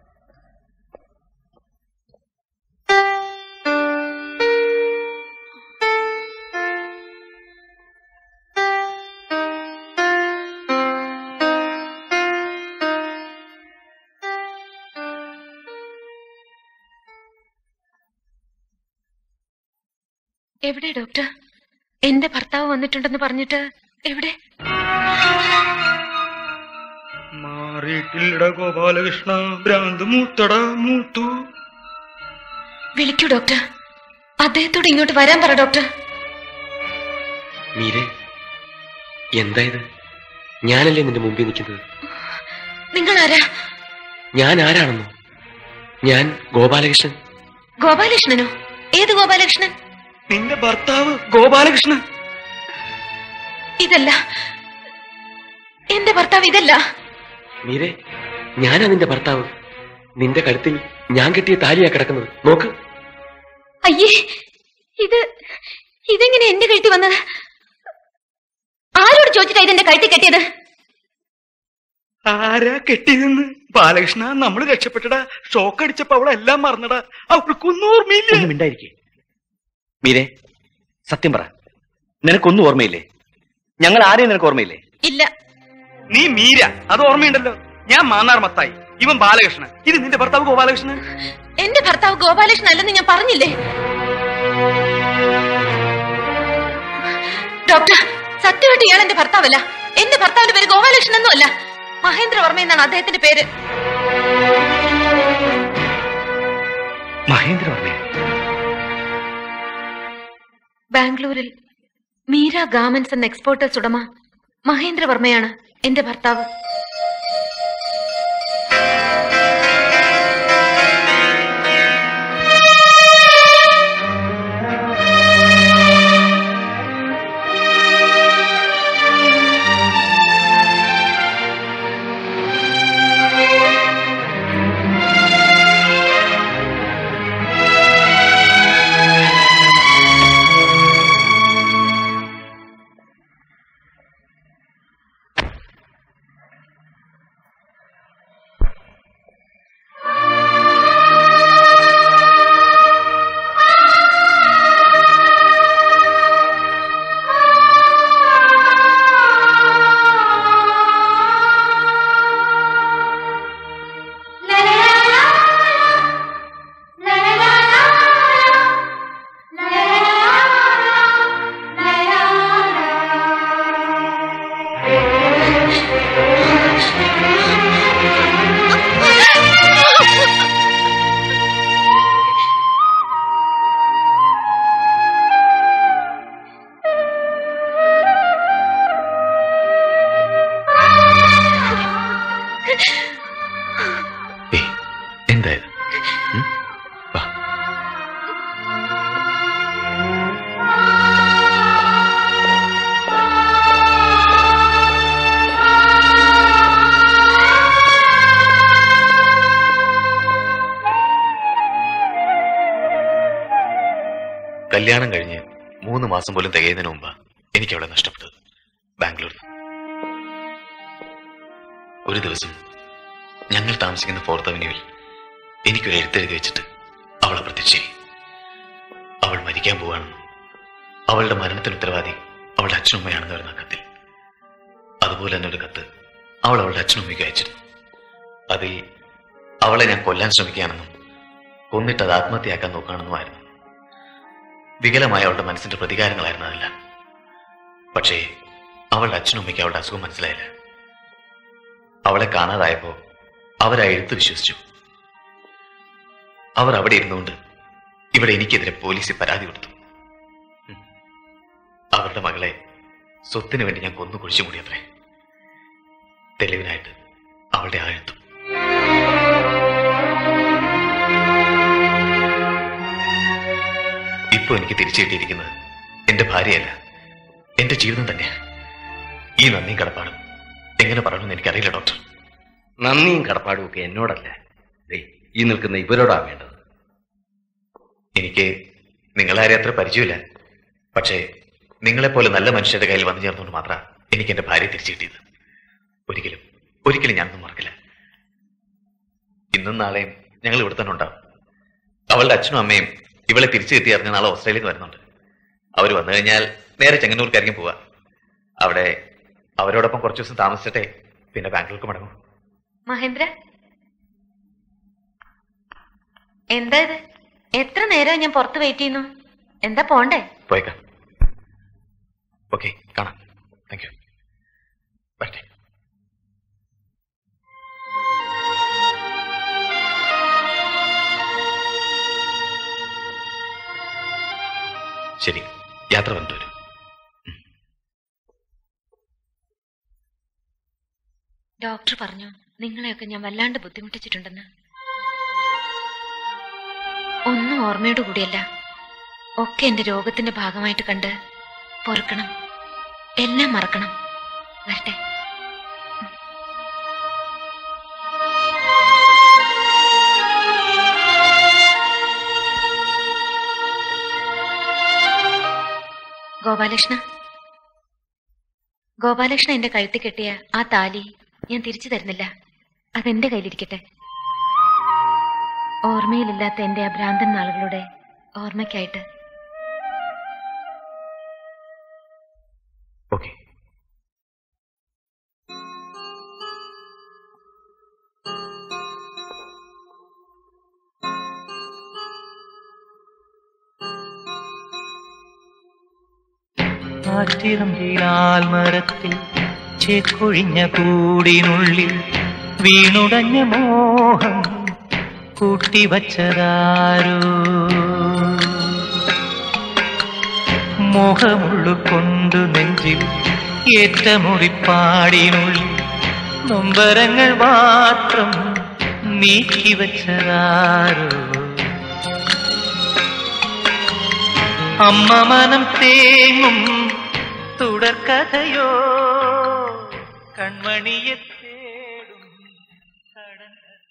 എവിടെ ഡോക്ടർ? എന്റെ ഭർത്താവ് വന്നിട്ടുണ്ടെന്ന് പറഞ്ഞിട്ട് എവിടെ? മാറിയിട്ടില്ലട ഗോപാലകൃഷ്ണ, ഭ്രാന്ത് മൂത്തട മൂത്തു. വിളിക്കൂ ഡോക്ടർ. അദ്ദേഹത്തോട് ഇങ്ങോട്ട് വരാൻ പറ ഡോക്ടർ. മീരെ, എന്തായത്? ഞാനല്ലേ നിന്റെ മുമ്പിൽ നിൽക്കുന്നത്? നിങ്ങൾ ആരാ? ഞാൻ ആരാണെന്നോ? ഞാൻ ഗോപാലകൃഷ്ണൻ. ഗോപാലകൃഷ്ണനോ? ഏത് ഗോപാലകൃഷ്ണൻ? നിന്റെ ഭർത്താവ് ഗോപാലകൃഷ്ണൻ. ഇതല്ല എന്റെ ഭർത്താവ്, ഇതല്ല. മീരെ, ഞാനാ നിന്റെ ഭർത്താവ്. നിന്റെ കഴുത്തിൽ ഞാൻ കെട്ടിയ താലിയാ കിടക്കുന്നത്. നോക്ക്. അയ്യേ, ഇതെങ്ങനെ എന്റെ കഴുത്തി വന്നത്? ആരോട് ചോദിച്ചിട്ടാ ഇതെന്റെ കഴുത്തി കെട്ടിയത്? ആരാ കെട്ടിയതെന്ന്? ബാലകൃഷ്ണ, നമ്മള് രക്ഷപ്പെട്ടടാ. ഷോക്ക് അടിച്ചപ്പോ അവളെല്ലാം മറന്നടാ. അവൾക്കൊന്നും ഓർമ്മയില്ല. മിണ്ടായിരിക്കേ മീരെ, സത്യം പറ, നിനക്കൊന്നും ഓർമ്മയില്ലേ? ഞങ്ങൾ ആരെയും നിനക്ക് ഓർമ്മയില്ലേ? ഇല്ല. നീ മീര, അത് ഓർമ്മയുണ്ടല്ലോ. ഞാൻ മാന്നാർ മത്തായി, ഇവൻ ബാലകൃഷ്ണൻ. ഇത് നിന്റെ ഭർത്താവ് ഗോപാലകൃഷ്ണൻ. എന്റെ ഭർത്താവ് ഗോപാലകൃഷ്ണൻ അല്ലെന്ന് ഞാൻ പറഞ്ഞില്ലേ ഡോക്ടർ? സത്യമായിട്ട് ഇയാൾ എന്റെ ഭർത്താവല്ല. എന്റെ ഭർത്താവിന്റെ പേര് ഗോപാലകൃഷ്ണൻ ഒന്നും അല്ല, മഹേന്ദ്രവർമ്മ എന്നാണ് അദ്ദേഹത്തിന്റെ പേര്. മഹേന്ദ്രവർമ്മ? ബാംഗ്ലൂരിൽ മീര ഗാർമെന്റ്സ് എന്ന എക്സ്പോർട്ടേഴ്സ് ഉടമ മഹേന്ദ്രവർമ്മയാണ് എന്റെ ഭർത്താവ്. കല്യാണം കഴിഞ്ഞ് 3 മാസം പോലും തികയുന്നതിന് മുമ്പ് എനിക്ക് അവളെ നഷ്ടപ്പെട്ടത്. ബാംഗ്ലൂരിൽ ഒരു ദിവസം ഞങ്ങൾ താമസിക്കുന്ന 4th അവന്യൂവിൽ എനിക്കൊരു എഴുത്തെഴുതി വെച്ചിട്ട് അവൾ അപ്രത്യക്ഷയായി. അവൾ മരിക്കാൻ പോവാണെന്നും അവളുടെ മരണത്തിന് ഉത്തരവാദി അവളുടെ അച്ഛനും അമ്മയാണെന്ന് വരുന്ന കത്തിൽ. അതുപോലെ തന്നെ ഒരു കത്ത് അവൾ അവളുടെ അച്ഛനും അമ്മയ്ക്ക് അയച്ചിരുന്നു. അതിൽ അവളെ ഞാൻ കൊല്ലാൻ ശ്രമിക്കുകയാണെന്നും കൊന്നിട്ട് അത് ആത്മഹത്യയാക്കാൻ നോക്കുകയാണെന്നുമായിരുന്നു. വികലമായ അവളുടെ മനസ്സിന്റെ പ്രതികാരങ്ങളായിരുന്നു അതെല്ലാം. പക്ഷേ അവളുടെ അച്ഛനും അമ്മയ്ക്ക് അവളുടെ അസുഖം മനസ്സിലായില്ല. അവളെ കാണാതായപ്പോ അവരാ എഴുത്ത് വിശ്വസിച്ചു. അവർ അവിടെ ഇരുന്നുകൊണ്ട് ഇവിടെ എനിക്കെതിരെ പോലീസിൽ പരാതി കൊടുത്തു. അവരുടെ മകളെ സ്വത്തിന് വേണ്ടി ഞാൻ കൊന്നു കുഴിച്ചു മൂടിയത്രേ. തെളിവിനായിട്ട് അവളുടെ ആ എഴുത്തും. ഇപ്പൊ എനിക്ക് തിരിച്ചു കിട്ടിയിരിക്കുന്നത് എന്റെ ഭാര്യയല്ല, എന്റെ ജീവിതം തന്നെയാ. ഈ നന്ദിയും കടപ്പാടും എങ്ങനെ പറയണമെന്ന് എനിക്കറിയില്ല ഡോക്ടർ. നന്ദിയും കടപ്പാടും ഒക്കെ എന്നോടല്ല, ഈ നിൽക്കുന്ന ഇവരോടാ വേണ്ടത്. എനിക്ക് നിങ്ങളാരെ അത്ര പരിചയമില്ല. പക്ഷേ നിങ്ങളെപ്പോലെ നല്ല മനുഷ്യരുടെ കയ്യിൽ വന്നു ചേർന്നുകൊണ്ട് മാത്രമാണ് എനിക്ക് എന്റെ ഭാര്യയെ തിരിച്ചു കിട്ടിയത്. ഒരിക്കലും ഒരിക്കലും ഞാനൊന്നും മറക്കില്ല. ഇന്നും നാളെയും ഞങ്ങൾ ഇവിടെ തന്നെ ഉണ്ടാവും. അവളുടെ അച്ഛനും അമ്മയും ഇവളെ തിരിച്ചു കിട്ടി അറിഞ്ഞ നാളെ ഓസ്ട്രേലിയയിൽ നിന്ന് വരുന്നുണ്ട്. അവർ വന്നു കഴിഞ്ഞാൽ നേരെ ചെങ്ങന്നൂർക്കായിരിക്കും പോവാ. അവിടെ അവരോടൊപ്പം കുറച്ചു ദിവസം താമസിച്ചിട്ടേ പിന്നെ ബാംഗ്ലൂർക്ക് മടങ്ങും. മഹേന്ദ്ര, എന്താ ഇത്? എത്ര നേരം ഞാൻ പുറത്ത് വെയിറ്റ് ചെയ്യുന്നു. എന്താ പോണ്ടേ? പോയേക്കാം. ഓക്കെ, കാണാം. Thank you. വരട്ടെ. ശരി, യാത്ര വന്നിട്ട് വരും. ഡോക്ടർ പറഞ്ഞു നിങ്ങളെയൊക്കെ ഞാൻ വല്ലാണ്ട് ബുദ്ധിമുട്ടിച്ചിട്ടുണ്ടെന്ന്. ഒന്നും ഓർമ്മയോട് കൂടിയല്ല, ഒക്കെ എന്റെ രോഗത്തിന്റെ ഭാഗമായിട്ട് കണ്ട് പൊറുക്കണം, എല്ലാം മറക്കണം. വരട്ടെ. ഗോപാലകൃഷ്ണ എന്റെ കഴുത്തിൽ കെട്ടിയ ആ താലി ഞാൻ തിരിച്ചു തരുന്നില്ല. അതെന്റെ കയ്യിലിരിക്കട്ടെ. ഓർമ്മയിലില്ലാത്ത എന്റെ ആ ഭ്രാന്തൻ നാളുകളുടെ ഓർമ്മയ്ക്കായിട്ട്. ഓക്കെ. ആറ്റിറമ്പിലാൽ മരത്തിൽ ചേക്കൊഴിഞ്ഞ കൂടിനുള്ളിൽ വീണുടഞ്ഞ മോഹം കൂട്ടിവച്ചതാരോ. മോഹമുള്ളുകൊണ്ടു നെഞ്ചിൽ ഏറ്റമുടിപ്പാടിനുള്ളിൽ നൊമ്പരങ്ങൾ മാത്രം നീക്കിവച്ചതാരോ. അമ്മ മനം തേങ്ങും തുടർക്കഥയോ കൺമണിയെ തേടും കടൽ.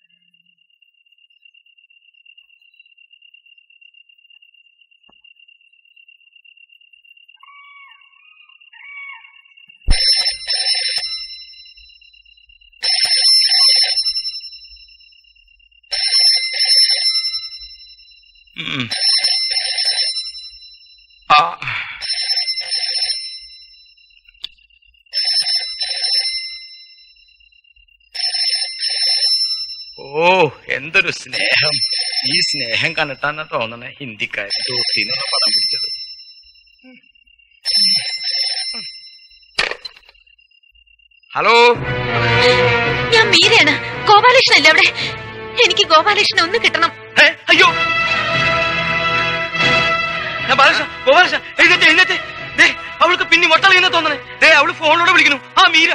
ഓ, എന്തൊരു സ്നേഹം! ഈ സ്നേഹം കണ്ടിട്ടാന്നാ തോന്നണേ ഹിന്ദിക്കാർ ദോസ്തിന്ന് പടം പിടിച്ചത്. ഹലോ, ഞാൻ മീരയാണ്. ഗോപാലകൃഷ്ണല്ലേ അവിടെ? എനിക്ക് ഗോപാലകൃഷ്ണൻ ഒന്ന് കിട്ടണം. അയ്യോ ഗോപാലകൃഷ്ണ, എഴുന്നേറ്റ് എഴുന്നേറ്റ്. അവൾക്ക് പിന്നെ മൊട്ടളിയെന്ന് തോന്നണേ. അവള് ഫോണിലൂടെ വിളിക്കുന്നു. ആ മീര.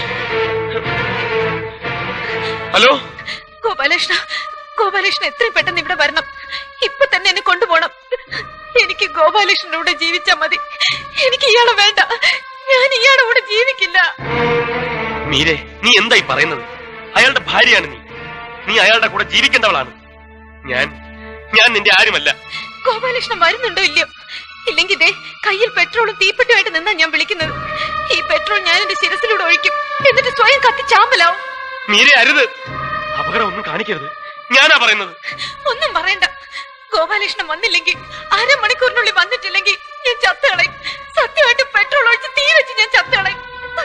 ഹലോ ഗോപാലകൃഷ്ണൻ എത്രയും പെട്ടെന്ന് ഇവിടെ വരണം. ഇപ്പൊ തന്നെ എന്നെ കൊണ്ടുപോകണം. എനിക്ക് ഗോപാലകൃഷ്ണനോട് ജീവിച്ചാ മതി. എനിക്ക് ഇയാളെ വേണ്ട. ഞാൻ ഇയാളുടെ കൂടെ ജീവിക്കില്ല. മീരെ, നീ എന്തായി പറയുന്നത്? അയാളുടെ ഭാര്യയാണ് നീ. നീ അയാളുടെ കൂടെ ജീവിക്കേണ്ടവളാണ്. ഞാൻ നിന്റെ ആരുമല്ല. ഗോപാലകൃഷ്ണൻ വരുന്നുണ്ടോ ഇല്ലയോ? ഇല്ലെങ്കിൽ ഇതേ കയ്യിൽ പെട്രോളും തീപ്പെട്ടുമായിട്ട് നിന്നാ ഞാൻ വിളിക്കുന്നത്. ഈ പെട്രോൾ ഞാൻ എന്റെ ശിരസിലൂടെ ഒഴിക്കും. എന്നിട്ട് സ്വയം കത്തി ചാമ്പലാവും. മീരെ, അരുത്. അപകടം ഒന്നും കാണിക്കരുത്. ഞാനാ പറയുന്നത്. ഒന്നും പറയണ്ട. ഗോപാലകൃഷ്ണൻ വന്നില്ലെങ്കിൽ, അരമണിക്കൂറിനുള്ളിൽ വന്നിട്ടില്ലെങ്കിൽ ഞാൻ ചത്തുകളയും. സത്യമായിട്ട് പെട്രോൾ ഒഴിച്ച് തീ വെച്ച് ഞാൻ ചത്തുകളയും.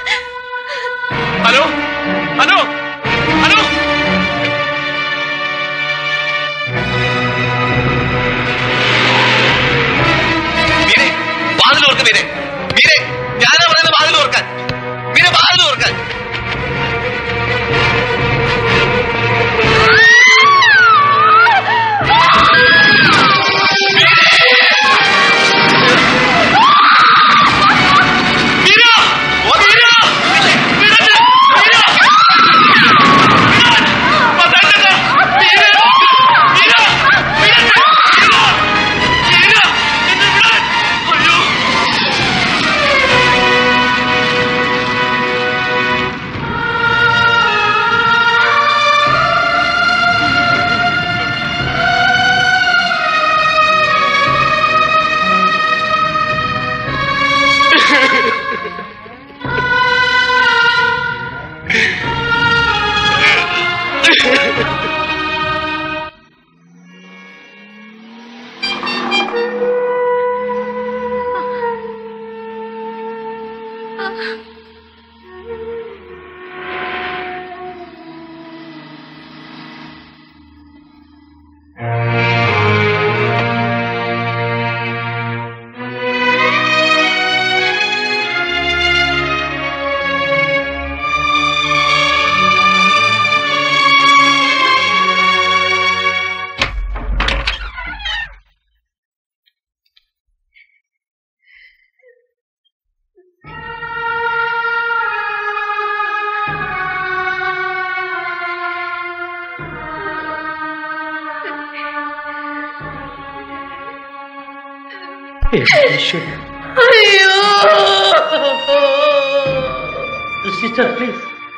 ഹലോ ഹലോ ഹലോ, മീരെ വാതിൽ ഓർക്ക. മീരെ മീരെ ഞാനാ പറയുന്നത് വാതിൽ ഓർക്കാൻ. മീരെ വാതിൽ ഓർക്കാൻ. അയ്യോ സിസ്റ്റർ പ്ലീസ്.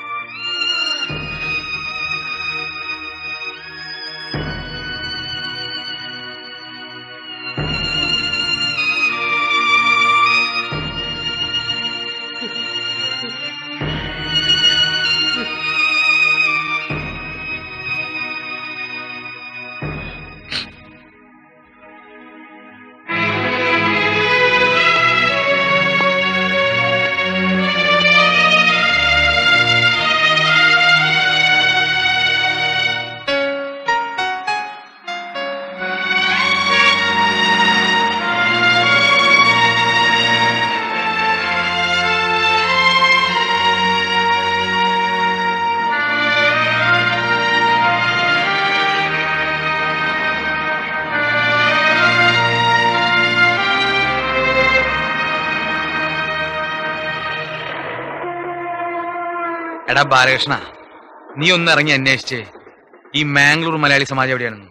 എടാ ബാലകൃഷ്ണ, നീ ഒന്ന് ഇറങ്ങി അന്വേഷിച്ചേ ഈ മാംഗ്ലൂർ മലയാളി സമാജം എവിടെയാണെന്ന്.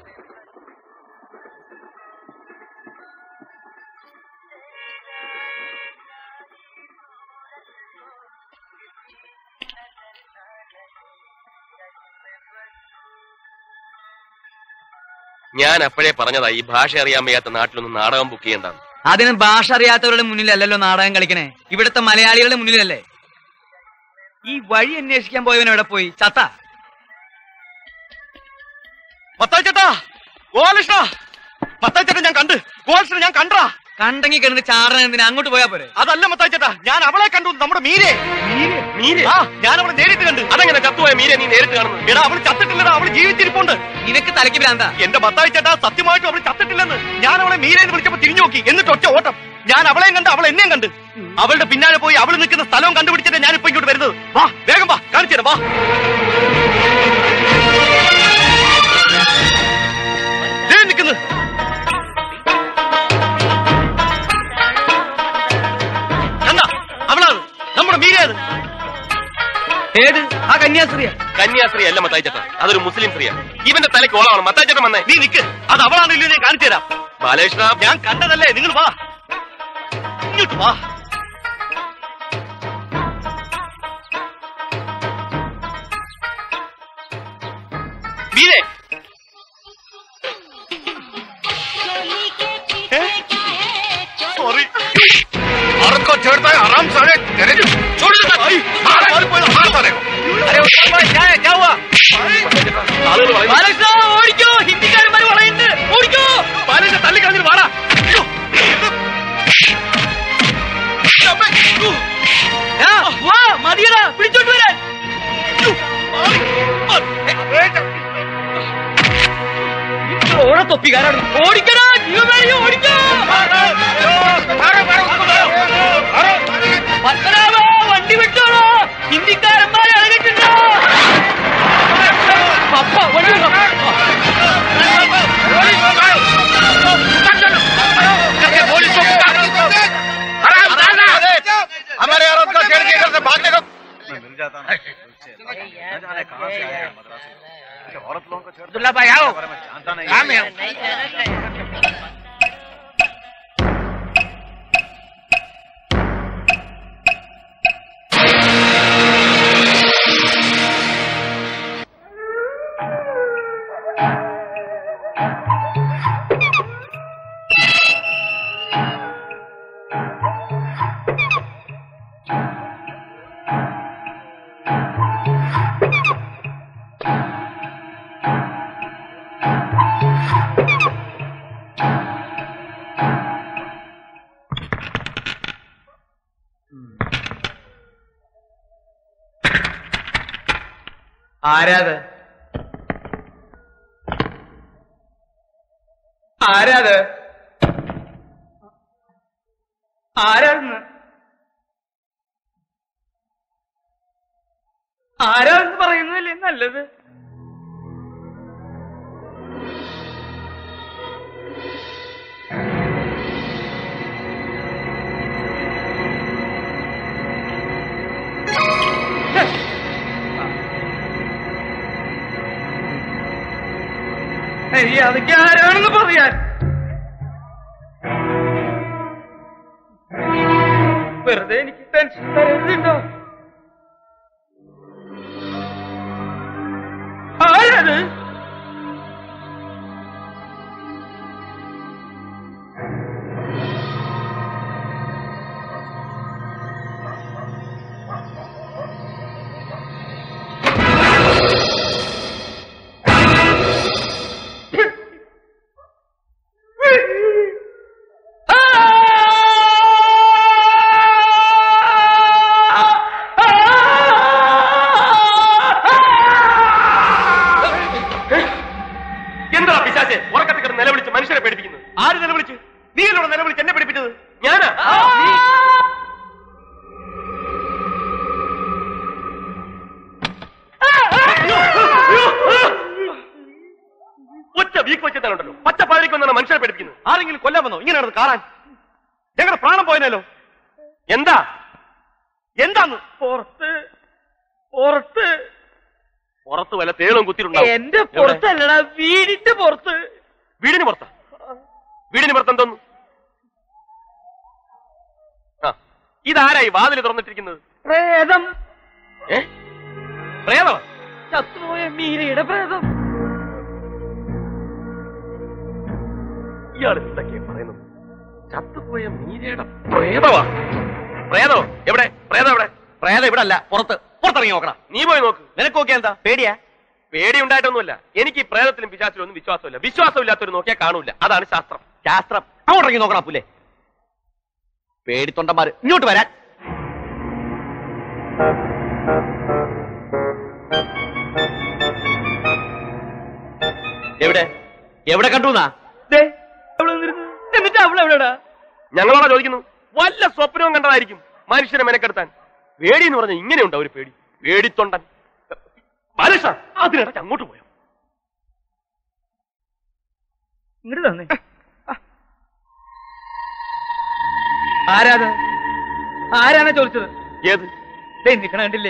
ഞാൻ അപ്പോഴേ പറഞ്ഞതാ ഈ ഭാഷ അറിയാൻ വയ്യാത്ത നാട്ടിലൊന്നും നാടകം ബുക്ക് ചെയ്യണ്ടാന്ന്. അതിന് ഭാഷ അറിയാത്തവരുടെ മുന്നിലല്ലല്ലോ നാടകം കളിക്കണേ, ഇവിടുത്തെ മലയാളികളുടെ മുന്നിലല്ലേ. ഈ വഴി അന്വേഷിക്കാൻ പോയവൻ എവിടെ പോയി? ചത്ത മത്തായിച്ചേട്ടാ, ഗോപാലകൃഷ്ണ, മത്തായിച്ചേട്ടാ ഞാൻ കണ്ട്. ഗോപാലകൃഷ്ണൻ ഞാൻ കണ്ടാ. കണ്ടെങ്കിൽ കിടന്ന് ചാടന എന്തിനാ അങ്ങോട്ട് പോയാ പോരെ? അതല്ല മത്തായിച്ചേട്ടാ, ഞാൻ അവളെ കണ്ടു, നമ്മുടെ മീരെ. മീരെ? ആ, ഞാൻ അവളെ നേരിട്ട് കണ്ട്. അതെങ്ങനെ ചത്തുപോയ മീരെ നീ നേരിട്ട് കാണുന്നു? എടാ, അവള് ചത്തിട്ടില്ലടാ, അവള് ജീവിച്ചിരിപ്പുണ്ട്. നിനക്ക് തലയ്ക്ക് ഭ്രാന്താ? എന്റെ മത്തായിച്ചേട്ടാ, സത്യമായിട്ടും അവള് ചത്തിട്ടില്ലെന്ന്. ഞാൻ അവളെ മീരെന്ന് വിളിച്ചപ്പോ തിരിഞ്ഞു നോക്കി, എന്നിട്ട് ഒറ്റ ഓട്ടം. ഞാൻ അവളെയും കണ്ട്, അവൾ എന്നെയും കണ്ട്. അവളുടെ പിന്നാലെ പോയി അവള് നിൽക്കുന്ന സ്ഥലവും കണ്ടുപിടിച്ചിട്ട് ഞാനിപ്പോ ഇങ്ങോട്ട് വരുന്നത്. വാ, വേഗം വാ, കാണിച്ചു തരാം, വാ. നിൽക്കുന്നു എന്താ? അവളാണ് നമ്മുടെ മീരേത്. ഏത്? ആ കന്യാസ്ത്രീയാ? കന്യാസ്ത്രീ അല്ല മത്തായിച്ചേട്ടാ, അതൊരു മുസ്ലിം സ്ത്രീയാ. ഇവന്റെ തലയ്ക്ക് ഓളാണ്. മത്തായിച്ചേട്ടൻ വന്നേ. നീ നിക്ക്, അത് അവളാണല്ലോ, ഞാൻ കാണിച്ചു തരാം. ബാലകൃഷ്ണ, ഞാൻ കണ്ടതല്ലേ, നിങ്ങൾ വാ, ഇങ്ങോട്ട് വാ. മീരെ, സോറി. औरत को छेड़ता है हराम साले तेरे छोड़ देता भाई मार साले को। अरे क्या हुआ? ഓടിക്കോ, ഹിന്ദിക്കാരന്മാർ വളയുണ്ട്, ഓടിക്കോ. ബാലകൃഷ്ണ തള്ളിക്കളഞ്ഞിട്ട് വാടാ. വാ മതിയടാ, പിടിച്ചോണ്ട് വരാൻ. ഓണത്തൊപ്പിക്കാരാണ്. ഓടിക്കടാ, ജീവമേടിയോ, ഓടിക്കോ. പത്മനാഭ വണ്ടി വിട്ടോളൂ, ഹിന്ദിക്കാരന്മാരെ ഇറങ്ങിട്ടുണ്ടോ? പപ്പ വണ്ടി വിട്ടോ. हमारे औरत को छेड़ के घर से भागने को मिल जाता ना। न जाने कहां से आया मद्रास से। औरत लोगों को छेड़ अब्दुल्ला भाई आओ, जानता नहीं। काम है। ആരാത്? ആരാത്? ആരാന്ന്? ആരാന്ന് പറയുന്നതല്ലേ നല്ലത്? അതൊക്കെ ആരാണെന്ന് പറയാൻ വെറുതെ എനിക്ക് ടെൻഷൻ തരുന്നുണ്ടോ? ആരാത്? ആരെങ്കിലും കൊല്ലാൻ വന്നോ? ഇങ്ങനെയാണ് കാണാൻ. ഞങ്ങളുടെ പ്രാണം പോയനല്ലോ. എന്താ എന്താന്ന്? പുറത്ത് പുറത്ത് പുറത്ത് വല്ല തേളും കുത്തിയിട്ടുണ്ടാവും. എന്റെ പുറത്തല്ലടാ, വീടിന്റെ പുറത്ത്. വീടിന് പുറത്താ? വീടിന് പുറത്ത് എന്തോന്നു? ഇതാരായി വാതിൽ തുറന്നിട്ടിരിക്കുന്നത്? പ്രേതം. പ്രേതം? ചത്തുപോയ മീരയുടെ പ്രേതം. ഇയാൾ എന്തൊക്കെയാ പറയുന്നത്? ചത്തുപോയ മീരയുടെ പ്രേതവാ? പ്രേതോ എവിടെ? പ്രേതം എവിടെ? പ്രേതം ഇവിടെ അല്ല, പുറത്ത്. പുറത്തിറങ്ങി നോക്കണം. നീ പോയി നോക്ക്. നിനക്ക് നോക്കിയാ എന്താ? പേടിയാ? പേടി ഉണ്ടായിട്ടൊന്നുമില്ല. എനിക്ക് ഈ പ്രേതത്തിലും പിശാചിലും ഒന്നും വിശ്വാസമില്ല. വിശ്വാസമില്ലാത്തൊരു നോക്കിയാൽ കാണൂല. അതാണ് ശാസ്ത്രം. ശാസ്ത്രം അങ്ങോട്ട് ഇറങ്ങി നോക്കണം. പുല്ലേ പേടിത്തൊണ്ടന്മാര് ഇങ്ങോട്ട് വരാൻ. എവിടെ എവിടെ കണ്ടുന്നാ? എന്നിട്ട് അവളെവിടെടാ? ഞങ്ങളോടാ ചോദിക്കുന്നു. വല്ല സ്വപ്നവും കണ്ടതായിരിക്കും മനുഷ്യനെ മെനക്കെടുത്താൻ. പേടി എന്ന് പറഞ്ഞാൽ ഇങ്ങനെ ഉണ്ടാവും ഒരു പേടി. പേടിത്തൊണ്ടൻ. ബാലകൃഷ്ണ അതിനിടയ്ക്ക് അങ്ങോട്ട് പോയോ? ഇങ്ങോട്ട് തന്നെ. ആരാത്? ആരാണ് ചോദിച്ചത്? ഏത്? നിക്കണ കണ്ടില്ലേ?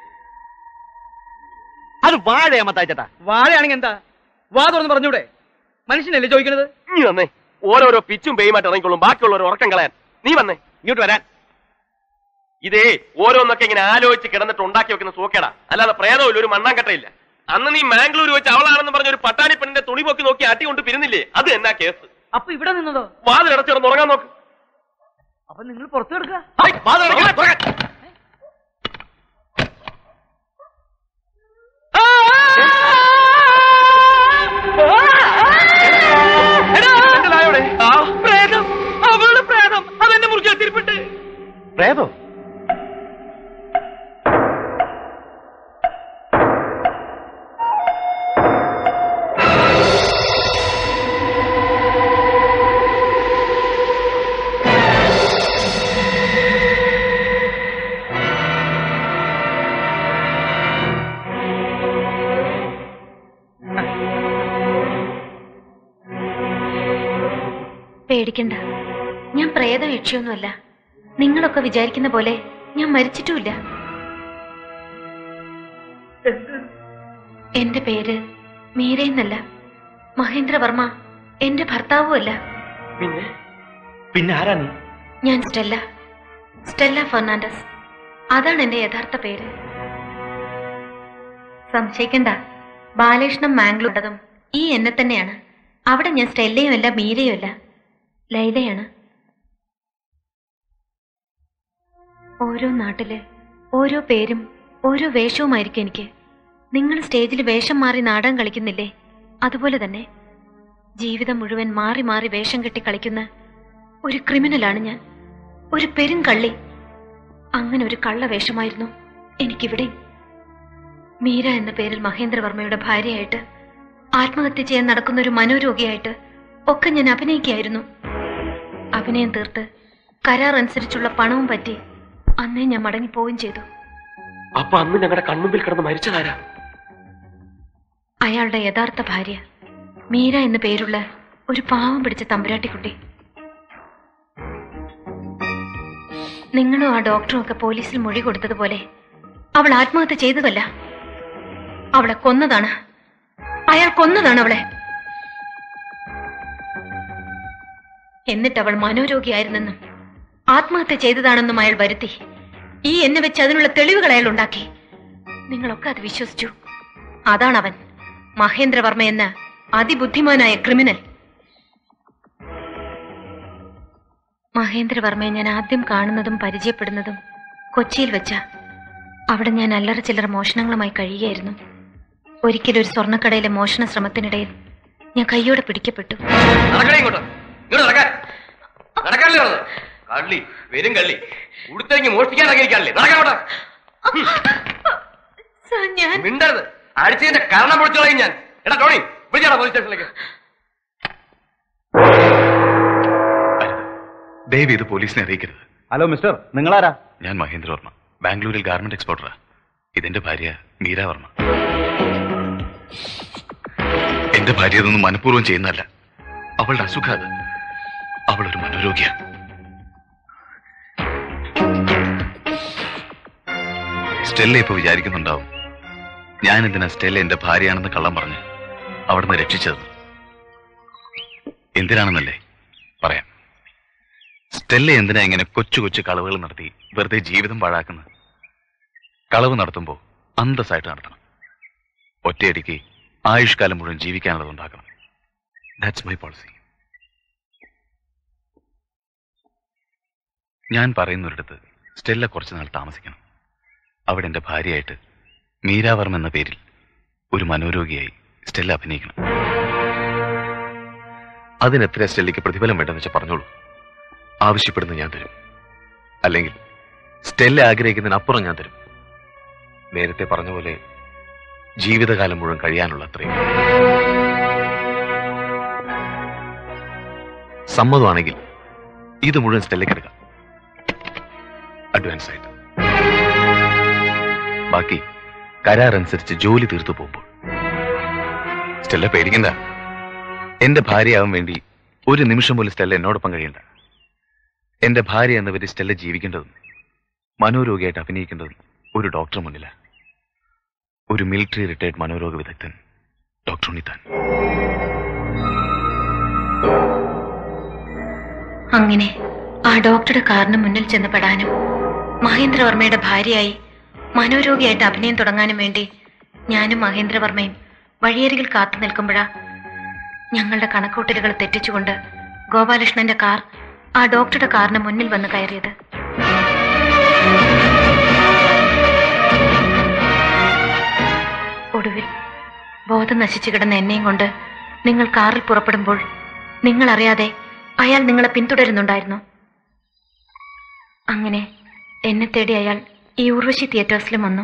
അത് വാഴയാമത്തായിച്ചേട്ടാ. വാഴയാണെങ്കിൽ എന്താ? വാ തുറന്ന് പറഞ്ഞൂടെ? മനുഷ്യനല്ലേ ചോദിക്കണത്? നീ വന്നേ. ഓരോരോ പിച്ചും പേയുമായിട്ട് ഇറങ്ങിക്കൊള്ളും ബാക്കിയുള്ളവർ ഉറക്കം കളയാൻ. നീ വന്നേ, ഇങ്ങോട്ട് വരാൻ. ഇതേ ഓരോന്നൊക്കെ ഇങ്ങനെ ആലോചിച്ച് കിടന്നിട്ട് ഉണ്ടാക്കി വെക്കുന്ന സൂക്കേടാ. അല്ലാതെ പ്രേതമില്ല, ഒരു മണ്ണാങ്കട്ടയില്ല. അന്ന് നീ മാംഗ്ലൂർ വെച്ച് അവളാണെന്ന് പറഞ്ഞ ഒരു പട്ടാണി പെണ്ണിന്റെ തുണി പൊക്കി നോക്കി അട്ടി കൊണ്ട് പിരിന്നില്ലേ? അത് എന്നാ കേസ്. അപ്പൊ ഇവിടെ നിന്നതോ? വാതിലടച്ചിടന്ന് ഉറങ്ങാൻ നോക്ക്. അപ്പൊ നിങ്ങൾ പുറത്തു കിടക്കുക. അതെന്റെ മുറിക്ക് എത്തിരിപ്പെട്ട് പ്രേതോ? പേടിക്കണ്ട, ഞാൻ പ്രേത യക്ഷിയൊന്നുമല്ല. നിങ്ങളൊക്കെ വിചാരിക്കുന്ന പോലെ ഞാൻ മരിച്ചിട്ടുമില്ല. എന്റെ പേര് മീരയെന്നല്ല. മഹേന്ദ്രവർമ്മ എന്റെ ഭർത്താവുമല്ല. പിന്നെ ആരാ നീ? ഞാൻ സ്റ്റെല്ല ഫെർണാണ്ടസ്. അതാണ് എന്റെ യഥാർത്ഥ പേര്. സംശയിക്കണ്ട, ബാലകൃഷ്ണൻ മാംഗ്ലൂർണ്ടതും ഈ എന്നെ തന്നെയാണ്. അവിടെ ഞാൻ സ്റ്റെല്ലയും അല്ല, മീരയും അല്ല, ലൈലയാണ്. ഓരോ നാട്ടില് ഓരോ പേരും ഓരോ വേഷവുമായിരിക്കും എനിക്ക്. നിങ്ങൾ സ്റ്റേജിൽ വേഷം മാറി നാടകം കളിക്കുന്നില്ലേ, അതുപോലെ തന്നെ ജീവിതം മുഴുവൻ മാറി മാറി വേഷം കെട്ടി കളിക്കുന്ന ഒരു ക്രിമിനലാണ് ഞാൻ, ഒരു പെരും കള്ളി. അങ്ങനെ ഒരു കള്ള വേഷമായിരുന്നു എനിക്കിവിടെ. മീര എന്ന പേരിൽ മഹേന്ദ്രവർമ്മയുടെ ഭാര്യയായിട്ട്, ആത്മഹത്യ ചെയ്യാൻ നടക്കുന്ന ഒരു മനോരോഗിയായിട്ട് ഒക്കെ ഞാൻ അഭിനയിക്കുകയായിരുന്നു. അഭിനയം തീർത്ത് കരാർ അനുസരിച്ചുള്ള പണവും പറ്റി അന്നേ ഞാൻ മടങ്ങിപ്പോവുകയും ചെയ്തു. അപ്പൊ അന്ന് ഞങ്ങളുടെ കൺമുമ്പിൽ കിടന്ന് മരിച്ചതാരാ? അയാളുടെ യഥാർത്ഥ ഭാര്യ മീര എന്ന പേരുള്ള ഒരു പാവം പിടിച്ച തമ്പുരാട്ടിക്കുട്ടി. നിങ്ങളും ആ ഡോക്ടറും ഒക്കെ പോലീസിൽ മൊഴി കൊടുത്തതുപോലെ അവൾ ആത്മഹത്യ ചെയ്തതല്ല, അവളെ കൊന്നതാണ്. അയാൾ കൊന്നതാണ് അവളെ. എന്നിട്ട് അവൾ മനോരോഗിയായിരുന്നെന്നും ആത്മഹത്യ ചെയ്തതാണെന്നും അയാൾ വരുത്തി. ഈ എന്നെ വെച്ച് അതിനുള്ള തെളിവുകൾ അയാൾ ഉണ്ടാക്കി. നിങ്ങളൊക്കെ അത് വിശ്വസിച്ചു. അതാണ് അവൻ, മഹേന്ദ്രവർമ്മ എന്ന അതിബുദ്ധിമാനായ ക്രിമിനൽ. മഹേന്ദ്രവർമ്മയെ ഞാൻ ആദ്യം കാണുന്നതും പരിചയപ്പെടുന്നതും കൊച്ചിയിൽ വെച്ച. അവിടെ ഞാൻ അല്ലറ ചില്ലറ മോഷണങ്ങളുമായി കഴിയുകയായിരുന്നു. ഒരിക്കലൊരു സ്വർണ്ണക്കടയിലെ മോഷണ ശ്രമത്തിനിടയിൽ ഞാൻ കയ്യോടെ പിടിക്കപ്പെട്ടു. കള്ളി വരും കള്ളി ഉടുത്തെങ്കിൽ മോഷ്ടിക്കാൻ ഇറങ്ങിയിരിക്കാനല്ലേ? നടക്കാവട്ടെ. മിണ്ടരുത്, അടിച്ചതിന്റെ കാരണം പൊളിച്ചു കളയും ഞാൻ. എടാ ടോണി, വിളിച്ചാടാ പോലീസ് സ്റ്റേഷനിലേക്ക്. ദയവ് ഇത് പോലീസിനെ അറിയിക്കരുത്. ഹലോ മിസ്റ്റർ, നിങ്ങളാരാ? ഞാൻ മഹേന്ദ്രവർമ്മ, ബാംഗ്ലൂരിൽ ഗാർമെന്റ് എക്സ്പോർട്ടറാ. ഇതെന്റെ ഭാര്യ മീരാവർമ്മ. എന്റെ ഭാര്യ ഇതൊന്നും മനഃപൂർവ്വം ചെയ്യുന്നതല്ല. അവളുടെ അസുഖം അത്. അവളൊരു മനോരോഗിയാണ്. സ്റ്റെല്ല ഇപ്പൊ വിചാരിക്കുന്നുണ്ടാവും ഞാൻ എന്തിനാ സ്റ്റെല്ല എന്റെ ഭാര്യയാണെന്ന് കള്ളം പറഞ്ഞ് അവിടുന്ന് രക്ഷിച്ചത്. എന്തിനാണെന്നല്ലേ പറയാം. സ്റ്റെല്ല എന്തിനാ ഇങ്ങനെ കൊച്ചു കൊച്ചു കളവുകൾ നടത്തി വെറുതെ ജീവിതം പാഴാക്കുന്നത്? കളവ് നടത്തുമ്പോൾ അന്തസ്സായിട്ട് നടത്തണം. ഒറ്റയടിക്ക് ആയുഷ്കാലം മുഴുവൻ ജീവിക്കാനുള്ളത് ഉണ്ടാക്കണം. That's my policy. ഞാൻ പറയുന്നൊരിടത്ത് സ്റ്റെല്ല കുറച്ചുനാൾ താമസിക്കണം. അവിടെ എന്റെ ഭാര്യയായിട്ട് മീരാവർമ്മ എന്ന പേരിൽ ഒരു മനോരോഗിയായി സ്റ്റെല്ല അഭിനയിക്കണം. അതിനെത്ര സ്റ്റെല്ലയ്ക്ക് പ്രതിഫലം വേണ്ടെന്ന് വെച്ചാൽ പറഞ്ഞോളൂ. ആവശ്യപ്പെടുന്നത് ഞാൻ തരും. അല്ലെങ്കിൽ സ്റ്റെല്ല ആഗ്രഹിക്കുന്നതിനപ്പുറം ഞാൻ തരും. നേരത്തെ പറഞ്ഞ പോലെ ജീവിതകാലം മുഴുവൻ കഴിയാനുള്ള അത്രയും. സമ്മതമാണെങ്കിൽ ഇത് മുഴുവൻ സ്റ്റെല്ലയ്ക്കെടുക്കാം, അഡ്വാൻസ് ആയിട്ട്. ബാക്കി കരാർ അനുസരിച്ച് ജോലി തീർത്തു പോകുമ്പോൾ. സ്റ്റെല്ല പേടിക്കണ്ട. എന്റെ ഭാര്യയാവാൻ വേണ്ടി ഒരു നിമിഷം പോലും സ്റ്റെല്ല എന്നോടൊപ്പം കഴിയണ്ട. എന്റെ ഭാര്യ എന്ന പേര് സ്റ്റെല്ല ജീവിക്കേണ്ടതും മനോരോഗിയായിട്ട് അഭിനയിക്കേണ്ടതും ഒരു ഡോക്ടർ മുന്നില. ഒരു മിലിറ്ററി റിട്ടയർഡ് മനോരോഗ വിദഗ്ധൻ, ഡോക്ടർ ഉണ്ണിത്താൻ. അങ്ങനെ ആ ഡോക്ടറുടെ കാറിന് മുന്നിൽ ചെന്ന് പെടാനും മഹേന്ദ്രവർമ്മയുടെ ഭാര്യയായി മനോരോഗിയായിട്ട് അഭിനയം തുടങ്ങാനും വേണ്ടി ഞാനും മഹേന്ദ്രവർമ്മയും വഴിയരികിൽ കാത്തു നിൽക്കുമ്പോഴാ ഞങ്ങളുടെ കണക്കൂട്ടലുകൾ തെറ്റിച്ചുകൊണ്ട് ഗോപാലകൃഷ്ണന്റെ കാർ ആ ഡോക്ടറുടെ കാറിന് മുന്നിൽ വന്ന് കയറിയത്. ഒടുവിൽ ബോധം നശിച്ചു കിടന്ന എന്നെയും കൊണ്ട് നിങ്ങൾ കാറിൽ പുറപ്പെടുമ്പോൾ നിങ്ങൾ അറിയാതെ അയാൾ നിങ്ങളെ പിന്തുടരുന്നുണ്ടായിരുന്നു. അങ്ങനെ എന്നെ തേടി അയാൾ ഈ ഉർവശി തിയേറ്റേഴ്സിലും വന്നു.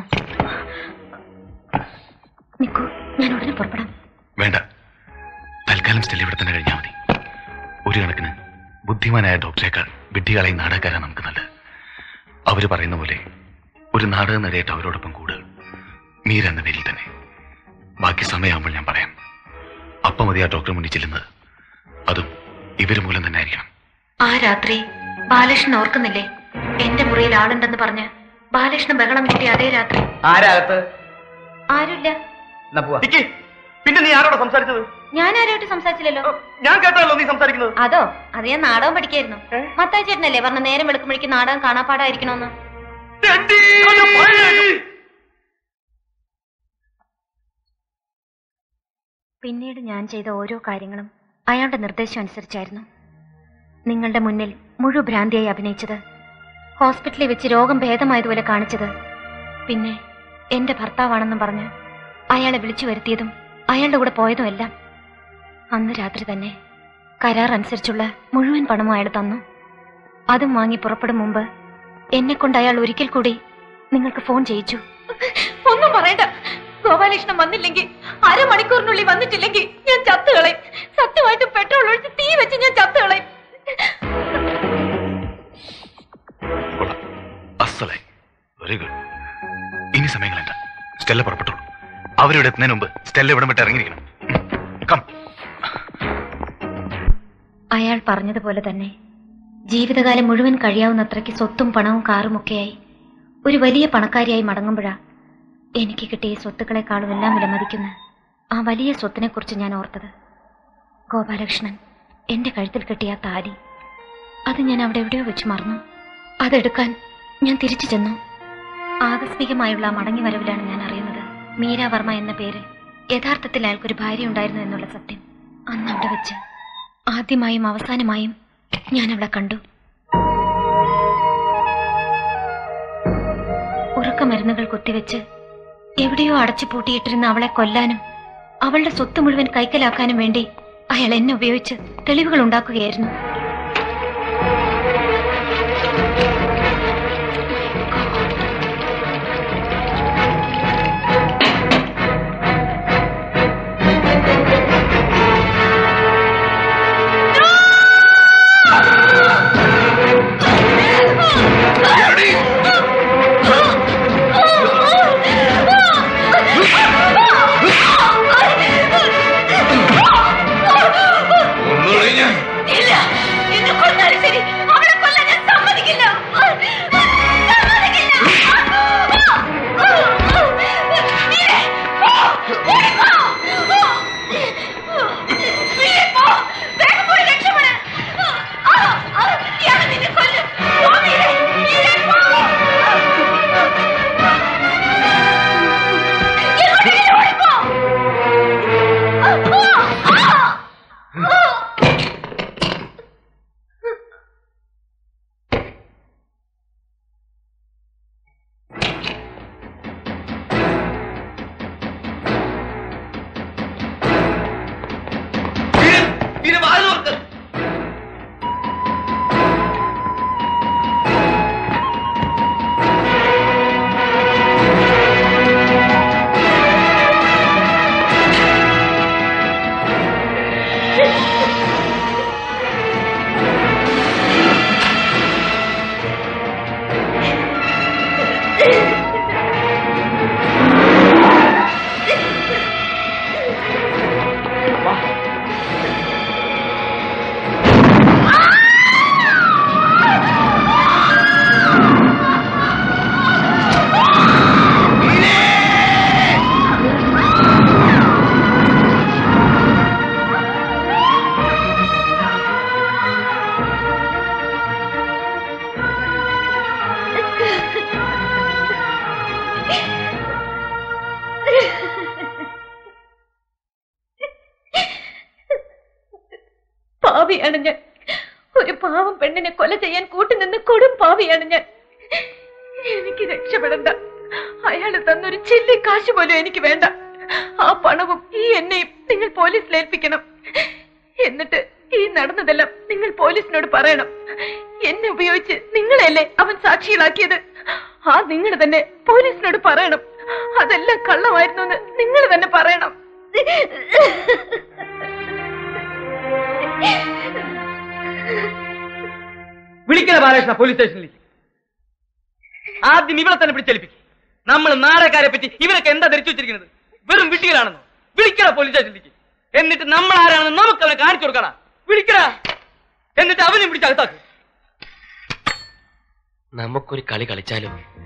നിക്കൂ, ഞാൻ ഉടനെ പുറപ്പെടാം. വേണ്ട, തൽക്കാലം സ്റ്റെല്ല ഇവിടെ തന്നെ കഴിഞ്ഞാൽ മതി. ഒരു കണക്കിന് ബുദ്ധിമാനായ ഡോക്ടറേക്കാൾ വിഡ്ഢികളായി നാടകക്കാരാണ് നമുക്ക് നല്ലത്. അവര് പറയുന്ന പോലെ ഒരു നാടക നടിയായിട്ട് അവരോടൊപ്പം കൂടുക, മീര എന്ന പേരിൽ തന്നെ. ബാക്കി സമയമാകുമ്പോൾ ഞാൻ പറയാം. അപ്പം മതി ആ ഡോക്ടർ മുന്നിൽ ചെല്ലുന്നത്. അതും ഇവര് മൂലം തന്നെ ആയിരിക്കണം. ആ രാത്രി ബാലകൃഷ്ണൻ ഓർക്കുന്നില്ലേ? എന്റെ മുറിയിൽ ആളുണ്ടെന്ന് പറഞ്ഞ് ബാലകൃഷ്ണൻ ബഹളം കൂട്ടി അതേ രാത്രി. ആരാകത്ത്? ആരുമില്ല. പിന്നെ നീ ആരോട് സംസാരിച്ചത്? ഞാൻ ആരോട്ട് സംസാരിച്ചില്ലല്ലോ. ഞാൻ കേട്ടല്ലോ നീ സംസാരിക്കുന്നത്. അതോ? അത് ഞാൻ നാടകം പഠിക്കായിരുന്നു. മത്തായി ചേട്ടനല്ലേ പറഞ്ഞ നേരം വെളുക്കുമ്പോഴേക്ക് നാടകം കാണാപ്പാടായിരിക്കണോന്ന്. പിന്നീട് ഞാൻ ചെയ്ത ഓരോ കാര്യങ്ങളും അയാളുടെ നിർദ്ദേശം അനുസരിച്ചായിരുന്നു. നിങ്ങളുടെ മുന്നിൽ മുഴുവൻ ഭ്രാന്തിയായി അഭിനയിച്ചത്, ഹോസ്പിറ്റലിൽ വെച്ച് രോഗം ഭേദമായതുപോലെ കാണിച്ചത്, പിന്നെ എന്റെ ഭർത്താവാണെന്നും പറഞ്ഞ് അയാളെ വിളിച്ചു വരുത്തിയതും അയാളുടെ കൂടെ പോയതുമെല്ലാം. അന്ന് രാത്രി തന്നെ കരാർ അനുസരിച്ചുള്ള മുഴുവൻ പണവും അയാൾ തന്നു. അതും വാങ്ങി പുറപ്പെടും മുമ്പ് എന്നെ കൊണ്ട് അയാൾ ഒരിക്കൽ കൂടി നിങ്ങൾക്ക് ഫോൺ ചെയ്യിച്ചു. ഒന്നും പറയണ്ട. ഗോപാലകൃഷ്ണൻ വന്നില്ലെങ്കിൽ, അരമണിക്കൂറിനുള്ളിൽ വന്നിട്ടില്ലെങ്കിൽ ഞാൻ ചത്തുകളയും. സത്യമായിട്ട് പെട്രോൾ ഒഴിച്ച് തീ വെച്ച് ഞാൻ ചത്തുകളയും. Very good. ഇനി സമയങ്ങളെന്താ? സ്റ്റെല്ല പുറപ്പെട്ടോളൂ. അവരിവിടെ എത്തുന്നതിന് മുമ്പ് സ്റ്റെല്ല ഇവിടെ വിട്ട് ഇറങ്ങിയിരിക്കണം. അയാൾ പറഞ്ഞതുപോലെ തന്നെ ജീവിതകാലം മുഴുവൻ കഴിയാവുന്നത്രയ്ക്ക് സ്വത്തും പണവും കാറുമൊക്കെയായി ഒരു വലിയ പണക്കാരിയായി മടങ്ങുമ്പോഴാ എനിക്ക് കിട്ടിയ സ്വത്തുക്കളെക്കാളും എല്ലാം വിലമതിക്കുന്ന ആ വലിയ സ്വത്തിനെ കുറിച്ച് ഞാൻ ഓർത്തത്. ഗോപാലകൃഷ്ണൻ എന്റെ കഴുത്തിൽ കെട്ടിയ താലി, അത് ഞാൻ അവിടെ എവിടെയോ വെച്ച് മറന്നു. അതെടുക്കാൻ ഞാൻ തിരിച്ചു ചെന്നു. ആകസ്മികമായുള്ള ആ മടങ്ങി വരവിലാണ് ഞാൻ അറിയുന്നത്, മീരാവർമ്മ എന്ന പേരിൽ യഥാർത്ഥത്തിൽ അയാൾക്കൊരു ഭാര്യ ഉണ്ടായിരുന്നു എന്നുള്ള സത്യം. അന്ന് അവിടെ വെച്ച് ആദ്യമായും അവസാനമായും ഞാൻ അവളെ കണ്ടു. ഉറക്കമരുന്നുകൾ കുത്തിവെച്ച് എവിടെയോ അടച്ചു പൂട്ടിയിട്ടിരുന്ന അവളെ കൊല്ലാനും അവളുടെ സ്വത്ത് മുഴുവൻ കൈക്കലാക്കാനും വേണ്ടി അയാൾ എന്നെ ഉപയോഗിച്ച് തെളിവുകൾ ഉണ്ടാക്കുകയായിരുന്നു. ഒരു പാവം പെണ്ണിനെ കൊല ചെയ്യാൻ കൂട്ടുനിന്ന് കൊടും പാവിയാണ് ഞാൻ. എനിക്ക് രക്ഷപ്പെടണ്ട. അയാൾ തന്നൊരു ചില്ലി കാശ് പോലും എനിക്ക് വേണ്ട. ആ പണവും ഈ എന്നെയും നിങ്ങൾ പോലീസിൽ ഏൽപ്പിക്കണം. എന്നിട്ട് ഈ നടന്നതെല്ലാം നിങ്ങൾ പോലീസിനോട് പറയണം. എന്നെ ഉപയോഗിച്ച് നിങ്ങളെയല്ലേ അവൻ സാക്ഷികളാക്കിയത്. ആ നിങ്ങൾ തന്നെ പോലീസിനോട് പറയണം. അതെല്ലാം കള്ളമായിരുന്നു എന്ന് നിങ്ങൾ തന്നെ പറയണം. വിളിക്കണ ബാലകൃഷ്ണ പോലീസ് സ്റ്റേഷനിലേക്ക്. ആദ്യം ഇവിടെ തന്നെ പിടിച്ചേൽപ്പിക്കും. നമ്മൾ നാടകക്കാരെ പറ്റി ഇവരൊക്കെ എന്താ ധരിച്ചു വെച്ചിരിക്കുന്നത്? വെറും വിട്ടികളാണെന്നോ? വിളിക്കണ പോലീസ് സ്റ്റേഷനിലേക്ക്. എന്നിട്ട് നമ്മൾ ആരാണെന്ന് നമുക്ക് അവനെ കാണിച്ചു കൊടുക്കണ. വിളിക്കണ. എന്നിട്ട് അവനും പിടിച്ച് അകത്താക്കും. നമുക്കൊരു കളി കളിച്ചാലോ?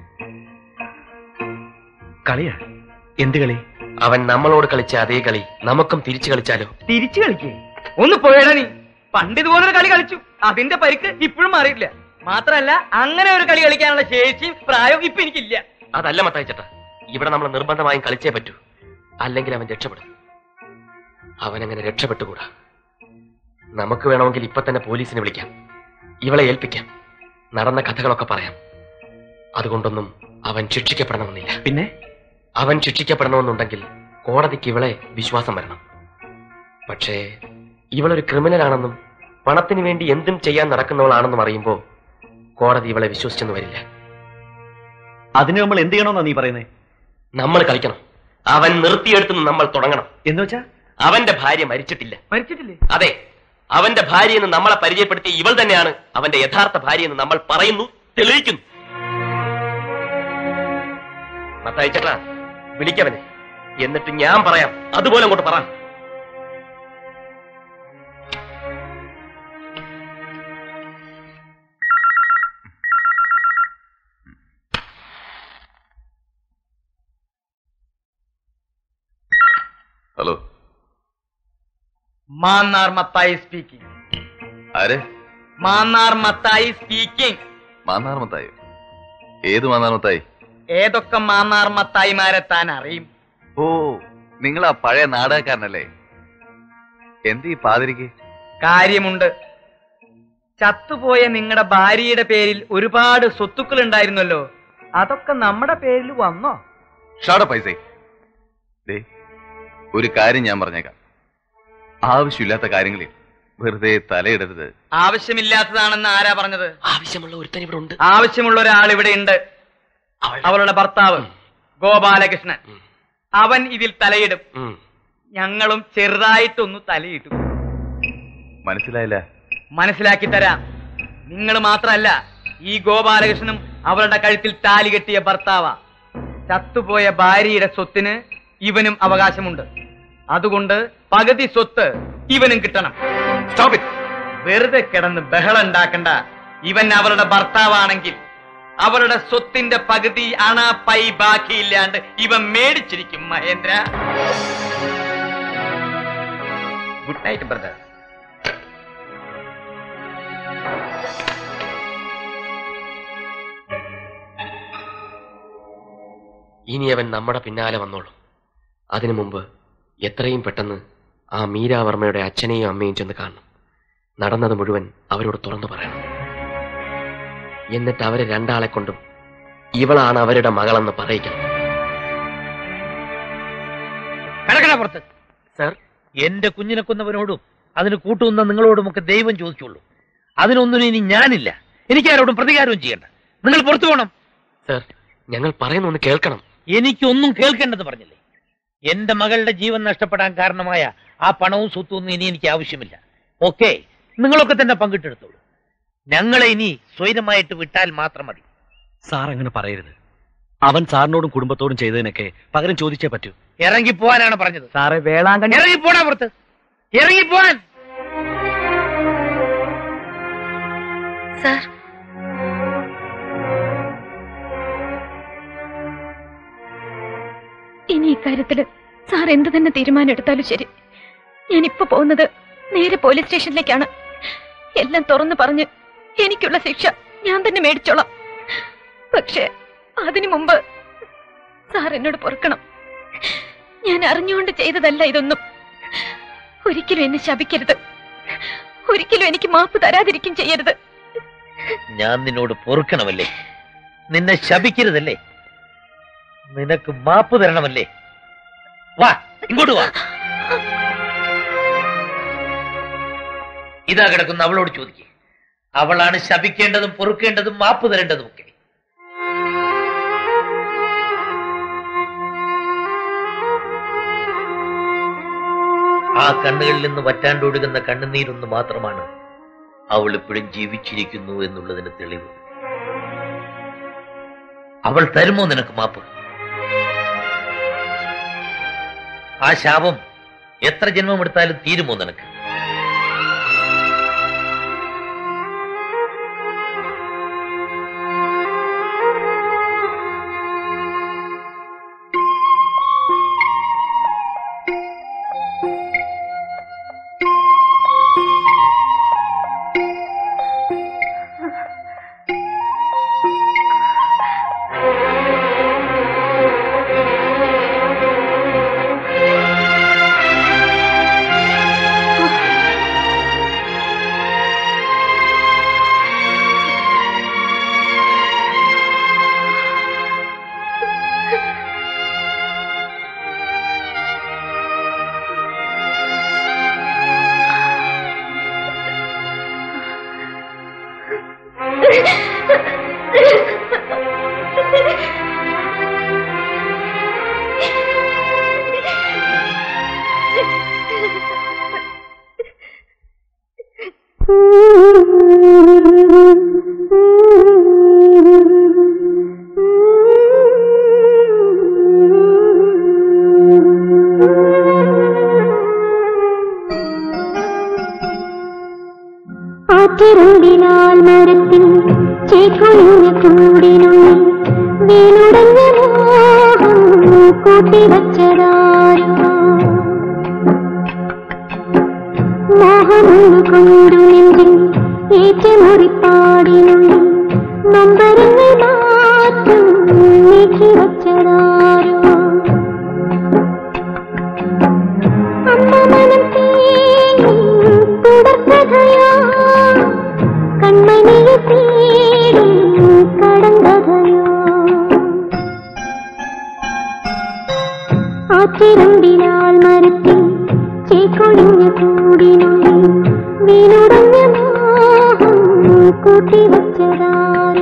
കളിയാ? എന്ത് കളി? അവൻ നമ്മളോട് കളിച്ച അതേ കളി നമുക്കും തിരിച്ചു കളിച്ചാലോ? തിരിച്ചു കളിക്കേ? ഒന്ന് പോയടാ നീ. പണ്ട് ഇതുപോലൊരു കളി കളിച്ചു. അതിന്റെ പരിക്ക് ഇപ്പോഴും മാറിയിട്ടില്ല. മാത്രല്ല അങ്ങനെ ഒരു കളി കളിക്കാനുള്ള ശേഷിയും പ്രായവും ഇപ്പൊ എനിക്കില്ല. അതല്ല മത്തായി ചേട്ടാ, ഇവിടെ നമ്മൾ നിർബന്ധമായും കളിച്ചേ പറ്റൂ. അല്ലെങ്കിൽ അവൻ രക്ഷപ്പെടും. അവനങ്ങനെ രക്ഷപ്പെട്ടുകൂടാ. നമുക്ക് വേണമെങ്കിൽ ഇപ്പൊ തന്നെ പോലീസിനെ വിളിക്കാം, ഇവളെ ഏൽപ്പിക്കാം, നടന്ന കഥകളൊക്കെ പറയാം. അതുകൊണ്ടൊന്നും അവൻ ശിക്ഷിക്കപ്പെടണമെന്നില്ല. പിന്നെ അവൻ ശിക്ഷിക്കപ്പെടണമെന്നുണ്ടെങ്കിൽ കോടതിക്ക് ഇവളെ വിശ്വാസം വരണം. പക്ഷേ ഇവളൊരു ക്രിമിനലാണെന്നും പണത്തിന് വേണ്ടി എന്തും ചെയ്യാൻ നടക്കുന്നവളാണെന്നും അറിയുമ്പോ കോടതി ഇവളെ വിശ്വസിച്ചെന്ന് വരില്ല. അതിന് നമ്മൾ എന്ത് ചെയ്യണമെന്നാ നീ പറയുന്നത്? നമ്മൾ കളിക്കണം. അവൻ നിർത്തിയെടുത്ത് നമ്മൾ തുടങ്ങണം. എന്ന് വെച്ചാ അവന്റെ ഭാര്യ മരിച്ചിട്ടില്ലേ? അതെ, അവന്റെ ഭാര്യയെന്ന് നമ്മളെ പരിചയപ്പെടുത്തിയ ഇവൾ തന്നെയാണ് അവന്റെ യഥാർത്ഥ ഭാര്യയെന്ന് നമ്മൾ പറയുന്നു, തെളിയിക്കുന്നു. മത്തായി ചേട്ടാ, വിളിക്കവനെ. എന്നിട്ട് ഞാൻ പറയാം, അതുപോലെ അങ്ങോട്ട് പറ. Hello, Mannar Mathai speaking. ആര്? മാന്നാർ മത്തായി സ്പീക്കിംഗ്. മാന്നാർ മത്തായി? ഏത് മാന്നാർ മത്തായി? ഏതൊക്കെ മാന്നാർ മത്തായിമാരെ താൻ അറിയും? ഓ, നിങ്ങൾ ആ പഴയ നാടകക്കാരനല്ലേ? എന്ത് ഈ പാതിരിക്ക്? കാര്യമുണ്ട്. ചത്തുപോയ നിങ്ങളുടെ ഭാര്യയുടെ പേരിൽ ഒരുപാട് സ്വത്തുക്കൾ ഉണ്ടായിരുന്നല്ലോ, അതൊക്കെ നമ്മുടെ പേരിൽ വന്നോ? ഷാടോ പൈസ. ഒരു കാര്യം ഞാൻ പറഞ്ഞേക്കാം, ആവശ്യമില്ലാത്ത കാര്യങ്ങളിൽ വെറുതെ തലയിടരുത്. ആവശ്യമില്ലാത്തതാണെന്ന് ആരാ പറഞ്ഞത്? ആവശ്യമുള്ള ഒരുത്തൻ ഇവിടെ ഉണ്ട്. ആവശ്യമുള്ള ഒരാൾ ഇവിടെ ഉണ്ട്. അവളുടെ ഭർത്താവ് ഗോപാലകൃഷ്ണൻ. അവൻ ഇതിൽ തലയിടും. ഞങ്ങളും ചെറുതായിട്ടൊന്ന് തലയിട്ടു. മനസ്സിലായില്ല? മനസ്സിലാക്കി തരാം. നിങ്ങൾ മാത്രമല്ല, ഈ ഗോപാലകൃഷ്ണനും അവളുടെ കഴുത്തിൽ താലി കെട്ടിയ ഭർത്താവാ. ചത്തുപോയ ഭാര്യയുടെ സ്വത്തിന് ഇവനും അവകാശമുണ്ട്. അതുകൊണ്ട് പകുതി സ്വത്ത് ഇവനും കിട്ടണം. വെറുതെ കിടന്ന് ബഹളം ഉണ്ടാക്കണ്ട. ഇവൻ അവളുടെ ഭർത്താവാണെങ്കിൽ അവളുടെ സ്വത്തിന്റെ പകുതി അണ പൈ ബാക്കിയില്ലാണ്ട് ഇവൻ മേടിച്ചിരിക്കും. Mahendra, good night brother. ഇനി അവൻ നമ്മുടെ പിന്നാലെ വന്നോളൂ. അതിനു മുമ്പ് എത്രയും പെട്ടെന്ന് ആ മീരാവർമ്മയുടെ അച്ഛനെയും അമ്മയും ചെന്ന് കാണണം. നടന്നത് മുഴുവൻ അവരോട് തുറന്നു പറയണം. എന്നിട്ട് അവരെ രണ്ടാളെ കൊണ്ടും ഇവളാണ് അവരുടെ മകളെന്ന് പറയിക്കണം. പുറത്ത് സർ, എന്റെ കുഞ്ഞിനെ കൊന്നവനോടും അതിന് കൂട്ടുന്ന നിങ്ങളോടുമൊക്കെ ദൈവം ചോദിച്ചോളൂ. അതിനൊന്നിനും ഇനി ഞാനില്ല. എനിക്കാരോടും പ്രതികാരവും ചെയ്യണ്ട. നിങ്ങൾ പുറത്തു പോകണം. സർ, ഞങ്ങൾ പറയുന്നൊന്ന് കേൾക്കണം. എനിക്കൊന്നും കേൾക്കേണ്ടത് പറഞ്ഞില്ലേ. എന്റെ മകളുടെ ജീവൻ നഷ്ടപ്പെടാൻ കാരണമായ ആ പണവും സ്വത്തും ഇനി എനിക്ക് ആവശ്യമില്ല. ഓക്കെ, നിങ്ങളൊക്കെ തന്നെ പങ്കിട്ടെടുത്തോളൂ. ഞങ്ങളെ ഇനി സ്വൈരമായിട്ട് വിട്ടാൽ മാത്രം മതി. സാർ അങ്ങനെ പറയരുത്. അവൻ സാറിനോടും കുടുംബത്തോടും ചെയ്തതിനൊക്കെ പകരം ചോദിച്ചേ പറ്റൂ. ഇറങ്ങിപ്പോവാനാണ് പറഞ്ഞത്. സാറേ, വേളാങ്കണ്ണി. ഇറങ്ങിപ്പോടാ പുറത്ത്, ഇറങ്ങിപ്പോവാൻ. സാർ, ഇനി ഇക്കാര്യത്തില് സാർ എന്ത് തന്നെ തീരുമാനം എടുത്താലും ശരി, ഞാനിപ്പോ പോകുന്നത് നേരെ പോലീസ് സ്റ്റേഷനിലേക്കാണ്. എല്ലാം തുറന്നു പറഞ്ഞ് എനിക്കുള്ള ശിക്ഷ ഞാൻ തന്നെ മേടിച്ചോളാം. പക്ഷേ അതിനു മുമ്പ് സാർ എന്നോട് പൊറുക്കണം. ഞാൻ അറിഞ്ഞുകൊണ്ട് ചെയ്തതല്ല ഇതൊന്നും. ഒരിക്കലും എന്നെ ശപിക്കരുത്. ഒരിക്കലും എനിക്ക് മാപ്പ് തരാതിരിക്കും ചെയ്യരുത്. ഞാൻ നിന്നോട് പൊറുക്കണമല്ലേ? നിന്നെ ശപിക്കരുതല്ലേ? നിനക്ക് മാപ്പ് തരണമല്ലേ? വാ, ഇങ്ങോട്ട് വാ. ഇതാ കിടക്കുന്ന അവളോട് ചോദിക്കുക. അവളാണ് ശപിക്കേണ്ടതും പൊറുക്കേണ്ടതും മാപ്പ് തരേണ്ടതും ഒക്കെ. ആ കണ്ണുകളിൽ നിന്ന് വറ്റാണ്ടൊഴുകുന്ന കണ്ണുനീരൊന്ന് മാത്രമാണ് അവൾ ഇപ്പോഴും ജീവിച്ചിരിക്കുന്നു എന്നുള്ളതിന് തെളിവ്. അവൾ തരുമോ നിനക്ക് മാപ്പ്? ആ ശാപം എത്ര ജന്മമെടുത്താലും തീരുമോ നിനക്ക്? ആറ്റിരമ്പിനാൽ മരത്തിൽ ചേക്കൊഴിഞ്ഞ കൂടിനുള്ളിൽ വീണുടഞ്ഞ മോഹം കൂട്ടിവച്ചതാരോ മോഹമൊന്നു കൊണ്ടു നെഞ്ചിൽ ഏറ്റുമുറിപ്പാടിനുള്ളിൽ നൊമ്പരങ്ങൾ മാത്രം നീക്കിവച്ചതാരോ അമ്മ മനം തേങ്ങും തുടർക്കഥയോ കൺമണിയെ തേടും കടങ്കഥയോ ആറ്റിരമ്പിനാൽ മരത്തിൽ ചേക്കൊഴിഞ്ഞ കൂടിനുള്ളിൽ വീണുടഞ്ഞ മോഹം കൂട്ടിവച്ചതാരോ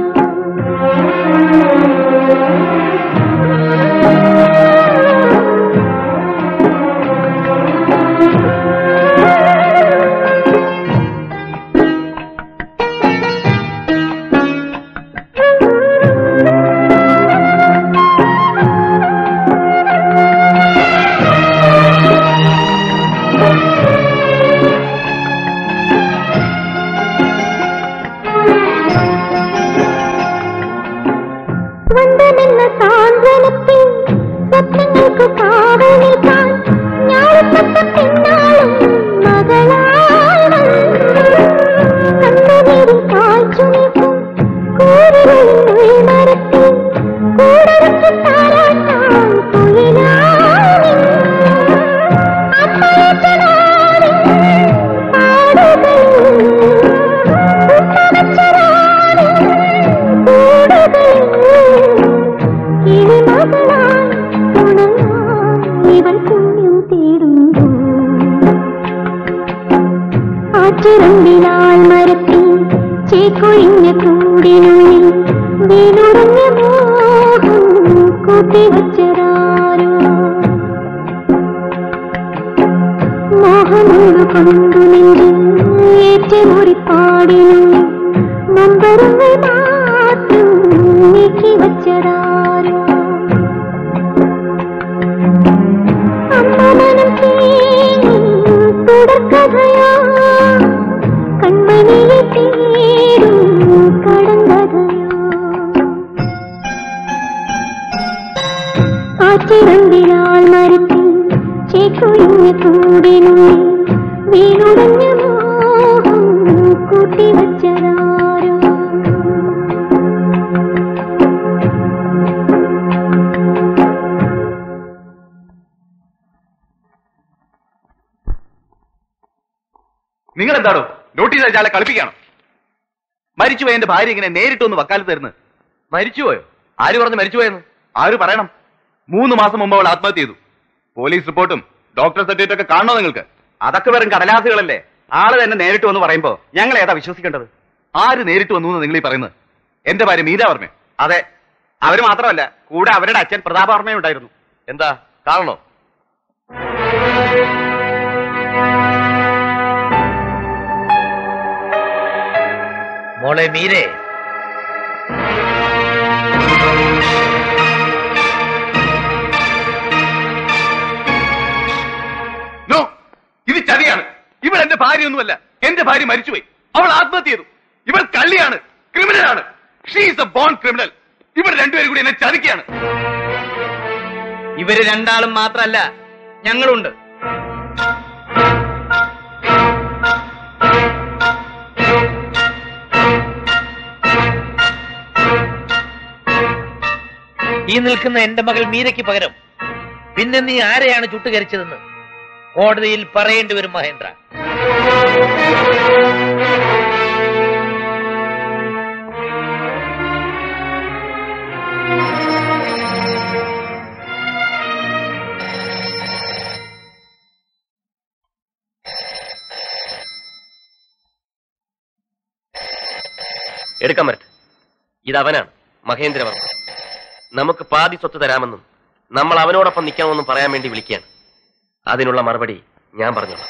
വന്ദമെന്ന സാന്ത്വനത്തിൽ സ്വപ്നങ്ങൾക്ക് കാവൽ നിൽക്കാൻ ഞാഴപ്പെട്ട പെണ്ണാളും മകളാണ് കണ്ണുനീരിൽ കാഴ്ച നിൽക്കും കൂരിരുളിൽ മരത്തിൽ കൂടരക്കി താരാട്ടാൻ കുയിലാണി അമ്മയച്ചനാളിൽ പാടുകളിൽ ഉമ്മവച്ചനാളിൽ കൂടുകളിൽ കിളിമകളായി ഉണർന്നാൽ ഇവൾ പുണ്യം തേടുന്നു ആറ്റിരമ്പിനാൽ മരത്തിൽ ചേക്കൊഴിഞ്ഞ കൂടിനുള്ളിൽ വീണുടഞ്ഞ മോഹം കൂട്ടിവച്ചതാരോ മോഹമൊന്നു കൊണ്ടു നെഞ്ചിൽ ഏറ്റുമുറിപ്പാടിനുള്ളിൽ നൊമ്പരങ്ങൾ മാത്രം നീക്കിവച്ചതാരോ അമ്മ മനം തേങ്ങും തുടർക്കഥയോ കൺമണിയെ തേടും കടങ്കഥയോ ആറ്റിരമ്പിനാൽ മരത്തിൽ ചേക്കൊഴിഞ്ഞ കൂടിനുള്ളിൽ വീണുടഞ്ഞ മോഹം കൂട്ടിവച്ചതാരോ നിങ്ങൾ എന്താണോ നോട്ടീസ് അയച്ചാലെ കളിപ്പിക്കണം. മരിച്ചുപോയ എന്റെ ഭാര്യ ഇങ്ങനെ നേരിട്ടൊന്ന് വക്കാലത്ത് തരുന്നത്. മരിച്ചുപോയോ? ആര് പറഞ്ഞു മരിച്ചുപോയെന്ന്? ആര് പറയണം? 3 മാസം മുമ്പ് അവൾ ആത്മഹത്യ ചെയ്തു. പോലീസ് റിപ്പോർട്ടും ഡോക്ടർ സർട്ടിഫിക്കറ്റ് ഒക്കെ കാണണോ നിങ്ങൾക്ക്? അതൊക്കെ വെറും കടലാസുകളല്ലേ. ആള് തന്നെ നേരിട്ട് വന്ന് പറയുമ്പോ ഞങ്ങൾ ഏതാ വിശ്വസിക്കേണ്ടത്? ആര് നേരിട്ട് വന്നു എന്ന് നിങ്ങൾ ഈ പറയുന്നത്? എന്റെ ഭാര്യ മീര വർമ്മ. അതെ, അവര് മാത്രമല്ല, കൂടെ അവരുടെ അച്ഛൻ പ്രതാപവർമ്മയും ഉണ്ടായിരുന്നു. എന്താ കാണണോ? മോളെ മീരെ, നോ, ഇത് ചതിയാണ്. ഇവൾ എന്റെ ഭാര്യയൊന്നുമല്ല. എന്റെ ഭാര്യ മരിച്ചുപോയി. അവൾ ആത്മഹത്യ ചെയ്തു. ഇവൾ കള്ളിയാണ്, ക്രിമിനലാണ്. She is a born criminal. ഇവർ രണ്ടുപേരും കൂടി എന്നെ ചതിക്കുകയാണ്. ഇവര് രണ്ടാളും മാത്രല്ല, ഞങ്ങളുണ്ട്. ഈ നിൽക്കുന്ന എന്റെ മകൾ മീരയ്ക്ക് പകരം പിന്നെ നീ ആരെയാണ് ചുട്ടുകരിച്ചതെന്ന് കോടതിയിൽ പറയേണ്ടി വരും മഹേന്ദ്ര. എടുക്കാൻ പറ്റ. ഇതവനാണ് മഹേന്ദ്രവർമ്മ. നമുക്ക് പാതി സ്വത്ത് തരാമെന്നും നമ്മൾ അവനോടൊപ്പം നിൽക്കാമെന്നും പറയാൻ വേണ്ടി വിളിക്കുകയാണ്. അതിനുള്ള മറുപടി ഞാൻ പറഞ്ഞോളാം.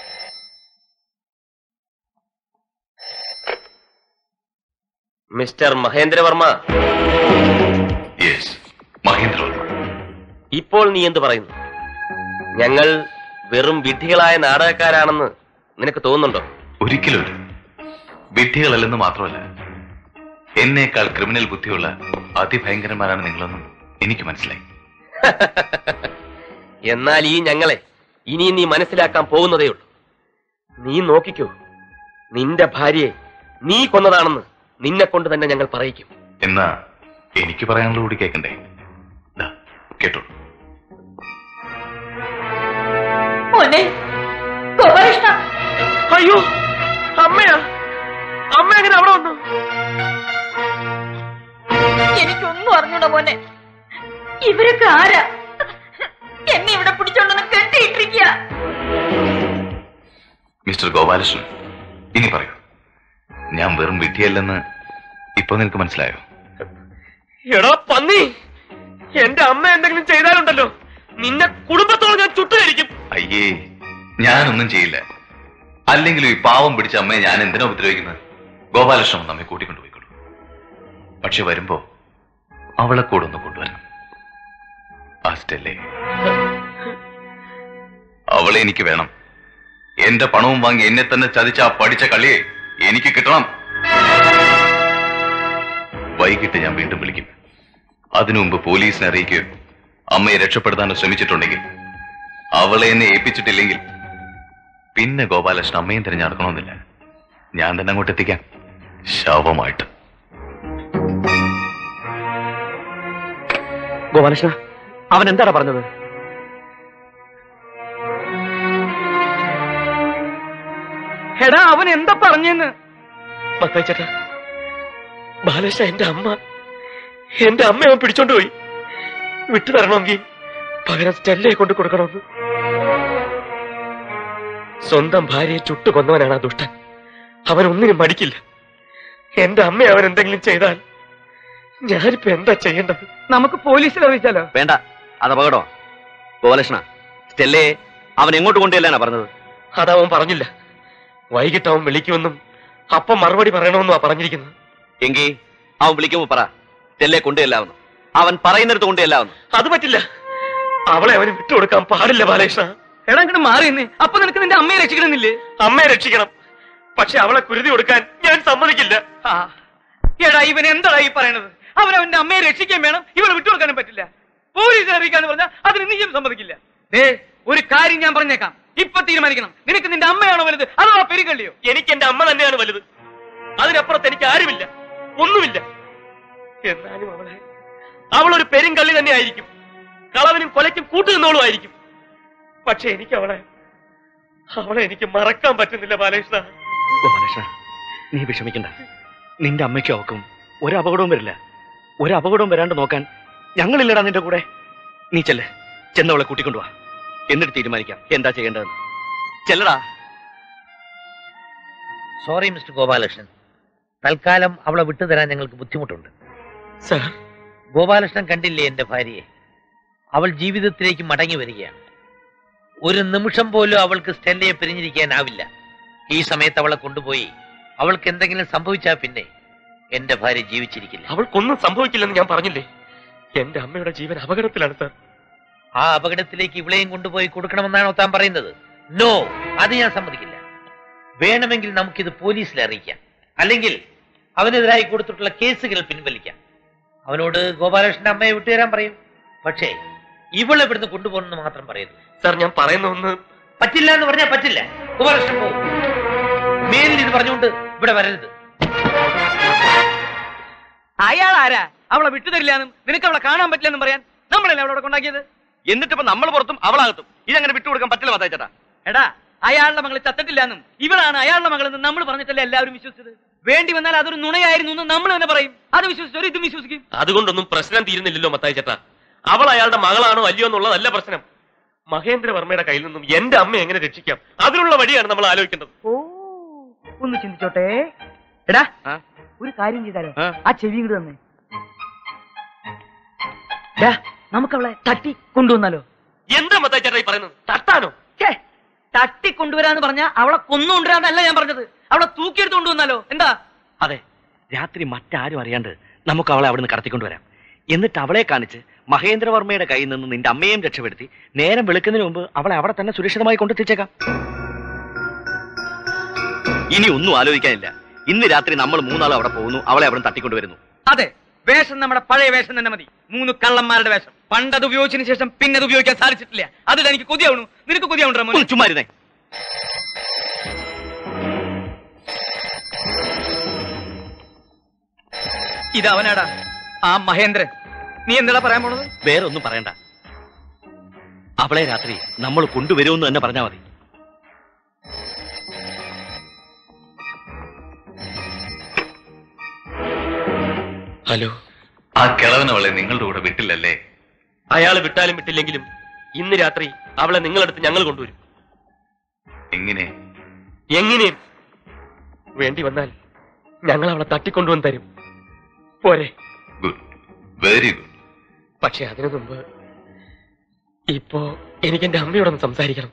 മിസ്റ്റർ മഹേന്ദ്രവർമ്മ. ഇപ്പോൾ നീ എന്ത് പറയുന്നു? ഞങ്ങൾ വെറും വിഡ്ഢികളായ നാടകക്കാരാണെന്ന് നിനക്ക് തോന്നുന്നുണ്ടോ? ഒരിക്കലും വിഡ്ഢികളല്ലെന്ന് മാത്രമല്ല, എന്നേക്കാൾ ക്രിമിനൽ ബുദ്ധിയുള്ള അതിഭയങ്കരന്മാരാണ് നിങ്ങളെന്നും എനിക്ക് മനസ്സിലായി. എന്നാൽ ഈ ഞങ്ങളെ ഇനി നീ മനസ്സിലാക്കാൻ പോകുന്നതേ ഉള്ളൂ. നീ നോക്കിക്കോ, നിന്റെ ഭാര്യയെ നീ കൊന്നതാണെന്ന് നിന്നെ കൊണ്ട് തന്നെ ഞങ്ങൾ പറയിക്കും. എന്നാ എനിക്ക് പറയാനുള്ള കൂടി കേൾക്കണ്ടേ? കേട്ടോളൂ. അയ്യോ, അമ്മയാ? അമ്മ എങ്ങനെ അവിടെ വന്നു? എനിക്കൊന്നും അറിഞ്ഞൂടാ മോനെ. ഇവരൊക്കെ ആരാ? എന്നെ ഇവിടെ പിടിച്ചോണ്ടെന്ന് കെട്ടിയിട്ടിരിക്കുക. മിസ്റ്റർ ഗോപാലകൃഷ്ണൻ, ഇനി പറയൂ, ഞാൻ വെറും വിഡ്ഢിയല്ലെന്ന് ഇപ്പൊ നിനക്ക് മനസ്സിലായോ? എടാ പന്നി, എന്റെ അമ്മ എന്തെങ്കിലും ചെയ്താലുണ്ടല്ലോ നിന്നെ കുടുംബത്തോട് ഞാൻ ചുട്ടുകരിക്കും. അയ്യേ, ഞാനൊന്നും ചെയ്യില്ല. അല്ലെങ്കിലും ഈ പാവം പിടിച്ച അമ്മയെ ഞാൻ എന്തിനാ ഉപദ്രവിക്കുന്നത്? ഗോപാലകൃഷ്ണൻ നമ്മെ കൂട്ടിക്കൊണ്ടുപോയിക്കോളൂ. പക്ഷെ വരുമ്പോ അവളെ കൂടെ ഒന്ന് കൊണ്ടുവരണം. ആ സ്റ്റെല്ലേ, അവളെ എനിക്ക് വേണം. എന്റെ പണവും വാങ്ങി എന്നെ തന്നെ ചതിച്ച ആ പഠിച്ച കളിയെ എനിക്ക് കിട്ടണം. വൈകിട്ട് ഞാൻ വീണ്ടും വിളിക്കും. അതിനു മുമ്പ് പോലീസിനെ അറിയിക്കുകയോ അമ്മയെ രക്ഷപ്പെടുത്താനോ ശ്രമിച്ചിട്ടുണ്ടെങ്കിൽ, അവളെ എന്നെ ഏൽപ്പിച്ചിട്ടില്ലെങ്കിൽ പിന്നെ ഗോപാലകൃഷ്ണൻ അമ്മയും തിരഞ്ഞെടുക്കണമെന്നില്ല. ഞാൻ തന്നെ അങ്ങോട്ട് എത്തിക്കാം, ശവമായിട്ട്. ഗോപാലകൃഷ്ണ, അവൻ എന്താണ് പറഞ്ഞത്? എടാ, അവൻ എന്താ പറഞ്ഞെന്ന്? ചേട്ടാ, ബാലകൃഷ്ണ എന്റെ അമ്മ അവൻ പിടിച്ചോണ്ട് പോയി. വിട്ടു തരണമെങ്കിൽ പകരം സ്റ്റെല്ലയെ കൊണ്ട് കൊടുക്കണമെന്ന്. സ്വന്തം ഭാര്യയെ ചുട്ടു കൊന്നവനാണ് ആ ദുഷ്ടൻ. അവൻ ഒന്നിനും മടിക്കില്ല. എന്റെ അമ്മ അവൻ എന്തെങ്കിലും ചെയ്താൽ ഞാനിപ്പോ എന്താ ചെയ്യേണ്ടത്? നമുക്ക് പോലീസിൽ അറിയിച്ചാലോ? വേണ്ട, അത് അപകടോ. ഗോപാലകൃഷ്ണ, സ്റ്റെല്ലയെ അവൻ എങ്ങോട്ട് കൊണ്ടുവല്ലാനാ പറഞ്ഞത്? അതവൻ പറഞ്ഞില്ല. വൈകിട്ട് അവൻ വിളിക്കുമെന്നും അപ്പം മറുപടി പറയണമെന്നുമാ പറഞ്ഞിരിക്കുന്നത്. എങ്കിൽ അവൻ വിളിക്കുമ്പോ പറ, സ്റ്റെല്ലയെ കൊണ്ടുവല്ലാവുന്നു. അവൻ പറയുന്നിടത്ത് കൊണ്ടുവല്ലാവുന്നു. അത് പറ്റില്ല. അവളെ അവന് വിട്ടുകൊടുക്കാൻ പാടില്ല ബാലകൃഷ്ണ. എടാ, ഇങ്ങോട്ട് മാറിയെന്നേ. അപ്പൊ നിനക്ക് നിന്റെ അമ്മയെ രക്ഷിക്കണമെന്നില്ലേ? അമ്മയെ രക്ഷിക്കണം, പക്ഷെ അവളെ കുരുതി കൊടുക്കാൻ ഞാൻ സമ്മതിക്കില്ല. എടാ, ഇവൻ എന്താ ഈ പറയണത്? അവൻ അവന്റെ അമ്മയെ രക്ഷിക്കാൻ വേണം, ഇവളെ വിട്ടുകൊടുക്കാനും പറ്റില്ല. പോലീസിനെ അറിയിക്കാന്ന് പറഞ്ഞാൽ അതിന് നീയും സമ്മതിക്കില്ല. ഒരു കാര്യം ഞാൻ പറഞ്ഞേക്കാം, ഇപ്പൊ തീരുമാനിക്കണം. നിനക്ക് നിന്റെ അമ്മയാണോ വലുത് അതോ ആ പെരുകള്ളിയോ? എനിക്ക് എന്റെ അമ്മ തന്നെയാണ് വലുത്. അതിനപ്പുറത്ത് എനിക്ക് ആരുമില്ല, ഒന്നുമില്ല. എന്നാലും അവളൊരു പെരുങ്കള്ളി തന്നെ ആയിരിക്കും. കളവിനും കൊലയ്ക്കും കൂട്ടുനിന്നോളുമായിരിക്കും. പക്ഷെ എനിക്ക് അവളെ എനിക്ക് മറക്കാൻ പറ്റുന്നില്ല ബാലകൃഷ്ണ. ഗോപാലകൃഷ്ണ, നീ വിഷമിക്കണ്ട. നിന്റെ അമ്മയ്ക്കും അവക്കും ഒരപകടവും വരില്ല. ഒരപകടവും വരാണ്ട് നോക്കാൻ ഞങ്ങളില്ലടാ നിന്റെ കൂടെ. നീ ചെന്നവളെ കൂട്ടിക്കൊണ്ടുവാ. എന്നിട്ട് തീരുമാനിക്കാം എന്താ ചെയ്യേണ്ടതെന്ന്. ചെല്ലടാ. സോറി മിസ്റ്റർ ഗോപാലകൃഷ്ണൻ, തൽക്കാലം അവളെ വിട്ടുതരാൻ ഞങ്ങൾക്ക് ബുദ്ധിമുട്ടുണ്ട്. സാർ, ഗോപാലകൃഷ്ണൻ കണ്ടില്ലേ എന്റെ ഭാര്യയെ? അവൾ ജീവിതത്തിലേക്ക് മടങ്ങി വരികയാണ്. ഒരു നിമിഷം പോലും അവൾക്ക് സ്റ്റെല്ലയെ പിരിഞ്ഞിരിക്കാനാവില്ല. ഈ സമയത്ത് അവളെ കൊണ്ടുപോയി അവൾക്ക് എന്തെങ്കിലും സംഭവിച്ചാൽ പിന്നെ എന്റെ ഭാര്യ ജീവിച്ചിരിക്കില്ല. അവൾക്കൊന്നും സംഭവിക്കില്ലെന്ന് ഞാൻ പറഞ്ഞില്ലേ? എന്റെ അമ്മയുടെ ജീവൻ അപകടത്തിലാണ് സാർ. ആ അപകടത്തിലേക്ക് ഇവളെയും കൊണ്ടുപോയി കൊടുക്കണമെന്നാണോ താൻ പറയുന്നത്? നോ, അത് ഞാൻ സമ്മതിക്കില്ല. വേണമെങ്കിൽ നമുക്കിത് പോലീസിൽ അറിയിക്കാം, അല്ലെങ്കിൽ അവനെതിരായി കൊടുത്തിട്ടുള്ള കേസുകൾ പിൻവലിക്കാം. അവനോട് ഗോപാലകൃഷ്ണന്റെ അമ്മയെ വിട്ടുതരാൻ പറയും. പക്ഷേ ഇവളെ ഇവിടുന്ന് കൊണ്ടുപോകണമെന്ന് മാത്രം പറയരുത്. സാർ, ഞാൻ പറയുന്ന ഒന്ന് പറ്റില്ല എന്ന് പറഞ്ഞാൽ പറ്റില്ല. ഗോപാലകൃഷ്ണൻ പോകും. മേലിൽ ഇത് പറഞ്ഞുകൊണ്ട് ഇവിടെ വരരുത്. അയാൾ ആരാ അവളെ വിട്ടുതരില്ലാന്നും നിനക്ക് അവളെ കാണാൻ പറ്റില്ലെന്നും പറയാൻ? നമ്മളല്ലേ അവളെ കൊണ്ടാക്കിയത്? എന്നിട്ടിപ്പോ നമ്മൾ പുറത്തും അവളാകത്തും. ഇതങ്ങനെ വിട്ടുകൊടുക്കാൻ പറ്റില്ല മത്തായിച്ചേട്ടാ. എടാ, അയാളുടെ മകളെ ചത്തിട്ടില്ലാന്നും ഇവളാണ് അയാളുടെ മകളെന്ന് നമ്മൾ പറഞ്ഞിട്ടല്ലേ എല്ലാവരും വിശ്വസിച്ചത്. വേണ്ടി വന്നാൽ അതൊരു നുണയായിരുന്നു എന്ന് നമ്മൾ തന്നെ പറയും. അത് വിശ്വസിച്ചവർ ഇതും വിശ്വസിക്കും. അതുകൊണ്ടൊന്നും പ്രശ്നം തീരുന്നില്ലല്ലോ മത്തായിച്ചേട്ടാ. അവൾ അയാളുടെ മകളാണോ അല്ലയോ എന്നുള്ളതല്ല പ്രശ്നം. മഹേന്ദ്രവർമ്മയുടെ കയ്യിൽ നിന്നും എന്റെ അമ്മ എങ്ങനെ രക്ഷിക്കാം, അതിനുള്ള വഴിയാണ് നമ്മൾ ആലോചിക്കേണ്ടത്. ഓ, ഒന്ന് ചിന്തിച്ചോട്ടെ. എടാ, ഒരു കാര്യം ചെയ്താലോ? ആ ചെവി ഇങ്ങോട്ട് തന്നെ. നമുക്ക് അവളെ തട്ടി കൊണ്ടുവന്നാലോ? എന്താ മത്തായിച്ചേട്ടാ ഈ പറയുന്നത്? തട്ടാനോ? തട്ടി കൊണ്ടുവരാന്ന് പറഞ്ഞാ അവളെ കൊന്നുകൊണ്ടുവരാന്നല്ല ഞാൻ പറഞ്ഞത്. അവളെ തൂക്കിയെടുത്ത് കൊണ്ടുവന്നാലോ? എന്താ? അതെ, രാത്രി മറ്റാരും അറിയാണ്ട് നമുക്ക് അവളെ അവിടുന്ന് കടത്തിക്കൊണ്ടുവരാം. എന്നിട്ട് അവളെ കാണിച്ച് മഹേന്ദ്രവർമ്മയുടെ കയ്യിൽ നിന്ന് നിന്റെ അമ്മയും രക്ഷപ്പെടുത്തി നേരം വെളുക്കുന്നതിന് മുമ്പ് അവളെ അവിടെ തന്നെ സുരക്ഷിതമായി കൊണ്ടെത്തിച്ചേക്കാം. ഇനി ഒന്നും ആലോചിക്കാനില്ല. ഇന്ന് രാത്രി നമ്മൾ മൂന്നാളും അവിടെ പോകുന്നു, അവളെ അവിടെ തട്ടിക്കൊണ്ടുവരുന്നു. അതെ, വേഷം നമ്മുടെ പഴയ വേഷം തന്നെ മതി. 3 കള്ളന്മാരുടെ വേഷം. പണ്ടത് ഉപയോഗിച്ചതിന് ശേഷം പിന്നെ അത് ഉപയോഗിക്കാൻ സാധിച്ചിട്ടില്ല. അതിൽ എനിക്ക് കൊതിയാവണു. നിനക്ക് കൊതിയാവുണ്ടോ? ചുമ്മാരുന്നേ. ഇതവനാടാ, ആ മഹേന്ദ്രൻ. നീ എന്താ പറയാൻ പോണത്? വേറെ ഒന്നും പറയണ്ട. അവളെ രാത്രി നമ്മൾ കൊണ്ടുവരുമെന്ന് തന്നെ പറഞ്ഞാൽ മതി. ഹലോ, ആ കിളവനവളെ നിങ്ങളുടെ കൂടെ വിട്ടില്ലല്ലേ? അയാൾ വിട്ടാലും വിട്ടില്ലെങ്കിലും ഇന്ന് രാത്രി അവളെ നിങ്ങളടുത്ത് ഞങ്ങൾ കൊണ്ടുവരും. എങ്ങനെ? എങ്ങനെയും വേണ്ടി വന്നാൽ ഞങ്ങൾ അവളെ തട്ടിക്കൊണ്ടുവന്ന് തരും. പോരെ? Good, very good. പക്ഷെ അതിനു മുമ്പ് ഇപ്പോ എനിക്ക് എന്റെ അമ്മയോടൊന്ന് സംസാരിക്കണം.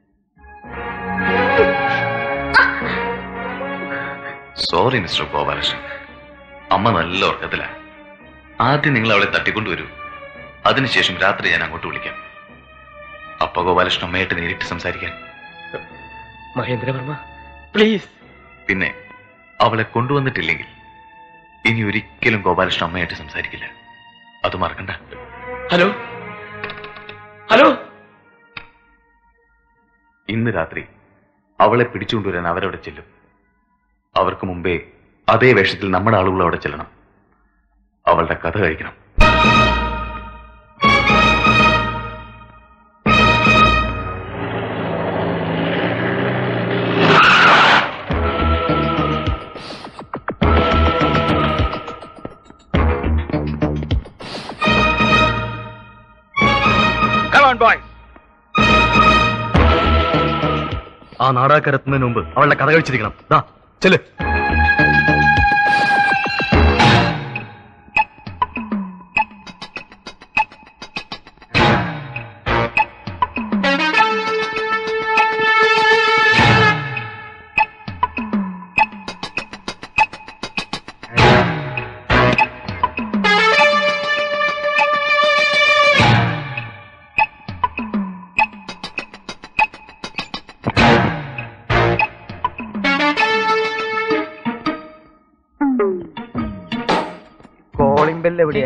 സോറി മിസ്റ്റർ ഗോപാലകൃഷ്ണൻ, അമ്മ നല്ല ഉറക്കത്തിലാണ്. ആദ്യം നിങ്ങൾ അവളെ തട്ടിക്കൊണ്ടുവരൂ, അതിനുശേഷം രാത്രി ഞാൻ അങ്ങോട്ട് വിളിക്കാം. അപ്പ ഗോപാലകൃഷ്ണൻ അമ്മയായിട്ട് നേരിട്ട് സംസാരിക്കാൻ. മഹേന്ദ്രവർമ്മ, പ്ലീസ്. പിന്നെ അവളെ കൊണ്ടുവന്നിട്ടില്ലെങ്കിൽ ഇനി ഒരിക്കലും ഗോപാലകൃഷ്ണൻ അമ്മയായിട്ട് സംസാരിക്കില്ല. അത് മറക്കണ്ട. ഹലോ ഹലോ, ഇന്ന് രാത്രി അവളെ പിടിച്ചുകൊണ്ടുവരാൻ അവരവിടെ ചെല്ലും. അവർക്ക് മുമ്പേ അതേ വേഷത്തിൽ നമ്മുടെ ആളുകൾ അവിടെ ചെല്ലണം. അവളുടെ കഥ കഴിക്കണം. ആ നാടകരത്തുന്നതിന് മുമ്പ് അവളുടെ കഥ കഴിച്ചിരിക്കണം. ദാ ചെല്. കോളിംഗ് ബെല്ല് എവിടെയാ?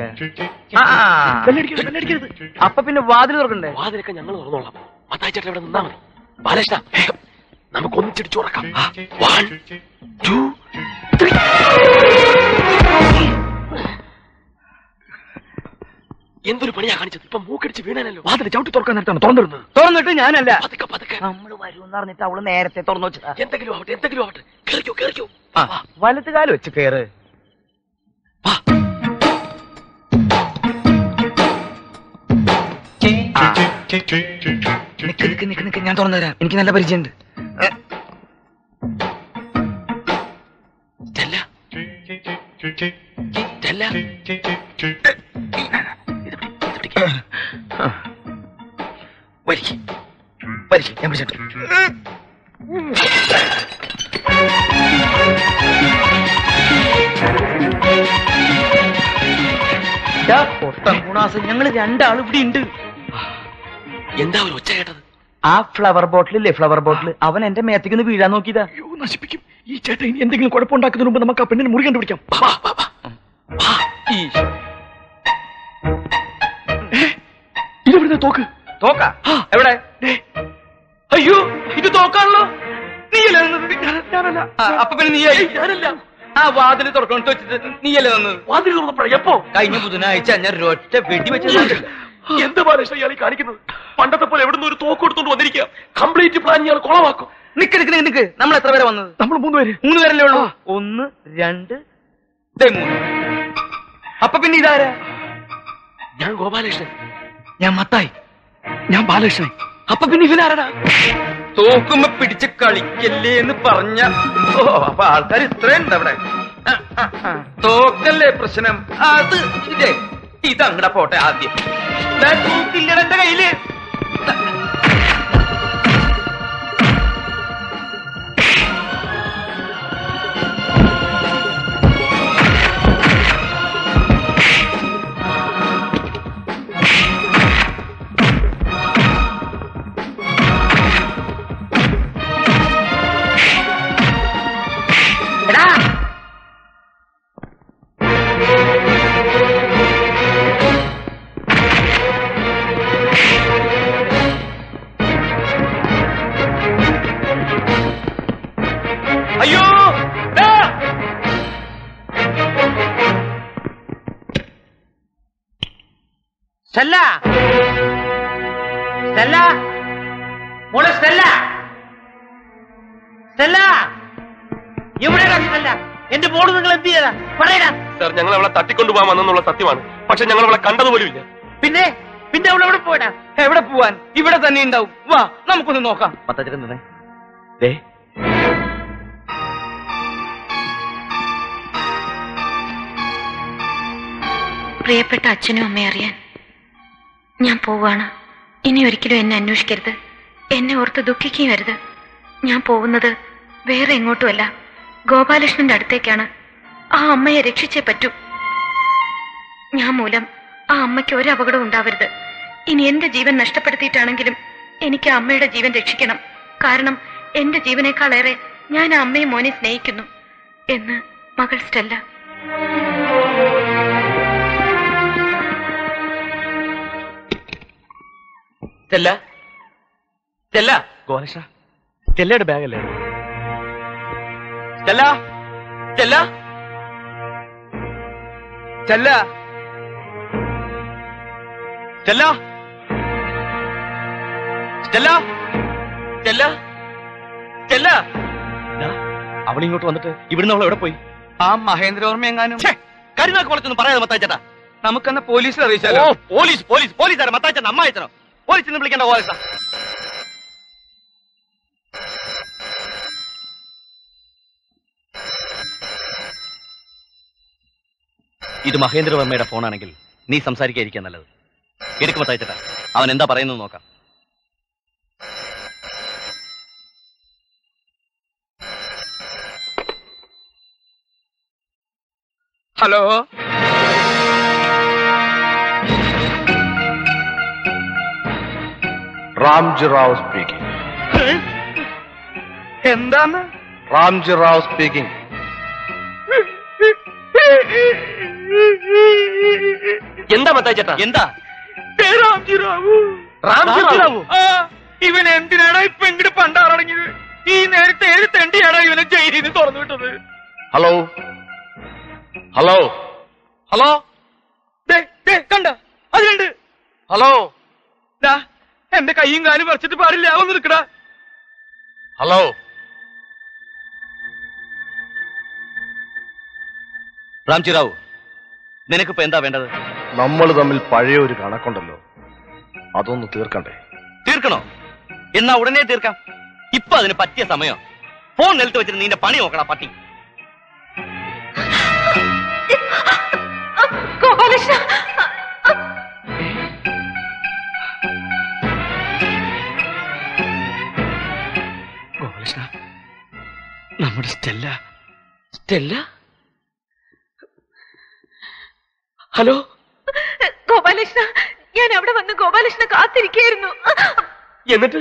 അപ്പൊ പിന്നെ വാതിൽ തുറക്കണ്ടേ? വാതിലൊക്കെ ഞങ്ങൾ തുറന്നോളാം. മത്തായിച്ചേട്ടൻ ഇവിടെ നിന്നാ മതി. ബാലകൃഷ്ണ, വേഗം നമുക്ക് ഒന്നിച്ചിടിച്ചു ഉറക്കാം. 1, 2, 3. എന്തൊരു പണിയാ കാണിച്ചത്? ഇപ്പൊ മൂക്കടിച്ച് വീണാനല്ലോ. വാതിൽ ചവിട്ടി തുറക്കാൻ നേരത്താണ് തുറന്നിരുന്നത്. തുറന്നിട്ട് ഞാനല്ല, പതുക്കെ പതുക്കെ. നമ്മൾ വരുമെന്ന് പറഞ്ഞിട്ട് അവള് നേരത്തെ തുറന്നു വെച്ചതാ. എന്തെങ്കിലും ആവട്ടെ, എന്തെങ്കിലും ആവട്ടെ. കേറിക്കോ കേറിക്കോ. വലത്ത് കാല് വെച്ച് കേറ്. നിക്ക് ഞാൻ തുറന്നു തരാം, എനിക്ക് നല്ല പരിചയമുണ്ട്. ഞാൻ പിടിച്ചിട്ടു. ഞങ്ങള് രണ്ടാൾ ഇവിടെ ഉണ്ട്. എന്താ ഒരു ഒച്ച കേട്ടത്? ആ ഫ്ലവർ ബോട്ടിലില്ലേ, ഫ്ലവർ ബോട്ടിൽ, അവൻ എന്റെ മേത്തേക്ക് വീഴാൻ നോക്കിയതാ. നശിപ്പിക്കും ഈ ചേട്ടൻ. ഇനി എന്തെങ്കിലും കുഴപ്പമുണ്ടാക്കുന്നതിന് മുമ്പ് നമുക്ക് ആ പെണ്ണിനെ മുറി കണ്ടുപിടിക്കാം. ഇതെവിടുന്ന തോക്ക്? തോക്കാ എവിടെ? അയ്യോ, ഇത് തോക്കാണല്ലോ. നീയല്ലേ ഞാനല്ല. അപ്പൊ പിന്നെ നീയായി? ഞാനല്ല. ആ വാതിൽ തുറക്കൊണ്ട് വെച്ചിട്ട് നീയല്ലേ തന്നത്? വാതിൽ തുറന്നപ്പോഴാ? എപ്പോ? കഴിഞ്ഞ ബുധനാഴ്ച ഞാൻ ഒരൊറ്റ വെടി വെച്ചത്. എന്താ ബാലകൃഷ്ണ ഇയാൾ കാണിക്കുന്നത്? പണ്ടത്തെ പോലെ എവിടുന്ന് ഒരു തോക്ക് എടുത്തോണ്ട് വന്നിരിക്കുക. കംപ്ലീറ്റ് പ്ലാൻ ഇയാൾ കുളവാക്കും. നിക്ക് നമ്മൾ എത്ര പേരെ വന്നത്? നമ്മൾ 3 പേര്. 3 പേരല്ലേ ഉള്ളൂ? 1 2 3. അപ്പൊ പിന്നെ ഇതാരാ? ഞാൻ ഗോപാലകൃഷ്ണൻ. ഞാൻ മത്തായി. ഞാൻ ബാലകൃഷ്ണൻ. അപ്പൊ പിന്നെ ഇവനാരടാ? തോക്കുമ്പോ പിടിച്ച് കളിക്കല്ലേ എന്ന് പറഞ്ഞ. അപ്പൊ ആൾക്കാർ ഇത്രയുണ്ട് അവിടെ. തോക്കല്ലേ പ്രശ്നം? അത് ഇതങ്ങടെ പോട്ടെ. ആദ്യം തോക്കില്ലട എന്റെ കയ്യില്. അയ്യോ സ്റ്റെല്ല, സ്റ്റെല്ല, മോളെ സ്റ്റെല്ല, സ്റ്റെല്ല, എവിടെയാ സ്റ്റെല്ല? എന്റെ മോള് നിങ്ങൾ എന്ത് ചെയ്താ പറയടാ. സാർ, ഞങ്ങൾ അവളെ തട്ടിക്കൊണ്ടുപോകാൻ വന്നെന്നുള്ള സത്യമാണ്. പക്ഷെ ഞങ്ങൾ അവളെ കണ്ടതുപോലും ഇല്ല. പിന്നെ അവൾ എവിടെ പോയടാ? എവിടെ പോവാൻ? ഇവിടെ തന്നെ ഉണ്ടാവും. വാ നമുക്കൊന്ന് നോക്കാം. മത്താച്ചേട്ടൻ പ്രിയപ്പെട്ട അച്ഛനും അമ്മയും അറിയാൻ ഞാൻ പോവാണ്. ഇനി ഒരിക്കലും എന്നെ അന്വേഷിക്കരുത്. എന്നെ ഓർത്ത് ദുഃഖിക്കുകയും അരുത്. ഞാൻ പോകുന്നത് വേറെ എങ്ങോട്ടുമല്ല, ഗോപാലകൃഷ്ണന്റെ അടുത്തേക്കാണ്. ആ അമ്മയെ രക്ഷിച്ചേ പറ്റൂ. ഞാൻ മൂലം ആ അമ്മയ്ക്ക് ഒരു അപകടം ഉണ്ടാവരുത്. ഇനി എന്റെ ജീവൻ നഷ്ടപ്പെടുത്തിയിട്ടാണെങ്കിലും എനിക്ക് ആ അമ്മയുടെ ജീവൻ രക്ഷിക്കണം. കാരണം എന്റെ ജീവനേക്കാളേറെ ഞാൻ ആ അമ്മയും മോനെ സ്നേഹിക്കുന്നു എന്ന് മകൾ സ്റ്റെല്ല. സ്റ്റെല്ല, സ്റ്റെല്ല, ഗോപാലകൃഷ്ണ, സ്റ്റെല്ലയുടെ ബാഗല്ലേ? സ്റ്റെല്ല, സ്റ്റെല്ല, സ്റ്റെല്ല, സ്റ്റെല്ല, സ്റ്റെല്ല, സ്റ്റെല്ല, സ്റ്റെല്ല. അവളിങ്ങോട്ട് വന്നിട്ട് ഇവിടുന്ന് അവൾ എവിടെ പോയി? ആ മഹേന്ദ്രവർമ്മ എങ്ങാനും കരുനാക്ക് വളർത്തൊന്നും പറയാതെ മത്താച്ചേട്ടാ. നമുക്കെന്നാ പോലീസിൽ അറിയിച്ചാലോ? പോലീസ് പോലീസ് പോലീസ് ആരാ? മത്താച്ചൻ അമ്മ അയച്ചനോ? പോലീസ് എന്ന് വിളിക്കേണ്ട പോലീസാ. ഇത് മഹേന്ദ്രവർമ്മയുടെ ഫോണാണെങ്കിൽ നീ സംസാരിക്കാതിരിക്കാൻ നല്ലത്. എടുക്കും മത്താച്ചേട്ടാ, അവൻ എന്താ പറയുന്നത് നോക്കാം. Hello, Ramji Rao speaking. എന്താണ്? റാംജി റാവ് സ്പീക്കിംഗ്. എന്താ മത്താച്ചേട്ടാ? എന്താ? രാംജിറാവു. റാംജിറാവു? ഇവൻ എന്തിനാണ് ഇപ്പൊ ഇങ്ങോട്ട് പണ്ടാറടങ്ങിയത്? ഈ നേരത്തെ ഏത് തെണ്ടിയാണോ ഇവനെ ജയിലിൽ നിന്ന് തുറന്നു വിട്ടത്? ഹലോ ഹലോ ഹലോ, കണ്ട അതിലുണ്ട്. ഹലോ എന്റെ കൈയും കാലും പറിച്ചിട്ട് പാടില്ല, ഒന്ന് നിൽക്കടാ. ഹലോ റാംജി റാവു, നിനക്കിപ്പോ എന്താ വേണ്ടത്? നമ്മൾ തമ്മിൽ പഴയ ഒരു കണക്കുണ്ടല്ലോ, അതൊന്ന് തീർക്കണ്ടേ? തീർക്കണോ? എന്നാ ഉടനെ തീർക്കാം. ഇപ്പൊ അതിന് പറ്റിയ സമയം. ഫോൺ നിലത്ത് വെച്ചിട്ട് നിന്റെ പണി നോക്കടാ പട്ടി. ഗോപാലകൃഷ്ണ, ഗോപാലകൃഷ്ണ, നമ്മുടെ സ്റ്റെല്ല. സ്റ്റെല്ല? ഹലോ ഗോപാലകൃഷ്ണ, ഞാൻ അവിടെ വന്ന് ഗോപാലകൃഷ്ണ കാത്തിരിക്കായിരുന്നു. എന്നിട്ട്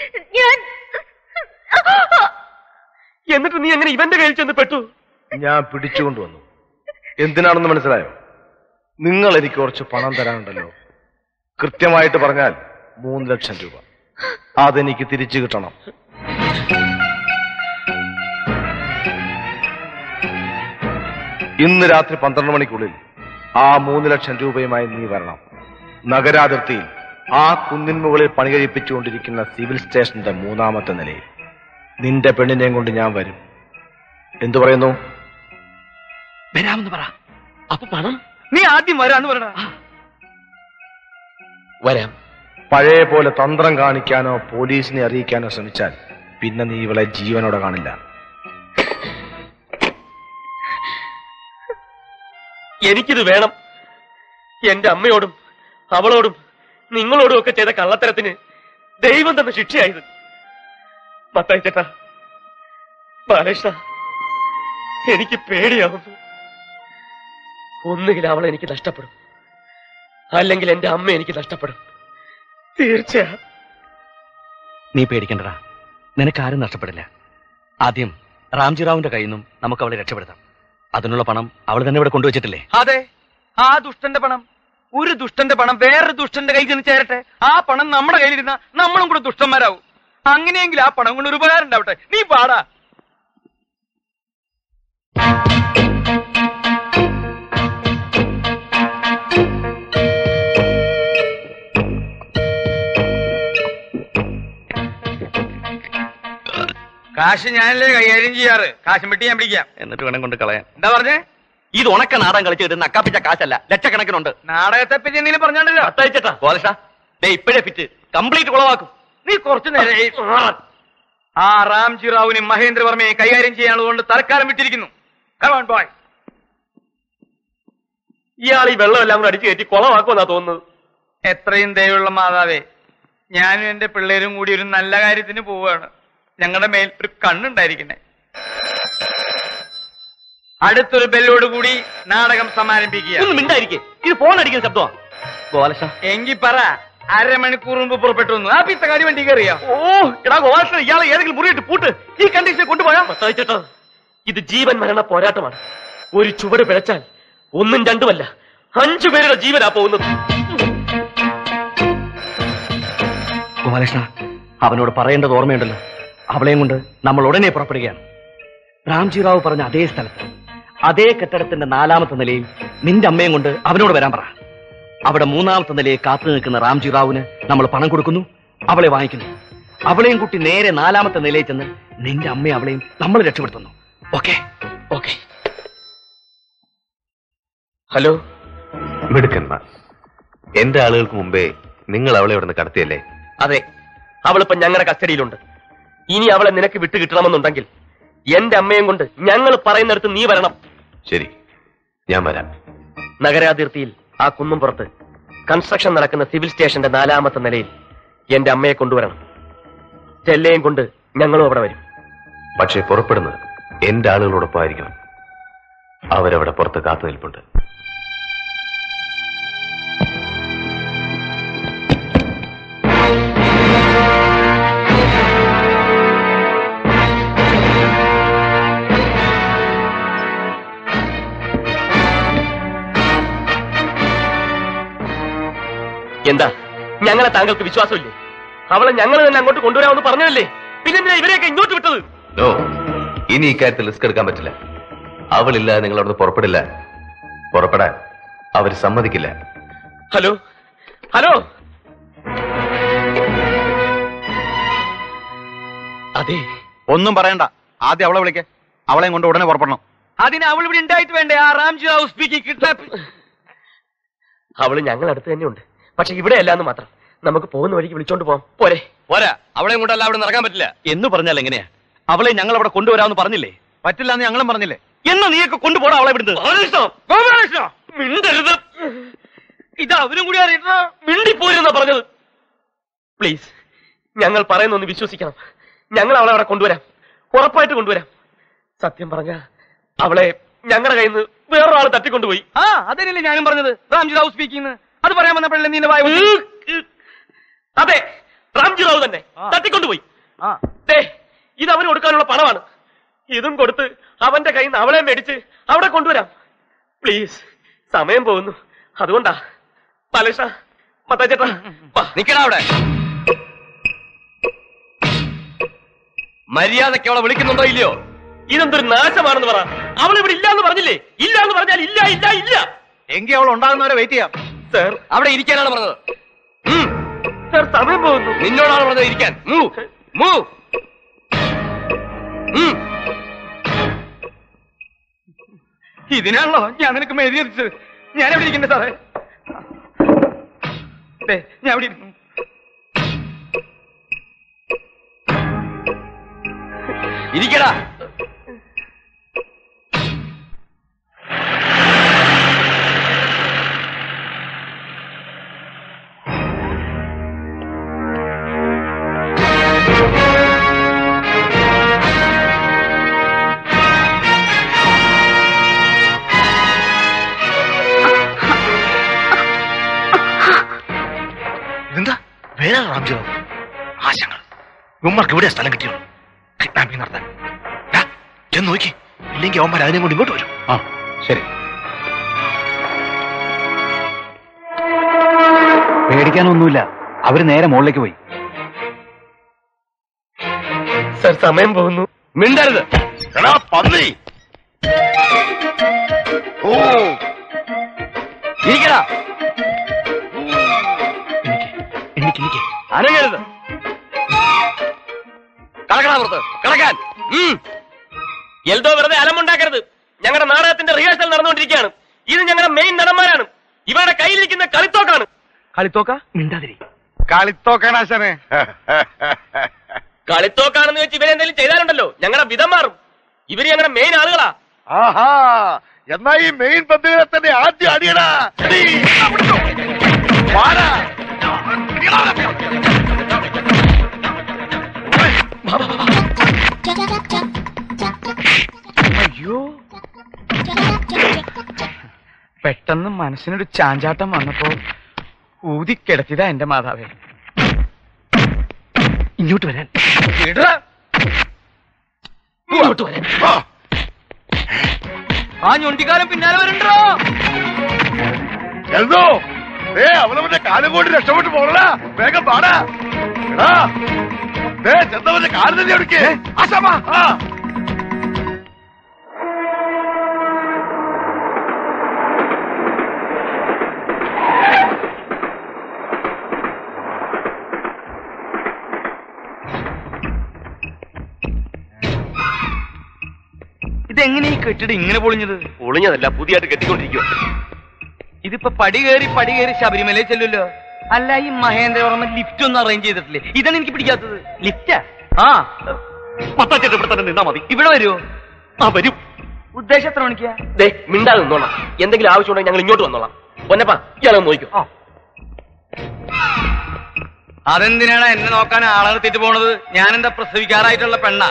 നീ അങ്ങനെ ഇവന്റെ കയ്യിൽ ചെന്ന് പെട്ടു? ഞാൻ പിടിച്ചുകൊണ്ടുവന്നു. എന്തിനാണെന്ന് മനസ്സിലായോ? നിങ്ങൾ എനിക്ക് കുറച്ച് പണം തരാനുണ്ടല്ലോ. കൃത്യമായിട്ട് പറഞ്ഞാൽ 3 ലക്ഷം രൂപ. അതെനിക്ക് തിരിച്ചു കിട്ടണം. ഇന്ന് രാത്രി 12 മണിക്കുള്ളിൽ ആ 3 ലക്ഷം രൂപയുമായി നീ വരണം. നഗരാതിർത്തിയിൽ ആ കുന്നിൻ മുകളിൽ പണി കഴിപ്പിച്ചുകൊണ്ടിരിക്കുന്ന സിവിൽ സ്റ്റേഷന്റെ 3ാമത്തെ നിലയിൽ നിന്റെ പെണ്ണിനെയും കൊണ്ട് ഞാൻ വരും. എന്തു പറയുന്നു? വരാമെന്ന് പറ. അപ്പൊ പണം? നീ ആദ്യം വരാന്ന് പറയണ. വരാം. പഴയ പോലെ തന്ത്രം കാണിക്കാനോ പോലീസിനെ അറിയിക്കാനോ ശ്രമിച്ചാൽ പിന്നെ നീ ഇവളെ ജീവനോടെ കാണില്ല. എനിക്കിത് വേണം. എന്റെ അമ്മയോടും അവളോടും നിങ്ങളോടും ഒക്കെ ചെയ്ത കള്ളത്തരത്തിന് ദൈവം തന്ന ശിക്ഷയായത്. മത്തായി ചേട്ടാ, ബാലകൃഷ്ണ, എനിക്ക് പേടിയാവുന്നു. ഒന്നുകിൽ അവളെ എനിക്ക് നഷ്ടപ്പെടും, അല്ലെങ്കിൽ എന്റെ അമ്മ എനിക്ക് നഷ്ടപ്പെടും. തീർച്ചയാ. നീ പേടിക്കണ്ടടാ, നിനക്കാരും നഷ്ടപ്പെടില്ല. ആദ്യം റാംജി റാവുവിന്റെ കയ്യിൽ നിന്നും നമുക്ക് അവളെ രക്ഷപ്പെടുത്താം. അതിനുള്ള പണം അവൾ തന്നെ ഇവിടെ കൊണ്ടുവച്ചിട്ടില്ലേ? അതെ, ആ ദുഷ്ടന്റെ പണം. ഒരു ദുഷ്ടന്റെ പണം വേറൊരു ദുഷ്ടന്റെ കയ്യിൽ ചെന്ന് ചേരട്ടെ. ആ പണം നമ്മുടെ കയ്യിലിരുന്ന നമ്മളും കൂടെ ദുഷ്ടന്മാരാവും. അങ്ങനെയെങ്കിൽ ആ പണം കൊണ്ട് ഒരു ഉപകാരം ഉണ്ടാവട്ടെ. നീ പാടാ. കാശ് ഞാനല്ലേ കൈകാര്യം ചെയ്യാറ്. കാശും വെട്ടി ഞാൻ പിടിക്കാം. എന്നിട്ട് വേണം കൊണ്ട് കളയാൻ. എന്താ പറഞ്ഞേ? ഇത് ഉണക്ക നാടകം കളിച്ച് കിട്ടുന്ന അക്കാപ്പിച്ച കാശല്ല, ലക്ഷക്കണക്കിനുണ്ട്. നാടകത്തെ പറ്റി എന്തെങ്കിലും പറഞ്ഞാണ്ടല്ലോ. അത്തയച്ചേട്ടാ ഗോപാലകൃഷ്ണ, ഇപ്പോഴേ ഫിറ്റ് കംപ്ലീറ്റ് കുളവാക്കും. നീ കുറച്ചു നേരം ആ റാംജി റാവുവിനും മഹേന്ദ്രവർമ്മയെ കൈകാര്യം ചെയ്യാനുള്ളതുകൊണ്ട് തൽക്കാലം വിട്ടിരിക്കുന്നു. Come on, boy. ഇയാൾ ഈ വെള്ളമെല്ലാം കൂടെ അടിച്ചു കയറ്റി കുളവാക്കുമെന്നാ തോന്നുന്നത്. എത്രയും ദയവുള്ള മാതാവേ, ഞാനും എന്റെ പിള്ളേരും കൂടി ഒരു നല്ല കാര്യത്തിന് പോവുകയാണ്. ഞങ്ങളുടെ മേൽ ഒരു കണ്ണുണ്ടായിരിക്കണേ. അടുത്തൊരു ബെല്ലോട് കൂടി നാടകം സമാരംഭിക്കുക. ഒന്നും മിണ്ടായിരിക്കേ, ഇത് ഫോൺ അടിക്കുന്ന ശബ്ദമാണ്. ഗോപാലകൃഷ്ണ, എങ്കി പറ, അരമണിക്കൂർ മുമ്പ് പുറപ്പെട്ടു വന്നു. ആ പിത്തക്കാടി വണ്ടി കയറിയോ? ഓ എടാ ഗോപാലകൃഷ്ണ, ഇയാളെ ഏതെങ്കിലും മുറിയിട്ട് പൂട്ട്. ഈ കണ്ടീഷനെ കൊണ്ടുപോയാ മത്തായിച്ചേട്ടാ, ഇത് ജീവൻ മരണ പോരാട്ടമാണ്. ഒരു ചുവട് പിഴച്ചാൽ 1ഉം 2ഉമല്ല 5 പേരുടെ ജീവനാ പോകുന്നത്. ഗോപാലകൃഷ്ണ, അവനോട് പറയേണ്ടത് ഓർമ്മയുണ്ടല്ലോ. അവളെയും കൊണ്ട് നമ്മൾ ഉടനെ പുറപ്പെടുകയാണ്. റാംജി റാവു പറഞ്ഞ അതേ സ്ഥലത്ത്, അതേ കെട്ടിടത്തിന്റെ 4ാമത്തെ നിലയിൽ നിന്റെ അമ്മയും കൊണ്ട് അവനോട് വരാൻ പറ. അവിടെ 3ാമത്തെ നിലയിൽ കാത്തു നിൽക്കുന്ന റാംജി റാവുവിന് നമ്മൾ പണം കൊടുക്കുന്നു, അവളെ വാങ്ങിക്കുന്നു. അവളെയും കുട്ടി നേരെ 4ാമത്തെ നിലയിൽ ചെന്ന് നിന്റെ അമ്മയും അവളെയും നമ്മൾ രക്ഷപ്പെടുത്തുന്നു. ഓക്കെ? ഓക്കെ. ഹലോ മിടുക്കന്മാർ, എന്റെ ആളുകൾക്ക് മുമ്പേ നിങ്ങൾ അവളെ ഇവിടെ നിന്ന് കടത്തിയല്ലേ? അതെ, അവളിപ്പോ ഞങ്ങളുടെ കസ്റ്റഡിയിലുണ്ട്. ഇനി അവളെ നിനക്ക് വിട്ടു കിട്ടണമെന്നുണ്ടെങ്കിൽ എന്റെ അമ്മയും കൊണ്ട് ഞങ്ങൾ പറയുന്നിടത്ത് നീ വരണം. ശരി, ഞാൻ വരാം. നഗരാതിർത്തിയിൽ ആ കുന്നുംപുറത്ത് കൺസ്ട്രക്ഷൻ നടക്കുന്ന സിവിൽ സ്റ്റേഷന്റെ 4ാമത്തെ നിലയിൽ എന്റെ അമ്മയെ കൊണ്ടുവരണം. ചെല്ലയും കൊണ്ട് ഞങ്ങളും അവിടെ വരും. പക്ഷേ പുറപ്പെടുന്നത് എന്റെ ആളുകളോടൊപ്പം ആയിരിക്കണം. അവരവിടെ പുറത്ത് കാത്തു നിൽപ്പുണ്ട്. എന്താ, ഞങ്ങളെ താങ്കൾക്ക് വിശ്വാസമില്ലേ? അവളെ ഞങ്ങൾ തന്നെ അങ്ങോട്ട് കൊണ്ടുവരാമെന്ന് പറഞ്ഞതല്ലേ? പിന്നെ ഇവരെയൊക്കെ ഇങ്ങോട്ട് വിട്ടത്? നോ, ഇനി ഇക്കാര്യത്തിൽ റിസ്ക് എടുക്കാൻ പറ്റില്ല. അവളില്ലാതെ നിങ്ങൾ അവിടുന്ന് പുറപ്പെടില്ല. പുറപ്പെടാൻ അവർ സമ്മതിക്കില്ല. Hello, hello. അതെ, ഒന്നും പറയണ്ട, ആദ്യം അവളെ വിളിക്കേ. അവളെയും കൊണ്ട് ഉടനെ പുറപ്പെടണം. അതിന് അവൾ ഇവിടെ ഉണ്ടായിട്ട് വേണ്ടേ? ആ റാംജി റാവു സ്പീക്കിംഗ് കിഡ്നാപ്പ്. അവള് ഞങ്ങൾ അടുത്ത് തന്നെ ഉണ്ട്, പക്ഷെ ഇവിടെ അല്ലാന്ന് മാത്രം. നമുക്ക് പോകുന്ന വഴിക്ക് വിളിച്ചോണ്ട് പോവാം. പോരെ? പോരാ, അവളെയും കൊണ്ടല്ല അവിടെ നടക്കാൻ പറ്റില്ല. എന്ന് പറഞ്ഞാൽ എങ്ങനെയാ? അവളെ ഞങ്ങൾ അവിടെ കൊണ്ടുവരാമെന്ന് പറഞ്ഞില്ലേ? പറ്റില്ല എന്ന് ഞങ്ങളും പറഞ്ഞില്ലേ? എന്നാ നീയൊക്കെ കൊണ്ടുപോടാ അവളെ ഇവിടുന്ന്. മിണ്ടരുത്. ഇത് അവരും കൂടി അറിയിട്ടാ മിണ്ടിപ്പോയിരുന്നാ പറഞ്ഞത്. പ്ലീസ്, ഞങ്ങൾ പറയുന്നൊന്ന് വിശ്വസിക്കണം. ഞങ്ങൾ അവളെ അവിടെ കൊണ്ടുവരാം, ഉറപ്പായിട്ട് കൊണ്ടുവരാം. സത്യം പറഞ്ഞ അവളെ ഞങ്ങളുടെ കയ്യിൽ നിന്ന് വേറൊരാൾ തട്ടിക്കൊണ്ടുപോയി. ആ അതന്നെയല്ലേ ഞാനും പറഞ്ഞത്, റാംജി റാവു സ്പീക്കിംഗ്. അത് പറയാൻ വന്നപ്പോഴല്ലേ നീ വായ. അതെ, റാംജി റാവു തന്നെ തട്ടിക്കൊണ്ടുപോയി. ഇത് അവന് കൊടുക്കാനുള്ള പണമാണ്. ഇതും കൊടുത്ത് അവന്റെ കയ്യിൽ നിന്ന് അവളെ മേടിച്ച് അവിടെ കൊണ്ടുവരാം. പ്ലീസ്, സമയം പോകുന്നു, അതുകൊണ്ടാ. ബാലകൃഷ്ണ, മത്താച്ചേട്ടാ, നിക്കണ അവിടെ. മര്യാദയ്ക്ക് അവളെ വിളിക്കുന്നുണ്ടോ ഇല്ലയോ? ഇതെന്തൊരു നാശമാണെന്ന് പറ. അവൾ ഇവിടെ ഇല്ല എന്ന് പറഞ്ഞില്ലേ? ഇല്ല എന്ന് പറഞ്ഞാൽ ഇല്ല ഇല്ല ഇല്ല. എങ്കിൽ അവൾ ഉണ്ടാകുന്നവരെ വെയിറ്റ് ചെയ്യാം. സാർ, അവിടെ ഇരിക്കാനാണ് പറഞ്ഞത്. സാർ, സമയം പോകുന്നു. നിന്നോടാണ് പറഞ്ഞത് ഇരിക്കാൻ. Move move. ഇതിനാണല്ലോ ഞാൻ നിനക്ക് മെഴുതി എത്തിച്ചത്. ഞാൻ എവിടെ ഇരിക്കണ്ടേ സാറേ? ഞാൻ എവിടെ ഇരിക്കുന്നു? ഇരിക്കടാ. ഇതെന്താ വേറെ റാംജി റാവു? ആശങ്ക ഉമ്മർക്ക് ഇവിടെ സ്ഥലം കിട്ടിയുള്ളൂ കിഡ്നാപ്പിംഗ് നടത്താൻ. ചെന്ന് നോക്കി, ഇല്ലെങ്കിൽ അവന്മാർ അതിനെ കൊണ്ട് ഇങ്ങോട്ട് വരും. ആ ശരി. പേടിക്കാനൊന്നുമില്ല, അവര് നേരെ മുകളിലേക്ക് പോയി. സാർ, സമയം പോകുന്നു. മിണ്ടരുത്. എടാ പന്നി. ഓ ഇരിക്കടാ. എനിക്ക് അനങ്ങരുത്. കടക്കടാ പുറത്ത്, കടക്കാൻ. എൽദോ വെറുതെ അലമുണ്ടാക്കരുത്. ഞങ്ങളുടെ നാടകത്തിന്റെ റിഹേഴ്സൽ നടന്നുകൊണ്ടിരിക്കുകയാണ്. ഇത് ഞങ്ങളുടെ മെയിൻ നടന്മാരാണ്. ഇവരുടെ കയ്യിലിരിക്കുന്ന കളിത്തോക്കാണ്. കളിത്തോക്ക? മിണ്ടാതിരി. കളിത്തോക്കാണാശനെ. കളിത്തോക്കാണെന്ന് വെച്ച് ഇവരെന്തെങ്കിലും ചെയ്താലുണ്ടല്ലോ ഞങ്ങളുടെ വിധം മാറും. ഇവര് ഞങ്ങളുടെ മെയിൻ ആളുകളാ. ആഹാ, എന്നാ ഈ മെയിൻ പന്തുകളെ തന്നെ ആദ്യം അടിയടാ. അയ്യോ, പെട്ടെന്ന് മനസ്സിനൊരു ചാഞ്ചാട്ടം വന്നപ്പോ ഊതിക്കിടത്തിയതാ എന്റെ മാതാവേ. ഇങ്ങോട്ട് വരാൻ. ഇങ്ങോട്ട് വരാൻ. ആ ഞൊണ്ടിക്കാലം പിന്നാലെ വരണ്ടോ? എന്തോ അവനവന്റെ കാലം കൊണ്ട് രക്ഷപ്പെട്ടു പോകണ. വേഗം പാടാ. ചെന്നവന്റെ കാലം തന്നെ എടുക്കേ. ആശാമാ. ഇതെങ്ങനെ ഈ കെട്ടിടം ഇങ്ങനെ പൊളിഞ്ഞത്? പൊളിഞ്ഞതല്ല, പുതിയതായിട്ട് കെട്ടിക്കൊണ്ടിരിക്കുക. ഇതിപ്പോ പടി കയറി ശബരിമലയിൽ ചെല്ലുമല്ലോ. അല്ല, ഈ മഹേന്ദ്രവർമ്മ ലിഫ്റ്റ് ഒന്നും അറേഞ്ച് ചെയ്തിട്ടില്ലേ? ഇതാണ് എനിക്ക് പിടിക്കാത്തത്. ലിഫ്റ്റാ? ആ, മത്താച്ചേട്ടൻ ഇവിടെ തന്നെ നിന്നാ മതി. ഇവിടെ വരുമോ? ആ, വരും. ഉദ്ദേശം എത്ര മണിക്കാ? മിണ്ടാതെ നിന്നോളാം. എന്തെങ്കിലും ആവശ്യമുണ്ടെങ്കിൽ ഞങ്ങൾ ഇങ്ങോട്ട് വന്നോളാം. പൊന്നപ്പാ, ഇയാളൊന്ന് നോക്കോ. അതെന്തിനാണ് എന്നെ നോക്കാൻ ആളെ നിർത്തിയിട്ട് പോണത്? ഞാനെന്താ പ്രസവിക്കാറായിട്ടുള്ള പെണ്ണ?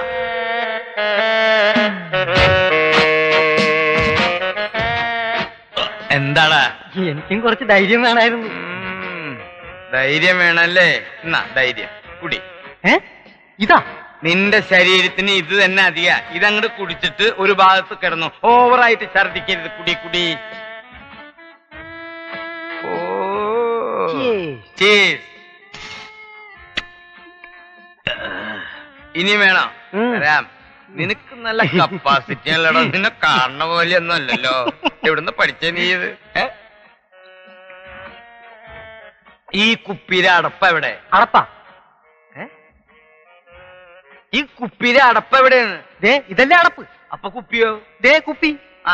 എന്താടാ? എനിക്കും കുറച്ച് ധൈര്യം വേണമായിരുന്നു. ധൈര്യം വേണല്ലേ? എന്നാ ധൈര്യം കുടി. ഇതാ നിന്റെ ശരീരത്തിന് ഇത് തന്നെ അധിക. ഇതങ്ങോട്ട് കുടിച്ചിട്ട് ഒരു ഭാഗത്ത് കിടന്നു. ഓവറായിട്ട് ഛർദിക്കരുത്. കുടി കുടി. ഇനി വേണം വരാം. നിനക്ക് നല്ല കപ്പാസിറ്റി അല്ലടോ. നിന്നെ കാണുന്ന പോലെയൊന്നും അല്ലല്ലോ. എവിടുന്ന് പഠിച്ചേ നീ ഇത്? ഈ കുപ്പിയിലെ അടപ്പ എവിടെ? അടപ്പ? ഈ കുപ്പിയിലെ അടപ്പ എവിടെയാണ്? ദേ ഇതല്ലേ അടപ്പ്. അപ്പൊ കുപ്പിയോ? ദേ കുപ്പി. ആ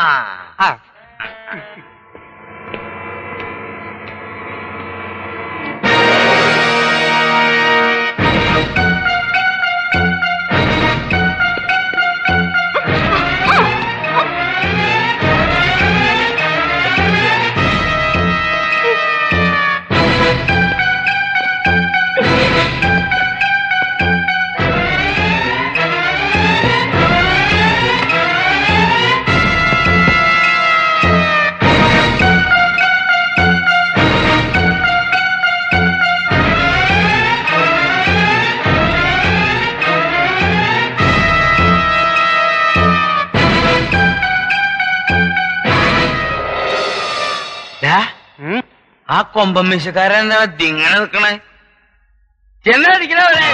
ആ കൊമ്പമ്മീശക്കാരൻ എന്താ ദിങ്ങനെ നിക്കണേ? ചെന്നടിക്കണവരെ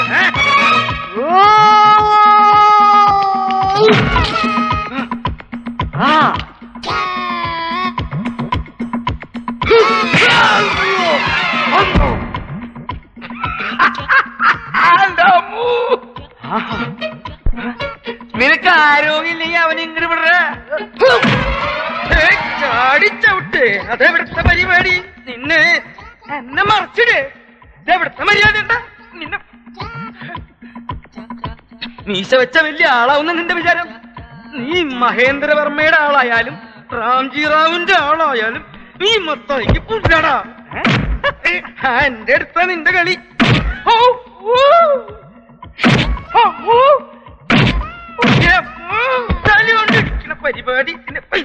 നിനക്ക് ആരോഗ്യമില്ലെങ്കിൽ അവൻ ഇങ്ങോട്ട് വിടറ. ചാടിച്ചവിട്ട് അതെവിടുത്തെ പരിപാടി? നിന്നെ എന്നെ മറിച്ചിട്. ഇതെവിടുത്തെ മര്യാദ ഉണ്ടാ? നിന്നെ മീശ വെച്ച വലിയ ആളാവുന്ന നിന്റെ വിചാരം? നീ മഹേന്ദ്രവർമ്മയുടെ ആളായാലും റാംജി റാവുന്റെ ആളായാലും നീ മൊത്തം എനിക്ക് പുല്ലാടാ. എന്റെ അടുത്ത നിന്റെ കളി. തലകൊണ്ടിരിക്കണ പരിപാടി.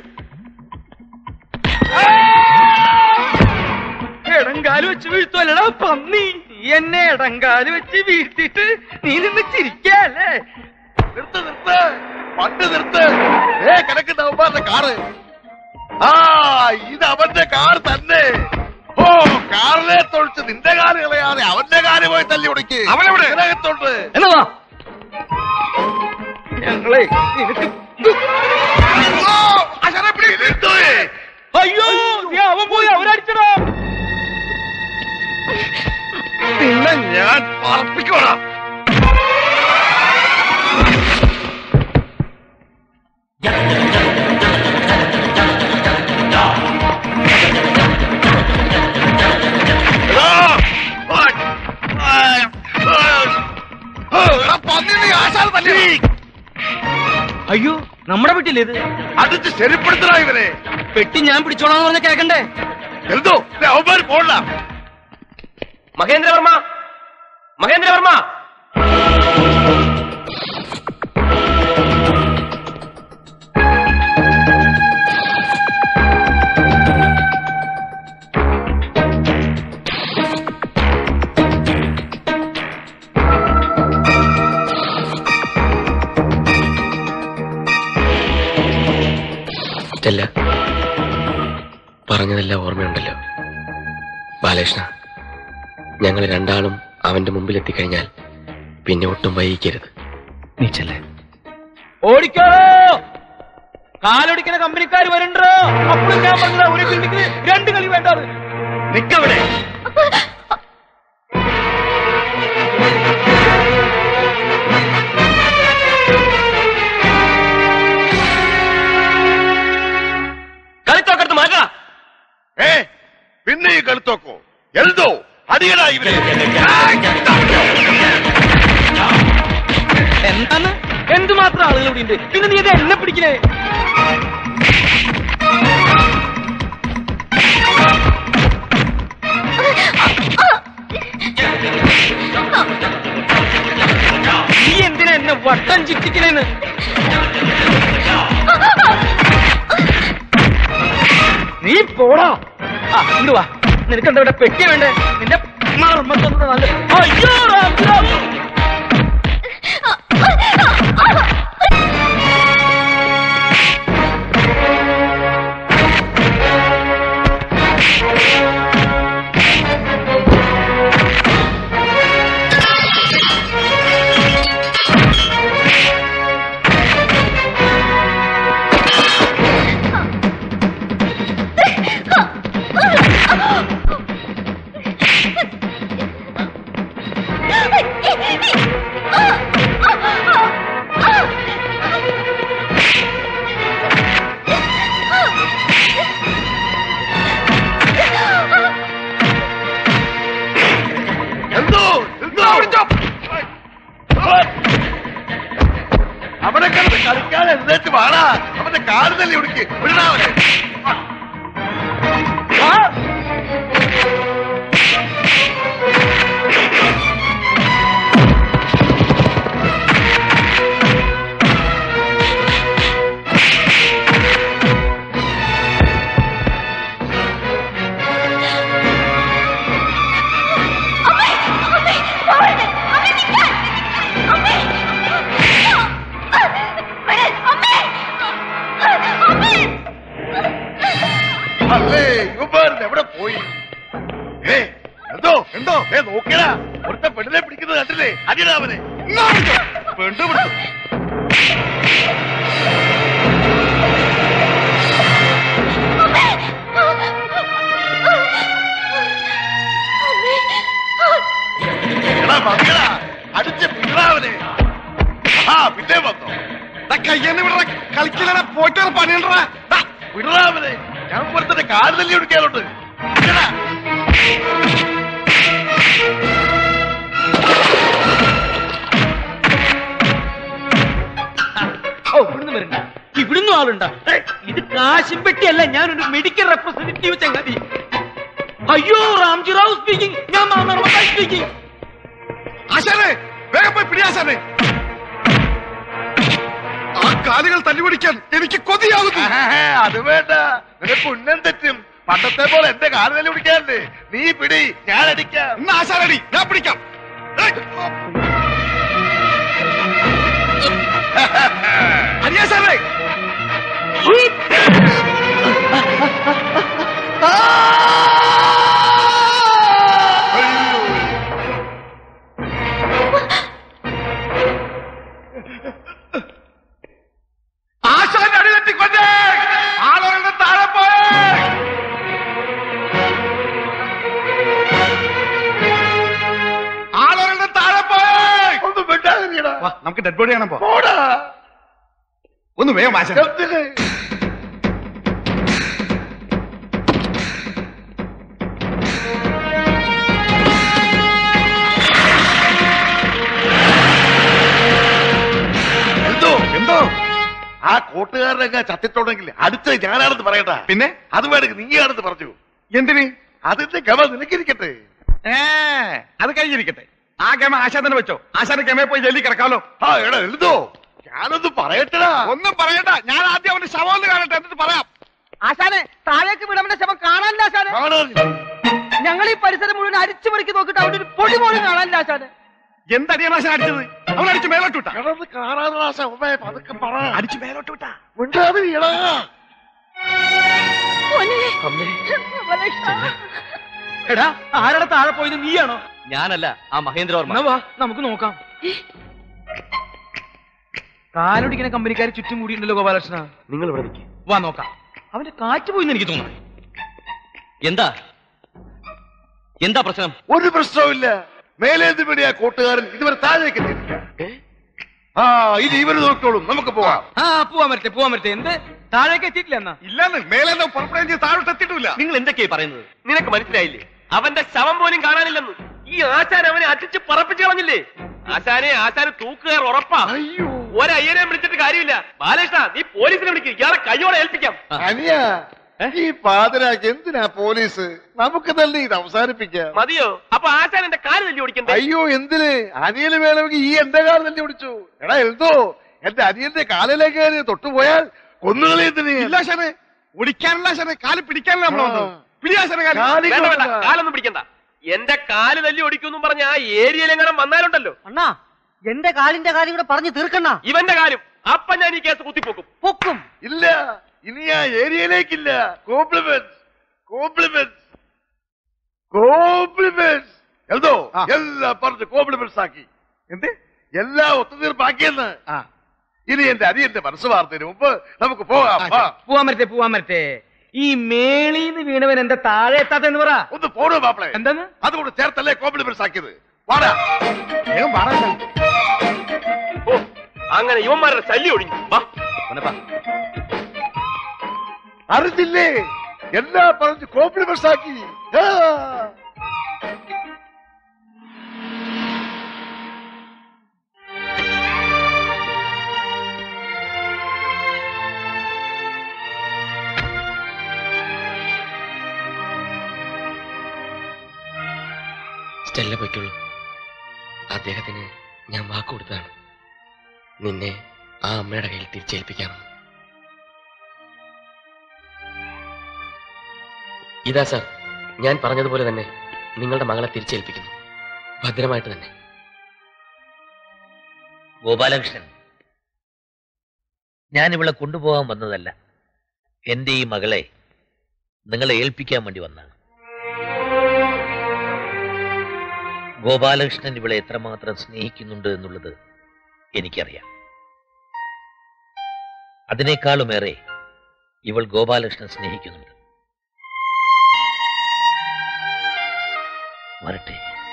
ഇടങ്കാല് വെച്ച് വീഴ്ത്തുവല്ലടാ പന്നി. നീ എന്നെ ഇടങ്കാല് വെച്ച് വീഴ്ത്തിട്ട് നീ നിന്ന് ചിരിക്കല്ലേ? നിർത്ത് നിർത്ത്, പണ്ട് നിർത്ത്. കിടക്കുന്ന അവന്മാരുടെ കാറ്. ആ ഇത് അവന്റെ കാർ തന്നെ. ഓ കാറിനെ തൊഴിച്ച് നിന്റെ കാറ് കളയാതെ അവന്റെ കാറ് പോയി തല്ലി ഉടക്കി. അവനെവിടെ ഇതിനകത്തോട്ട് എന്നതാ ഞങ്ങളെ നിനക്ക് അയ്യോ അവൻ പോയി അവരടിച്ചടാ. പിന്നെ ഞാൻ പറപ്പിക്കോടാ. അയ്യോ നമ്മുടെ പെട്ടില്ലേ ഇത്? അടിച്ച് ശരിപ്പെടുത്തണ ഇവരെ. പെട്ടി ഞാൻ പിടിച്ചോളാന്ന് പറഞ്ഞ കേക്കണ്ടേ? എന്തോ അവന്മാർ പോണ്ട. മഹേന്ദ്രവർമ്മ, മഹേന്ദ്രവർമ്മ. സ്റ്റെല്ല, പറഞ്ഞതെല്ലാം ഓർമ്മയുണ്ടല്ലോ? ബാലകൃഷ്ണ, ഞങ്ങൾ രണ്ടാളും അവന്റെ മുമ്പിൽ എത്തിക്കഴിഞ്ഞാൽ പിന്നെ ഒട്ടും വൈകിക്കരുത്. നീ ചെല്ലേ. ഓടിക്കോ, കാലൊടിക്കുന്ന കമ്പനിക്കാർ വരണ്ടോ? അപ്പോഴും ഞാൻ പറഞ്ഞ ഒരു ബിൽഡിങ്ങിന് 2 കളി വേണ്ടത്. നിക്കവിടെ. കളിത്തോക്കടുത്ത് മാറ്റാ. പിന്നെ ഈ കളിത്തോക്കോ എന്തോ അടികളാ ഇവരെ. എന്താണ്? എന്തുമാത്രം ആളുകൾ ഉണ്ട്? പിന്നെ നീ ഇത് എന്നെ പിടിക്കണേ? നീ എന്തിനാ എന്നെ വട്ടം ചിറ്റിക്കണേന്ന്? നീ പോടാ. ഇങ്ങോട്ട് വാ. നിനക്കെന്താ ഇവിടെ പെട്ടി വേണ്ടേ? നിന്റെ മർമ്മത്തൊന്നും നല്ല. അയ്യോ അവന്റെ കാല് തല്ലി ഒടുക്കി വിടണാവനെ. അല്ലേ യുവമാരൻ എവിടെ പോയി? എന്തോ എന്തോ നോക്കിയടാ, ഒരുത്ത പെണ്ണിനെ പിടിക്കുന്നത് കണ്ടില്ലേ? അടിയടാവനെ പെണ്ണു പിടിച്ചു. അടിച്ച് പിടാവനെ. ആ പിന്നെ വന്നോ കയ്യെന്ന് വിടറ, കളിക്കലട, പോയിട്ട് പണിയണ്ടാ വിടറാവനെ. ഞാൻ പുറത്തെ കാല് തല്ലി ഒടുക്കാറുണ്ട്. ഇവിടുന്ന് വരണ്ട, ഇവിടുന്ന് ആളുണ്ട. ഇത് കാശും പെട്ടിയല്ല, ഞാനൊരു മെഡിക്കൽ റെപ്രസെന്റേറ്റീവ് ചങ്ങാതി. അയ്യോ, റാംജി റാവു സ്പീക്കിംഗ്. ഞാൻ സ്പീക്കിംഗ്. ആശാനെ വേഗം പോയി പിടിയാശാനെ. ആ കാലുകൾ തല്ലിപിടിക്കാൻ എനിക്ക് കൊതിയാവുന്നു. അത് വേണ്ട, നിനക്ക് ഉന്നം തെറ്റും. പണ്ടത്തെ പോലെ എന്റെ കാല് തല്ലി പിടിക്കാറുണ്ട്. നീ പിടി, ഞാൻ അടിക്കാം. എന്നാ ആശാനടി, ഞാൻ പിടിക്കാം. അനിയാശാനെ ആശാന്റെ അടി തെറ്റിക്കൊണ്ടേ ആളുകളുടെ താഴെ പോയേ. ആളുകളുടെ താഴെ പോയേ. ഒന്നും വിട്ടാ നമുക്ക് ഡെഡ് ബോഡി കാണാൻ പോടാ. ഒന്ന് വേഗം ആശാൻ. എന്തോ ആ കൂട്ടുകാരനൊക്കെ ചത്തിട്ടുണ്ടെങ്കിൽ അടുത്ത് ഞാനാണെന്ന് പറയട്ടാ. പിന്നെ അത് വേണമെങ്കിൽ നീയാണെന്ന് പറഞ്ഞു. എന്തിന്? അതിന്റെ ഗമ നിനക്കിരിക്കട്ടെ. അത് കഴിഞ്ഞിരിക്കട്ടെ. ആ ഗമ ആശാൻ തന്നെ വെച്ചോ. ആശാന്റെ ഗമയെ പോയി ജയിലിൽ കിടക്കാമല്ലോ. ആ എടാ എഴുതോ, ഞാനൊന്നും പറയട്ടടാ. ഒന്നും പറയണ്ട, ഞാൻ ആദ്യം അവന്റെ ശവം ഒന്ന് കാണട്ടെ, എന്നിട്ട് പറയാം. ആശാനെ, താഴേക്ക് വിടവന്റെ ശവം കാണാനില്ല ആശാനെ. ഞങ്ങൾ ഈ പരിസരം മുഴുവൻ അരിച്ചു പെറുക്കി നോക്കിട്ട് അവിടെ ഒരു പൊടി പോലും കാണാനില്ല ആശാനെ. എന്തടിയാണ് ആശാൻ അടിച്ചത്? അവൻ അടിച്ച് മേലോട്ട് വിട്ടാ. പതുക്കെ പറ. അടിച്ച് മേലോട്ട് വിട്ടാ. എടാ, ആരുടെ താഴെ പോയത്? നീയാണോ? ഞാനല്ല, ആ മഹേന്ദ്രവർമ്മ. വാ, നമുക്ക് നോക്കാം. കാലൊടിക്കുന്ന കമ്പനിക്കാർ ചുറ്റും കൂടിയുണ്ടല്ലോ ഗോപാലകൃഷ്ണ. നിങ്ങൾ ഇവിടെ നിൽക്കുക. വാ നോക്കാം. അവന്റെ കാറ്റ് പോയിന്ന് എനിക്ക് തോന്നുന്നു. എന്താ പ്രശ്നം? ഒരു പ്രശ്നവുമില്ല. മേലേന്ത് പിടിയാ കൂട്ടുകാരൻ ഇതുവരെ താഴേക്ക് എത്തിയിട്ടില്ല. ആ ഇത് ഇവര് നോക്കിക്കോളും, നമുക്ക് പോവാം. പോവാൻ പറ്റേ. എന്ത് താഴേക്ക് എത്തിയിട്ടില്ല എന്നാ? ഇല്ലെന്ന് മേലേന്തോ പുറപ്പെടുകയും ചെയ്ത് താഴോട്ട് എത്തിയിട്ടില്ല. നിങ്ങൾ എന്തൊക്കെയായി പറയുന്നത്? നിനക്ക് മനസ്സിലായില്ലേ? അവന്റെ ശവം പോലും കാണാനില്ലെന്ന്. ഈ ആശാൻ അവനെ അടിച്ച് പറപ്പിച്ച് കളഞ്ഞില്ലേ? ആശാന് തൂക്കുകാർ ഉറപ്പാ. ഒരയ്യനെ വിളിച്ചിട്ട് കാര്യമില്ല. ബാലകൃഷ്ണ, നീ പോലീസിനെ വിളിക്കുക. ഇയാളെ കയ്യോടെ ഏൽപ്പിക്കാം. അനിയ, ഈ പാതിരാക്ക് എന്തിനാ പോലീസ്? നമുക്ക് തന്നെ ഇത് അവസാനിപ്പിക്കാം. മതിയോ? അപ്പൊ ആശാൻ എന്റെ കാല് തല്ലി ഓടിക്കണ്ടേ? അയ്യോ, എന്തിന്? അനിയന് വേണമെങ്കിൽ ഈ എന്റെ കാല് തല്ലി ഓടിച്ചു. എടാ എന്തോ, എന്റെ അനിയന്റെ കാലിലേക്ക് തൊട്ടുപോയാൽ കൊന്നുകളി. എന്തിന്? ഇല്ല ആശാനെ, ഓടിക്കാനല്ല ആശാനെ, കാല് പിടിക്കാനല്ല നമ്മളോ. കാലൊന്നും പിടിക്കണ്ട. എന്റെ കാല് തല്ലി ഓടിക്കും പറഞ്ഞ ആ ഏരിയയിലെങ്ങനെ വന്നാലുണ്ടല്ലോ. അണ്ണാ, എന്റെ കാലിന്റെ കാര്യം കൂടെ പറഞ്ഞു തീർക്കണ്ണ. ഇവന്റെ കാര്യം അപ്പൊ ഞാൻ ഈ കേസ് കുത്തിപ്പോക്കും. ഇല്ല, ഇനി ആ ഏരിയയിലേക്കില്ല. കോംപ്ലിമെന്റ്സ് എന്തോ എല്ലാം പറഞ്ഞ് കോംപ്ലിമെന്റ്സ് ആക്കി. എന്ത്? എല്ലാം ഒത്തുതീർപ്പാക്കിയെന്ന്. ഇനി എന്റെ അനിയന്റെ മനസ്സ് വാർത്തതിന് മുമ്പ് നമുക്ക് പോകാം. പോവാൻ പറ്റേ. ഈ മേളീന്ന് വീണവൻ എന്താ താഴെ എത്താത്തെന്ന് പറ. ഒന്ന് പോടോ മാപ്പിളെ. എന്താണ്? അതുകൊണ്ട് ചേർത്തല്ലേ കോംപ്ലിമെന്റ്സ് ആക്കിയത്. വാടാ, അങ്ങനെ ഇവന്മാരുടെ ശല്യം ഒഴിഞ്ഞു. അറിഞ്ഞില്ലേ? എല്ലാം പറഞ്ഞ് കോംപ്ലിമെന്റ്സ് ആക്കി. സ്റ്റെല്ല പൊയ്ക്കുള്ളൂ. അദ്ദേഹത്തിന് ഞാൻ വാക്ക് കൊടുത്തതാണ് നിന്നെ ആ അമ്മയുടെ കയ്യിൽ തിരിച്ചേൽപ്പിക്കാമെന്ന്. ഇതാ സാർ, ഞാൻ പറഞ്ഞതുപോലെ തന്നെ നിങ്ങളുടെ മകളെ തിരിച്ചേൽപ്പിക്കുന്നു, ഭദ്രമായിട്ട് തന്നെ. ഗോപാലകൃഷ്ണൻ, ഞാൻ ഇവളെ കൊണ്ടുപോകാൻ വന്നതല്ല. എന്റെ ഈ മകളെ നിങ്ങളെ ഏൽപ്പിക്കാൻ വേണ്ടി വന്നാണ്. ഗോപാലകൃഷ്ണൻ ഇവളെ എത്രമാത്രം സ്നേഹിക്കുന്നുണ്ട് എന്നുള്ളത് എനിക്കറിയാം. അതിനേക്കാളുമേറെ ഇവൾ ഗോപാലകൃഷ്ണൻ സ്നേഹിക്കുന്നുണ്ട്. വരട്ടെ.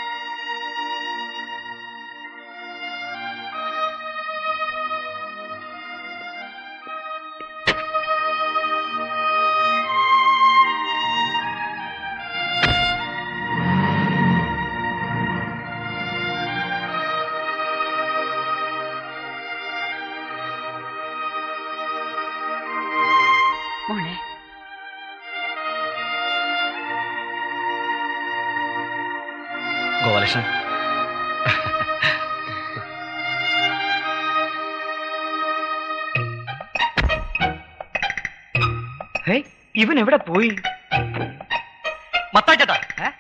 മോളെ, ഗോപാലകൃഷ്ണൻ, ഇവൻ എവിടെ പോയി? മത്താച്ചേട്ടാ,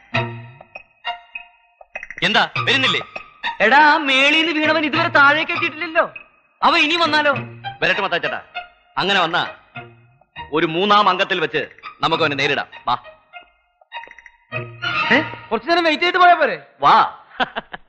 എന്താ വരുന്നില്ലേ? എടാ, ആ മേളീന്ന് വീണവൻ ഇതുവരെ താഴേക്ക് എത്തിയിട്ടില്ലല്ലോ. അവ ഇനി വന്നാലോ? വരട്ടെ മത്താച്ചേട്ടാ. അങ്ങനെ വന്നാ ഒരു മൂന്നാം അംഗത്തിൽ വെച്ച് നമുക്ക് അവനെ നേരിടാം. വാ, കുറച്ചു നേരം വെയിറ്റ് ചെയ്തിട്ട് പോയാ പോരെ? വാ.